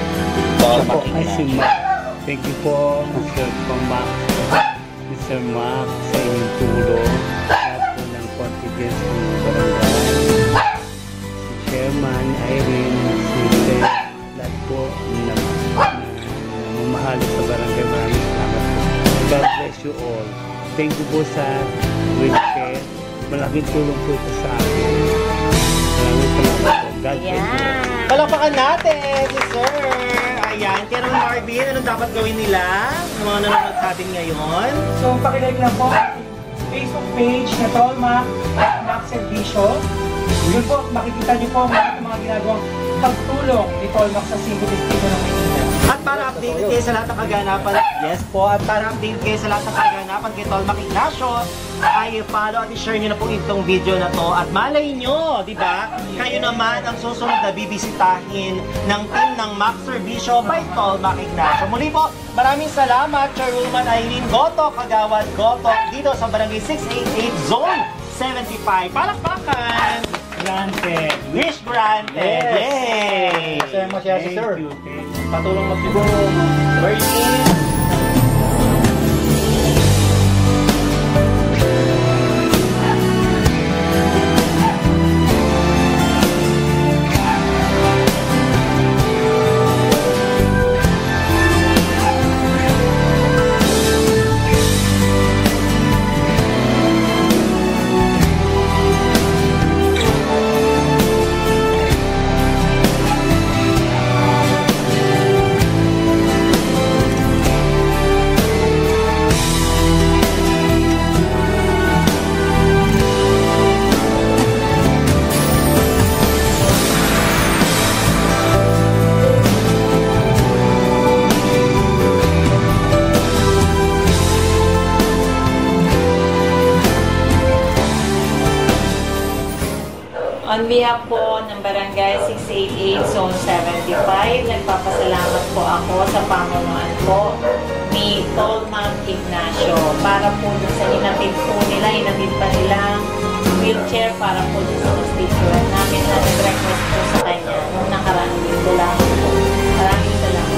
Speaker 22: Thank you po, Mr. Mac, Mr. Mac, sa inyong tulong. Lahat po ng confidence ng barangay. Si Chairman, Irene, si Ted, lahat po na mamahalo sa barangay. Maraming salamat po. God bless you all. Thank you po sa wheelchair. Malaking tulong po ito sa akin. Maraming salamat po. God bless you all.
Speaker 6: Palakpakan natin si Sir! Ayan, kaya naman Marvin, anong dapat gawin nila? Ang mga nanonood sa atin ngayon?
Speaker 22: So, pakilike lang po Facebook page na Tolmac at Max Servisyo. Yun po, makikita niyo po mga ginagawang pagtulong ni Tolmac sa 5 distrito ng Maynila.
Speaker 6: At para updated kayo sa lahat ng kaganapan, yes po, at para updated kayo sa lahat ng kaganapan kay Tolmac Ignacio, ay follow at i-share nyo na po itong video na to. At malay nyo, di ba? Kayo naman ang susunod na bibisitahin ng team ng Max Servisyo by Tolmac Ignacio. Muli po, maraming salamat, Chairwoman Irene Gotok, Kagawad Gotok, dito sa Barangay 688 Zone 75. Palakpakan!
Speaker 22: Granted.
Speaker 6: Wish granted!
Speaker 22: Yes.
Speaker 6: Yay!
Speaker 22: Sir, masya si Sir.
Speaker 6: Patulong mag-ibong. Bernie.
Speaker 23: On behalf po ng Barangay 688 Zone 75, nagpapasalamat po ako sa pamunuan po ni Tolmac Ignacio para po sa hinatid po nila, hinatid pa nilang wheelchair para po sa constituent namin na nag-request po sa kanya nung nakaraang linggo lang po. Maraming salamat.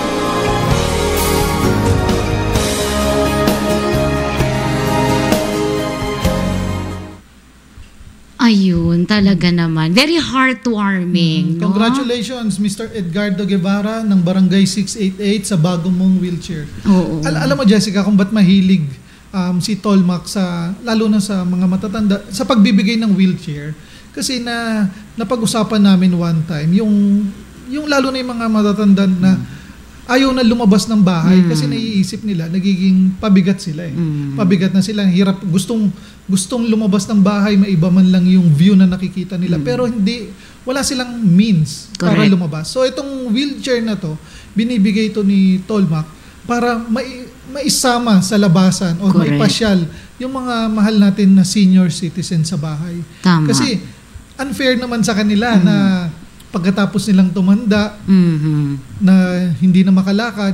Speaker 5: Ayun, talaga naman. Very heartwarming. No?
Speaker 4: Congratulations, Mr. Edgardo Guevara ng Barangay 688 sa bagong mong wheelchair.
Speaker 5: Oo.
Speaker 4: Alam mo, Jessica, kung ba't mahilig si Tolmac lalo na sa mga matatanda, sa pagbibigay ng wheelchair. Kasi napag-usapan namin one time, yung lalo na yung mga matatanda na ayaw na lumabas ng bahay kasi naiisip nila, nagiging pabigat sila eh. Pabigat na sila, hirap, gustong lumabas ng bahay, maiba man lang yung view na nakikita nila. Pero wala silang means para lumabas. So itong wheelchair na to, binibigay to ni Tolmac para maisama sa labasan o maipasyal yung mga mahal natin na senior citizen sa bahay.
Speaker 5: Tama.
Speaker 4: Kasi unfair naman sa kanila na pagkatapos nilang tumanda na hindi na makalakad,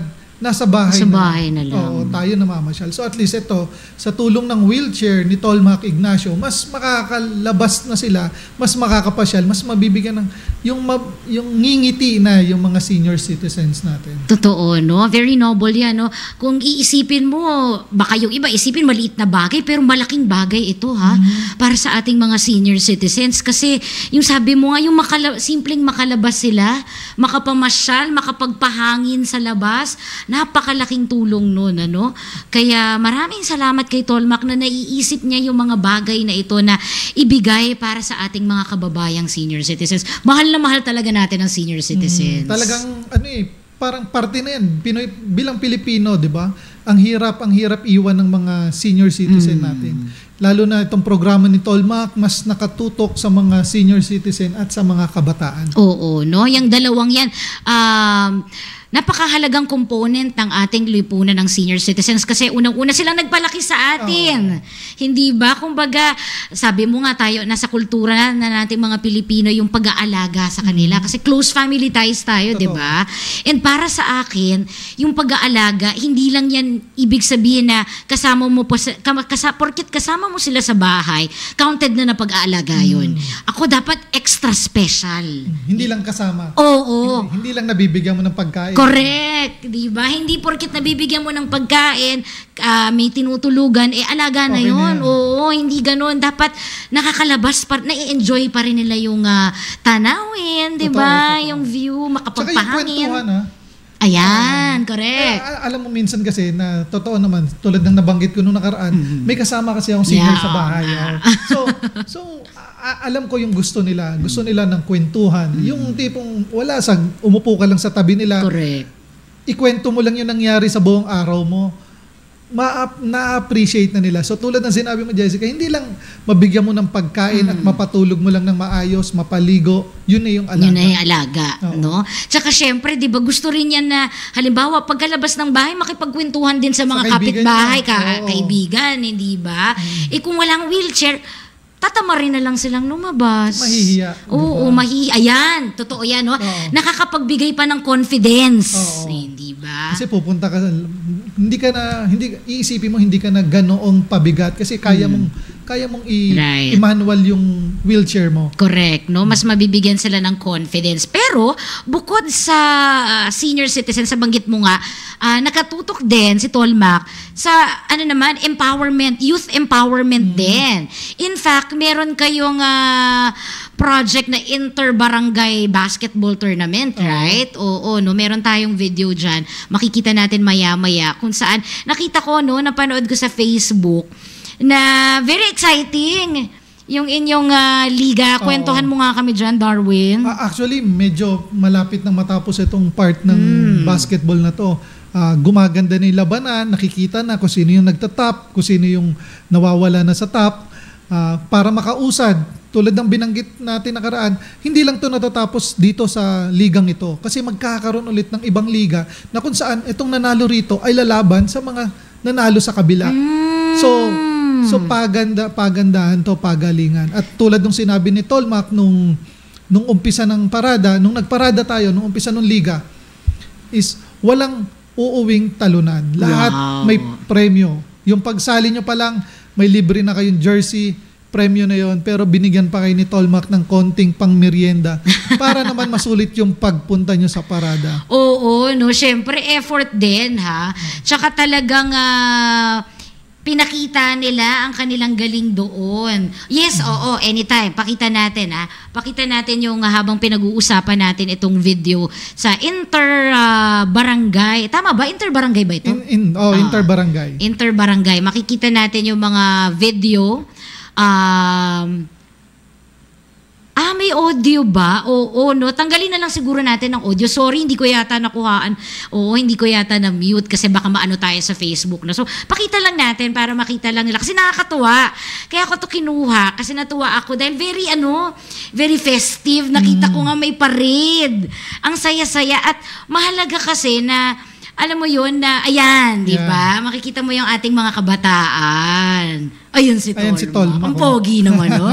Speaker 4: nasa bahay,
Speaker 5: na lang.
Speaker 4: Oo, tayo namamasyal. So at least ito, sa tulong ng wheelchair ni Tolmac Ignacio, mas makakalabas na sila, mas makakapasyal, mas mabibigyan ng yung ngingiti na yung mga senior citizens natin.
Speaker 5: Totoo, no? Very noble yan, no? Kung iisipin mo, baka yung iba isipin maliit na bagay, pero malaking bagay ito, ha? Para sa ating mga senior citizens. Kasi yung sabi mo nga, yung simpleng makalabas sila, makapamasyal, makapagpahangin sa labas, napakalaking tulong nun, ano? Kaya maraming salamat kay Tolmac na naiisip niya yung mga bagay na ito na ibigay para sa ating mga kababayang senior citizens. Mahal na mahal talaga natin ang senior citizens.
Speaker 4: Talagang, parang parte na yan. Pinoy, bilang Pilipino, di ba? Ang hirap iwan ng mga senior citizen natin. Lalo na itong programa ni Tolmac, mas nakatutok sa mga senior citizen at sa mga kabataan.
Speaker 5: Oo, no? Yung dalawang yan, napakahalagang component ng ating lipunan ng senior citizens kasi unang-una silang nagpalaki sa atin. Hindi ba? Kumbaga, sabi mo nga tayo, nasa kultura na nating mga Pilipino yung pag-aalaga sa kanila kasi close family ties tayo, di ba? And para sa akin, yung pag-aalaga, hindi lang yan ibig sabihin na kasama mo po porket kasama mo sila sa bahay, counted na pag-aalaga yun. Ako dapat extra special.
Speaker 4: Hindi lang kasama.
Speaker 5: Oo.
Speaker 4: Hindi lang nabibigyan mo ng pagkain.
Speaker 5: Correct, di ba? Hindi porket nabibigyan mo ng pagkain, may tinutulugan, alaga na yun. Oo, hindi ganoon. Dapat nakakalabas, na-enjoy pa rin nila yung tanawin, di ba? Yung view, makapagpahangin.
Speaker 4: Tsaka yung kwentuhan,
Speaker 5: Ayan, correct.
Speaker 4: Alam mo minsan kasi na totoo naman, tulad ng nabanggit ko nung nakaraan, may kasama kasi akong senior sa bahay. So alam ko yung gusto nila. Gusto nila ng kwentuhan. Yung tipong umupo ka lang sa tabi nila.
Speaker 5: Correct.
Speaker 4: Ikwento mo lang yung nangyari sa buong araw mo. Na-appreciate na nila. So tulad ng sinabi mo, Jessica, hindi lang mabigyan mo ng pagkain at mapatulog mo lang ng maayos, mapaligo, yun na yung alaga.
Speaker 5: Yun na yung alaga, no? Tsaka syempre, di ba, gusto rin yan na, halimbawa, pagkalabas ng bahay, makipagkwentuhan din sa mga kapitbahay, kaibigan, hindi ba? Kung walang wheelchair, tatama rin na lang silang lumabas.
Speaker 4: Mahihiya.
Speaker 5: Oo, mahihiya. Ayan, totoo yan, no? Nakakapagbigay pa ng confidence. Hindi ba?
Speaker 4: Kasi pupunta ka, iisipin mo, hindi ka na ganoong pabigat kasi kaya mong i-manual yung wheelchair mo.
Speaker 5: Correct, no? Mas mabibigyan sila ng confidence. Pero, bukod sa senior citizen, sa banggit mo nga, nakatutok din si Tolmac sa, empowerment, youth empowerment din. In fact, meron kayong project na inter-barangay basketball tournament, right? Oo, no? Meron tayong video dyan. Makikita natin maya-maya kung saan. Nakita ko, no? Napanood ko sa Facebook na very exciting yung inyong liga. Kwentuhan mo nga kami dyan, Darwin.
Speaker 4: Actually, medyo malapit nang matapos itong part ng basketball na to. Gumaganda na yung labanan, nakikita na kung sino yung nagtatap, kung sino yung nawawala na sa top. Para makausad, tulad ng binanggit natin nakaraan, hindi lang to natatapos dito sa ligang ito. Kasi magkakaroon ulit ng ibang liga na kung saan itong nanalo rito ay lalaban sa mga nanalo sa kabila. So pagandahan to, pagalingan. At tulad ng sinabi ni Tolmac nung umpisa ng parada, nung nagparada tayo, nung umpisa ng liga, is walang uuwing talunan. Lahat may premyo. Yung pagsali nyo pa lang, may libre na kayong jersey, premyo na yon, pero binigyan pa kayo ni Tolmac ng konting pang-merienda para naman masulit yung pagpunta nyo sa parada.
Speaker 5: Oo, no? Syempre, effort din, ha? Tsaka talagang pinakita nila ang kanilang galing doon. Yes, oo, anytime. Pakita natin, ha? Pakita natin yung habang pinag-uusapan natin itong video sa inter-barangay. Tama ba? Inter-barangay ba ito?
Speaker 4: Inter-barangay.
Speaker 5: Inter-barangay. Makikita natin yung mga video. May audio ba? Oo, no? Tanggalin na lang siguro natin ang audio. Sorry, hindi ko yata nakuhaan. Oo, hindi ko yata na-mute kasi baka maano tayo sa Facebook. No? So, pakita lang natin para makita lang nila. Kasi nakakatuwa. Kaya ako to kinuha kasi natuwa ako dahil very festive. Nakita ko nga may parade. Ang saya-saya at mahalaga kasi na alam mo yun na, ayan, di ba? Makikita mo yung ating mga kabataan. Ayun si Tolmac. Ang pogi naman, no?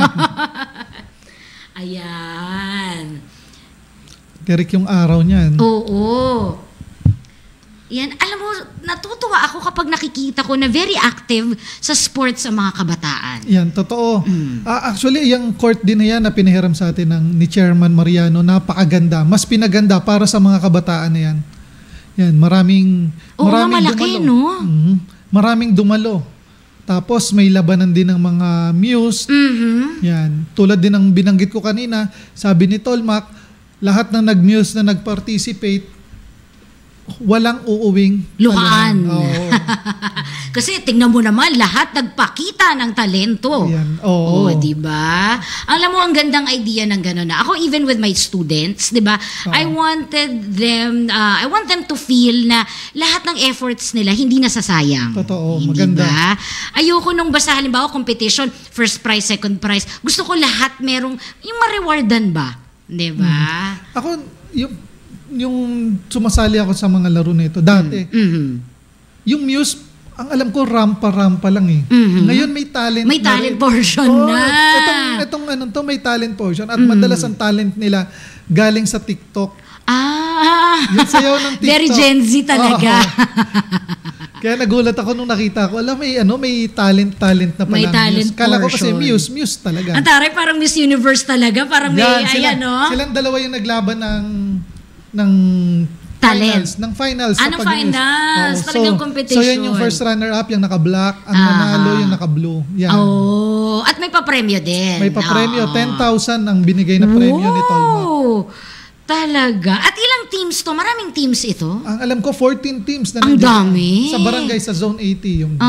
Speaker 5: Ayan.
Speaker 4: Garik yung araw niyan.
Speaker 5: Oo. Yan, alam mo, natutuwa ako kapag nakikita ko na very active sa sports ang mga kabataan.
Speaker 4: Yan, totoo. Actually, yung court din na yan na pinahiram sa atin ni Chairman Mariano, napakaganda. Mas pinaganda para sa mga kabataan na yan. Yan, maraming
Speaker 5: malaki,
Speaker 4: dumalo.
Speaker 5: no?
Speaker 4: Maraming dumalo. Tapos may labanan din ng mga Muse. Yan, tulad din ng binanggit ko kanina, sabi ni Tolmac, lahat ng nag-Muse na nag-participate, walang uuwing
Speaker 5: luhaan. Kasi tingnan mo naman, lahat nagpakita ng talento.
Speaker 4: Oo,
Speaker 5: di ba? Alam mo, ang gandang idea ng gano'n na. Ako, even with my students, di ba? I want them to feel na lahat ng efforts nila hindi nasasayang.
Speaker 4: Totoo, maganda.
Speaker 5: Ba? Ayoko nung basta halimbawa competition, first prize, second prize. Gusto ko lahat merong, yung ma-rewardan ba? Di ba?
Speaker 4: Ako, yung sumasali ako sa mga laro nito dati, yung Muse, ang alam ko rampa lang eh. Ngayon may talent.
Speaker 5: May talent portion na.
Speaker 4: Itong may talent portion at madalas ang talent nila galing sa TikTok. Yung sayaw ng TikTok.
Speaker 5: Very Gen Z talaga.
Speaker 4: Kaya nagulat ako nung nakita ko, may talent na pala.
Speaker 5: May talent
Speaker 4: Kala ko
Speaker 5: portion.
Speaker 4: kasi Muse talaga.
Speaker 5: Ang taray, parang Miss Universe talaga. Parang
Speaker 4: silang dalawa yung naglaban ng
Speaker 5: talent.
Speaker 4: Finals.
Speaker 5: Ng finals. Talagang competition.
Speaker 4: So yan yung first runner-up, yung naka-black. Ang nanalo, yung naka-blue. Yan.
Speaker 5: At may papremyo din.
Speaker 4: May papremyo. 10,000 ang binigay na premyo ni Tolmac.
Speaker 5: Talaga. At ilang teams to? Maraming teams ito?
Speaker 4: Ang alam ko, 14 teams na
Speaker 5: ang dami.
Speaker 4: Sa barangay, sa Zone 80. Yung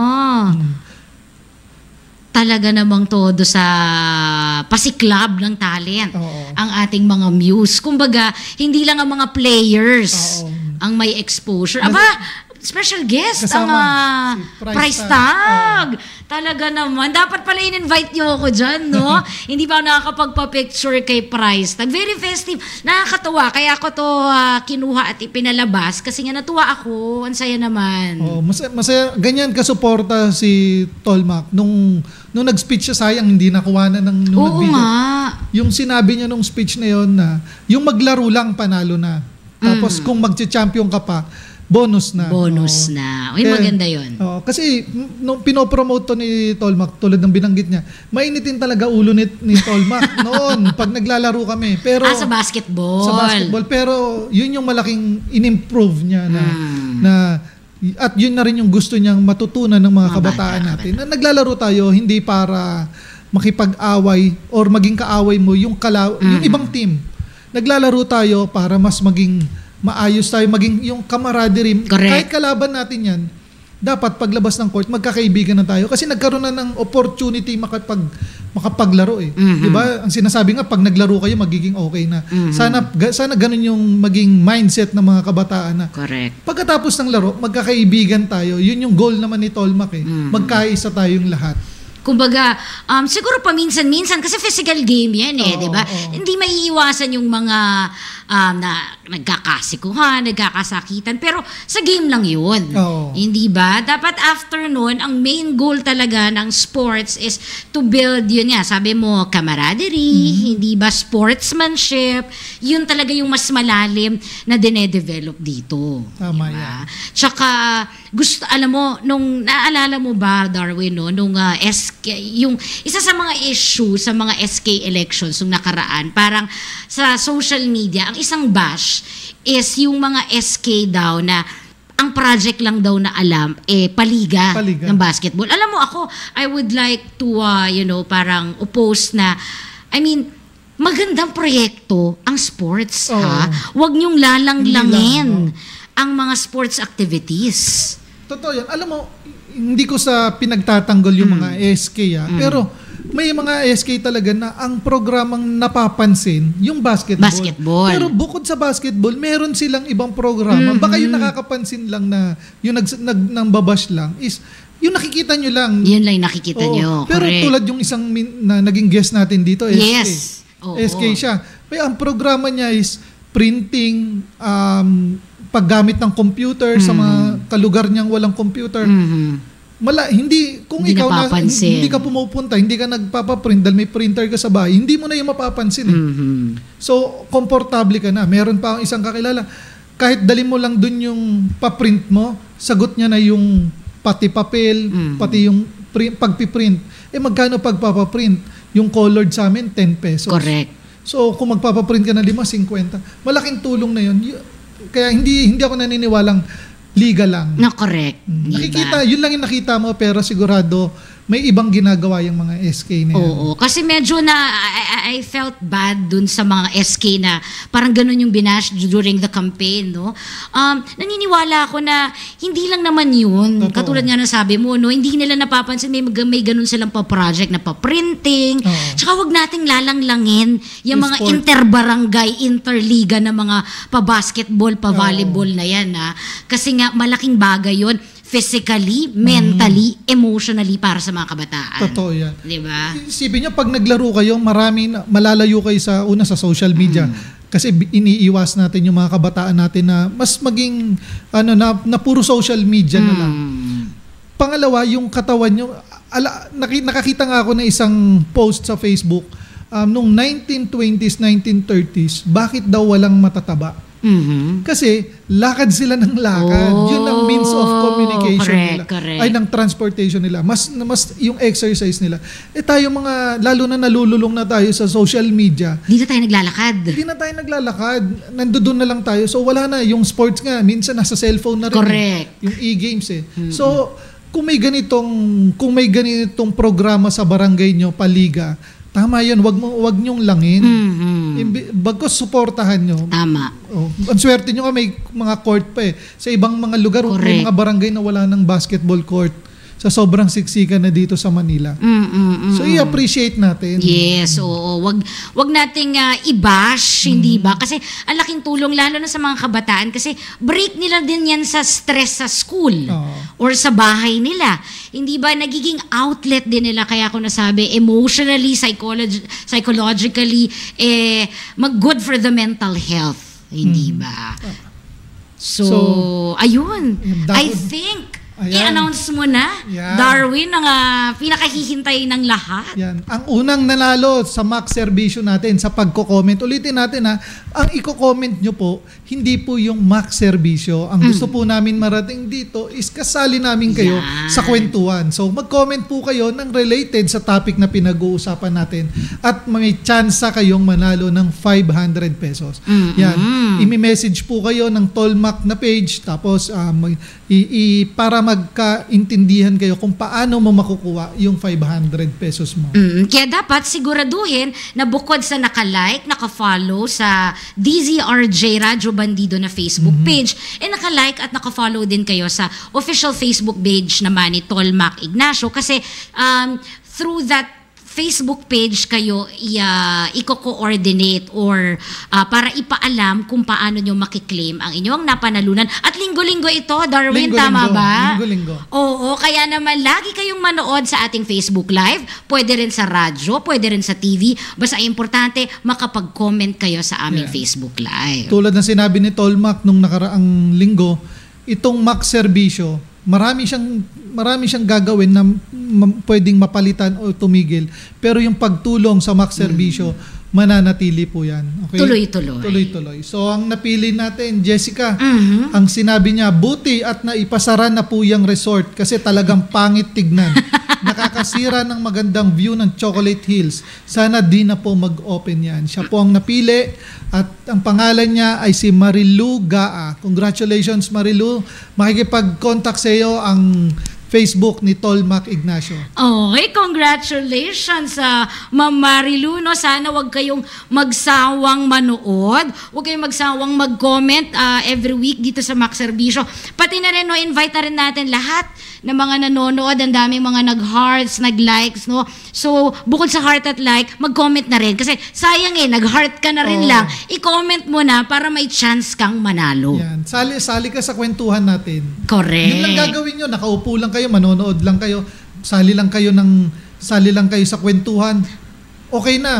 Speaker 5: talaga namang todo sa pasiklab ng talent ang ating mga Muse. Kumbaga, hindi lang ang mga players ang may exposure. Special guest ang price tag. Talaga naman. Dapat pala in-invite nyo ako dyan, no? Hindi ba nakakapagpa-picture kay price tag? Very festive. Nakakatuwa. Kaya ako to kinuha at ipinalabas kasi nga natuwa ako. Ang saya naman.
Speaker 4: Masaya. Ganyan kasuporta si Tolmac. Nung nag-speech siya, sayang hindi nakuha na ng nag-video. Yung sinabi niya nung speech na yon na yung maglaro lang panalo na. Tapos kung mag-champion ka pa, bonus na.
Speaker 5: Uy, maganda yun.
Speaker 4: Kasi nung pinopromote to ni Tolmac, tulad ng binanggit niya, mainitin talaga ulo ni Tolmac noon pag naglalaro kami. Pero
Speaker 5: sa basketball.
Speaker 4: Pero yun yung malaking in-improve niya na at yun na rin yung gusto niyang matutunan ng mga kabataan natin. Na naglalaro tayo hindi para makipag-away or maging kaaway mo yung ibang team. Naglalaro tayo para mas maging maayos tayo, maging yung camaraderie. Kahit kalaban natin yan, dapat paglabas ng court, magkakaibigan na tayo. Kasi nagkaroon na ng opportunity makapaglaro eh. Diba? Ang sinasabi nga, pag naglaro kayo, magiging okay na. Sana ganun yung maging mindset ng mga kabataan na. Pagkatapos ng laro, magkakaibigan tayo. Yun yung goal naman ni Tolmac eh. Magkaisa tayong lahat.
Speaker 5: Kumbaga, siguro paminsan-minsan, kasi physical game yan eh, di ba? Hindi maiiwasan yung mga na nagkakasikuhan, nagkakasakitan, pero sa game lang yun. Hindi ba? Dapat after nun, ang main goal talaga ng sports is to build, yun nga, sabi mo, camaraderie, hindi ba, sportsmanship, yun talaga yung mas malalim na dinedevelop dito.
Speaker 4: Tama
Speaker 5: diba?
Speaker 4: yan.
Speaker 5: Tsaka, alam mo, nung naalala mo ba, Darwin, no, nung yung isa sa mga issue sa mga SK elections nung nakaraan, parang sa social media, ang isang bash is yung mga SK daw na ang project lang daw na alam paliga ng basketball. Alam mo ako, I would like to parang oppose na, magandang proyekto ang sports, ha? Huwag niyong lalang-langin ang mga sports activities.
Speaker 4: Totoo yan. Alam mo, hindi ko sa pinagtatanggol yung mga SK pero may mga SK talaga na ang programang napapansin yung basketball. Pero bukod sa basketball, meron silang ibang programa. Baka yung nakakapansin lang na yung nagbabash lang is yung nakikita nyo lang.
Speaker 5: Yun lang nakikita nyo.
Speaker 4: Pero tulad yung isang na naging guest natin dito, SK.
Speaker 5: Yes.
Speaker 4: SK siya. Pero ang programa niya is printing, paggamit ng computer sa mga kalugar niyang walang computer. Hindi ikaw hindi ka pumupunta, hindi ka nagpapaprint dahil may printer ka sa bahay, hindi mo na yung mapapansin. So, komportable ka na. Meron pa akong isang kakilala, kahit dali mo lang dun yung paprint mo, sagot niya na yung pati papel, pati yung pagpiprint. Magkano pagpapaprint? Yung colored sa amin, 10 pesos.
Speaker 5: Correct.
Speaker 4: So, kung magpapaprint ka na 5, 50, malaking tulong na yun. Kaya hindi ako naniniwalang legal lang.
Speaker 5: No, correct.
Speaker 4: Nakikita, yun lang yung nakita mo, pero sigurado may ibang ginagawa yung mga SK na yan.
Speaker 5: Oo, kasi medyo I felt bad dun sa mga SK na parang ganun yung binash during the campaign, no? Naniniwala ako na hindi lang naman yun. Totoo. Katulad nga na sabi mo, no? Hindi nila napapansin may ganun silang pa-project na pa-printing. Tsaka wag nating lalanglangin yung mga interbarangay, interliga na mga pa-basketball, pa-volleyball na yan, ha? Kasi nga malaking bagay yun. Physically, mentally, emotionally para sa mga kabataan.
Speaker 4: Totoo yan.
Speaker 5: Diba?
Speaker 4: Isipin nyo, pag naglaro kayo, malalayo kayo sa social media. Kasi iniiwas natin yung mga kabataan natin na mas maging, na puro social media na lang. Pangalawa, yung katawan nyo, nakakita nga ako na isang post sa Facebook, nung 1920s, 1930s, bakit daw walang matataba? Kasi lakad sila ng lakad. Yun ang means of communication nila. Ay, ng transportation nila. Mas yung exercise nila. Tayo mga, lalo na nalululong na tayo sa social media.
Speaker 5: Hindi na tayo naglalakad.
Speaker 4: Hindi na tayo naglalakad. Nandoon na lang tayo. So wala na. Yung sports nga, minsan nasa cellphone na rin.
Speaker 5: Correct.
Speaker 4: Yung e-games So, kung may ganitong programa sa barangay nyo, paliga, tama yun, wag nyong langin. Bagkos suportahan nyo.
Speaker 5: Tama.
Speaker 4: Ang swerte nyo may mga court pa Sa ibang mga lugar, may mga barangay na wala ng basketball court. Sa sobrang siksikan na dito sa Manila. So i-appreciate natin.
Speaker 5: Yes, oo. Wag nating i-bash, hindi ba? Kasi ang laking tulong lalo na sa mga kabataan kasi break nila din yan sa stress sa school or sa bahay nila. Hindi ba nagiging outlet din nila kaya ako nasabi emotionally, psychologically good for the mental health. Hindi ba? So ayun. I think i-announce mo na, Darwin, ang pinakahihintay ng lahat.
Speaker 4: Yan. Ang unang nanalo sa Max Serbisyo natin sa pagko-comment. Ulitin natin ang i-comment nyo po, hindi po yung Max Serbisyo. Ang gusto po namin marating dito is kasali namin kayo sa kwentuhan. So mag-comment po kayo ng related sa topic na pinag-uusapan natin at may tsansa kayong manalo ng 500 pesos. Yan. I-message po kayo ng Tolmac na page tapos para magkaintindihan kayo kung paano mo makukuha yung 500 pesos mo.
Speaker 5: Kaya dapat siguraduhin na bukod sa naka-like, naka-follow sa DZRJ Radyo Bandido na Facebook page, naka-like at naka-follow din kayo sa official Facebook page naman ni Tolmac Ignacio kasi through that Facebook page kayo i-co-coordinate or para ipaalam kung paano nyo makiklaim ang inyong napanalunan. At linggo-linggo ito, Darwin, tama ba?
Speaker 4: Linggo-linggo.
Speaker 5: Oo, kaya naman lagi kayong manood sa ating Facebook Live. Pwede rin sa radyo, pwede rin sa TV. Basta importante, makapag-comment kayo sa aming Facebook Live.
Speaker 4: Tulad ng sinabi ni Tolmac nung nakaraang linggo, itong Max Serbisyo, marami siyang gagawin na pwedeng mapalitan o tumigil. Pero yung pagtulong sa Max Serbisyo, mananatili po yan. Okay? Tuloy-tuloy. So, ang napili natin, Jessica, ang sinabi niya, buti at naipasara na po yung resort kasi talagang pangit tignan. Nakakasira ng magandang view ng Chocolate Hills. Sana di na po mag-open yan. Siya po ang napili at ang pangalan niya ay si Marilu Gaa. Congratulations, Marilu. Makikipag-contact sa iyo ang Facebook ni Tolmac Ignacio.
Speaker 5: Okay, congratulations Ma'am Marilu. No? Sana wag kayong magsawang manood. Wag kayong magsawang mag-comment every week dito sa Max Serbisyo. Pati na rin, invite na rin natin lahat ng mga nanonood. Ang daming mga nag-hearts, nag-likes. No? So, bukod sa heart at like, mag-comment na rin. Kasi sayang nag-heart ka na rin lang. I-comment mo na para may chance kang manalo.
Speaker 4: Yan. Sali ka sa kwentuhan natin.
Speaker 5: Correct.
Speaker 4: Yun lang gagawin nyo. Nakaupo lang kayo, manonood lang kayo, sali lang kayo sa kwentuhan, okay na,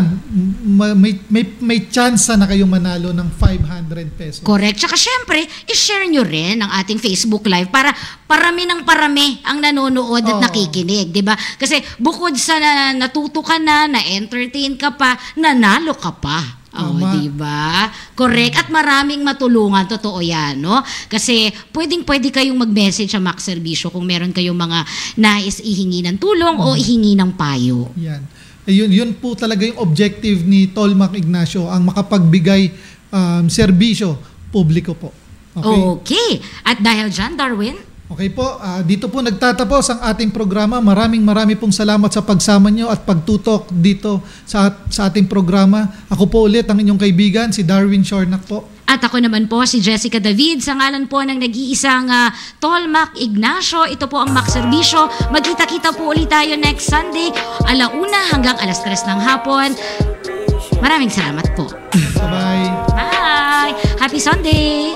Speaker 4: may chance na kayong manalo ng 500 pesos.
Speaker 5: Correct. Tsaka syempre, i-share nyo rin ang ating Facebook Live para parami ang nanonood at nakikinig, di ba? Kasi bukod sa natuto ka na-entertain ka pa, nanalo ka pa. Diba? Correct. At maraming matulungan. Totoo yan, no? Kasi pwede kayong mag-message sa Mac Serbisyo kung meron kayong mga nais ihingi ng tulong o ihingi ng payo.
Speaker 4: Yan. Yun po talaga yung objective ni Tol Mac Ignacio, ang makapagbigay serbisyo publiko po.
Speaker 5: Okay. At dahil dyan, Darwin?
Speaker 4: Okay po, dito po nagtatapos ang ating programa. Marami pong salamat sa pagsama nyo at pagtutok dito sa ating programa. Ako po ulit ang inyong kaibigan, si Darwin Shornac po.
Speaker 5: At ako naman po si Jessica David, sa ngalan po ng nag-iisang Tol Mac Ignacio. Ito po ang Mac Serbisyo. Magkita-kita po ulit tayo next Sunday, 1:00 hanggang 3:00 ng hapon. Maraming salamat po.
Speaker 4: Bye-bye.
Speaker 5: Bye! Happy Sunday!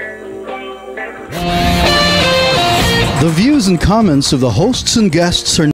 Speaker 13: The views and comments of the hosts and guests are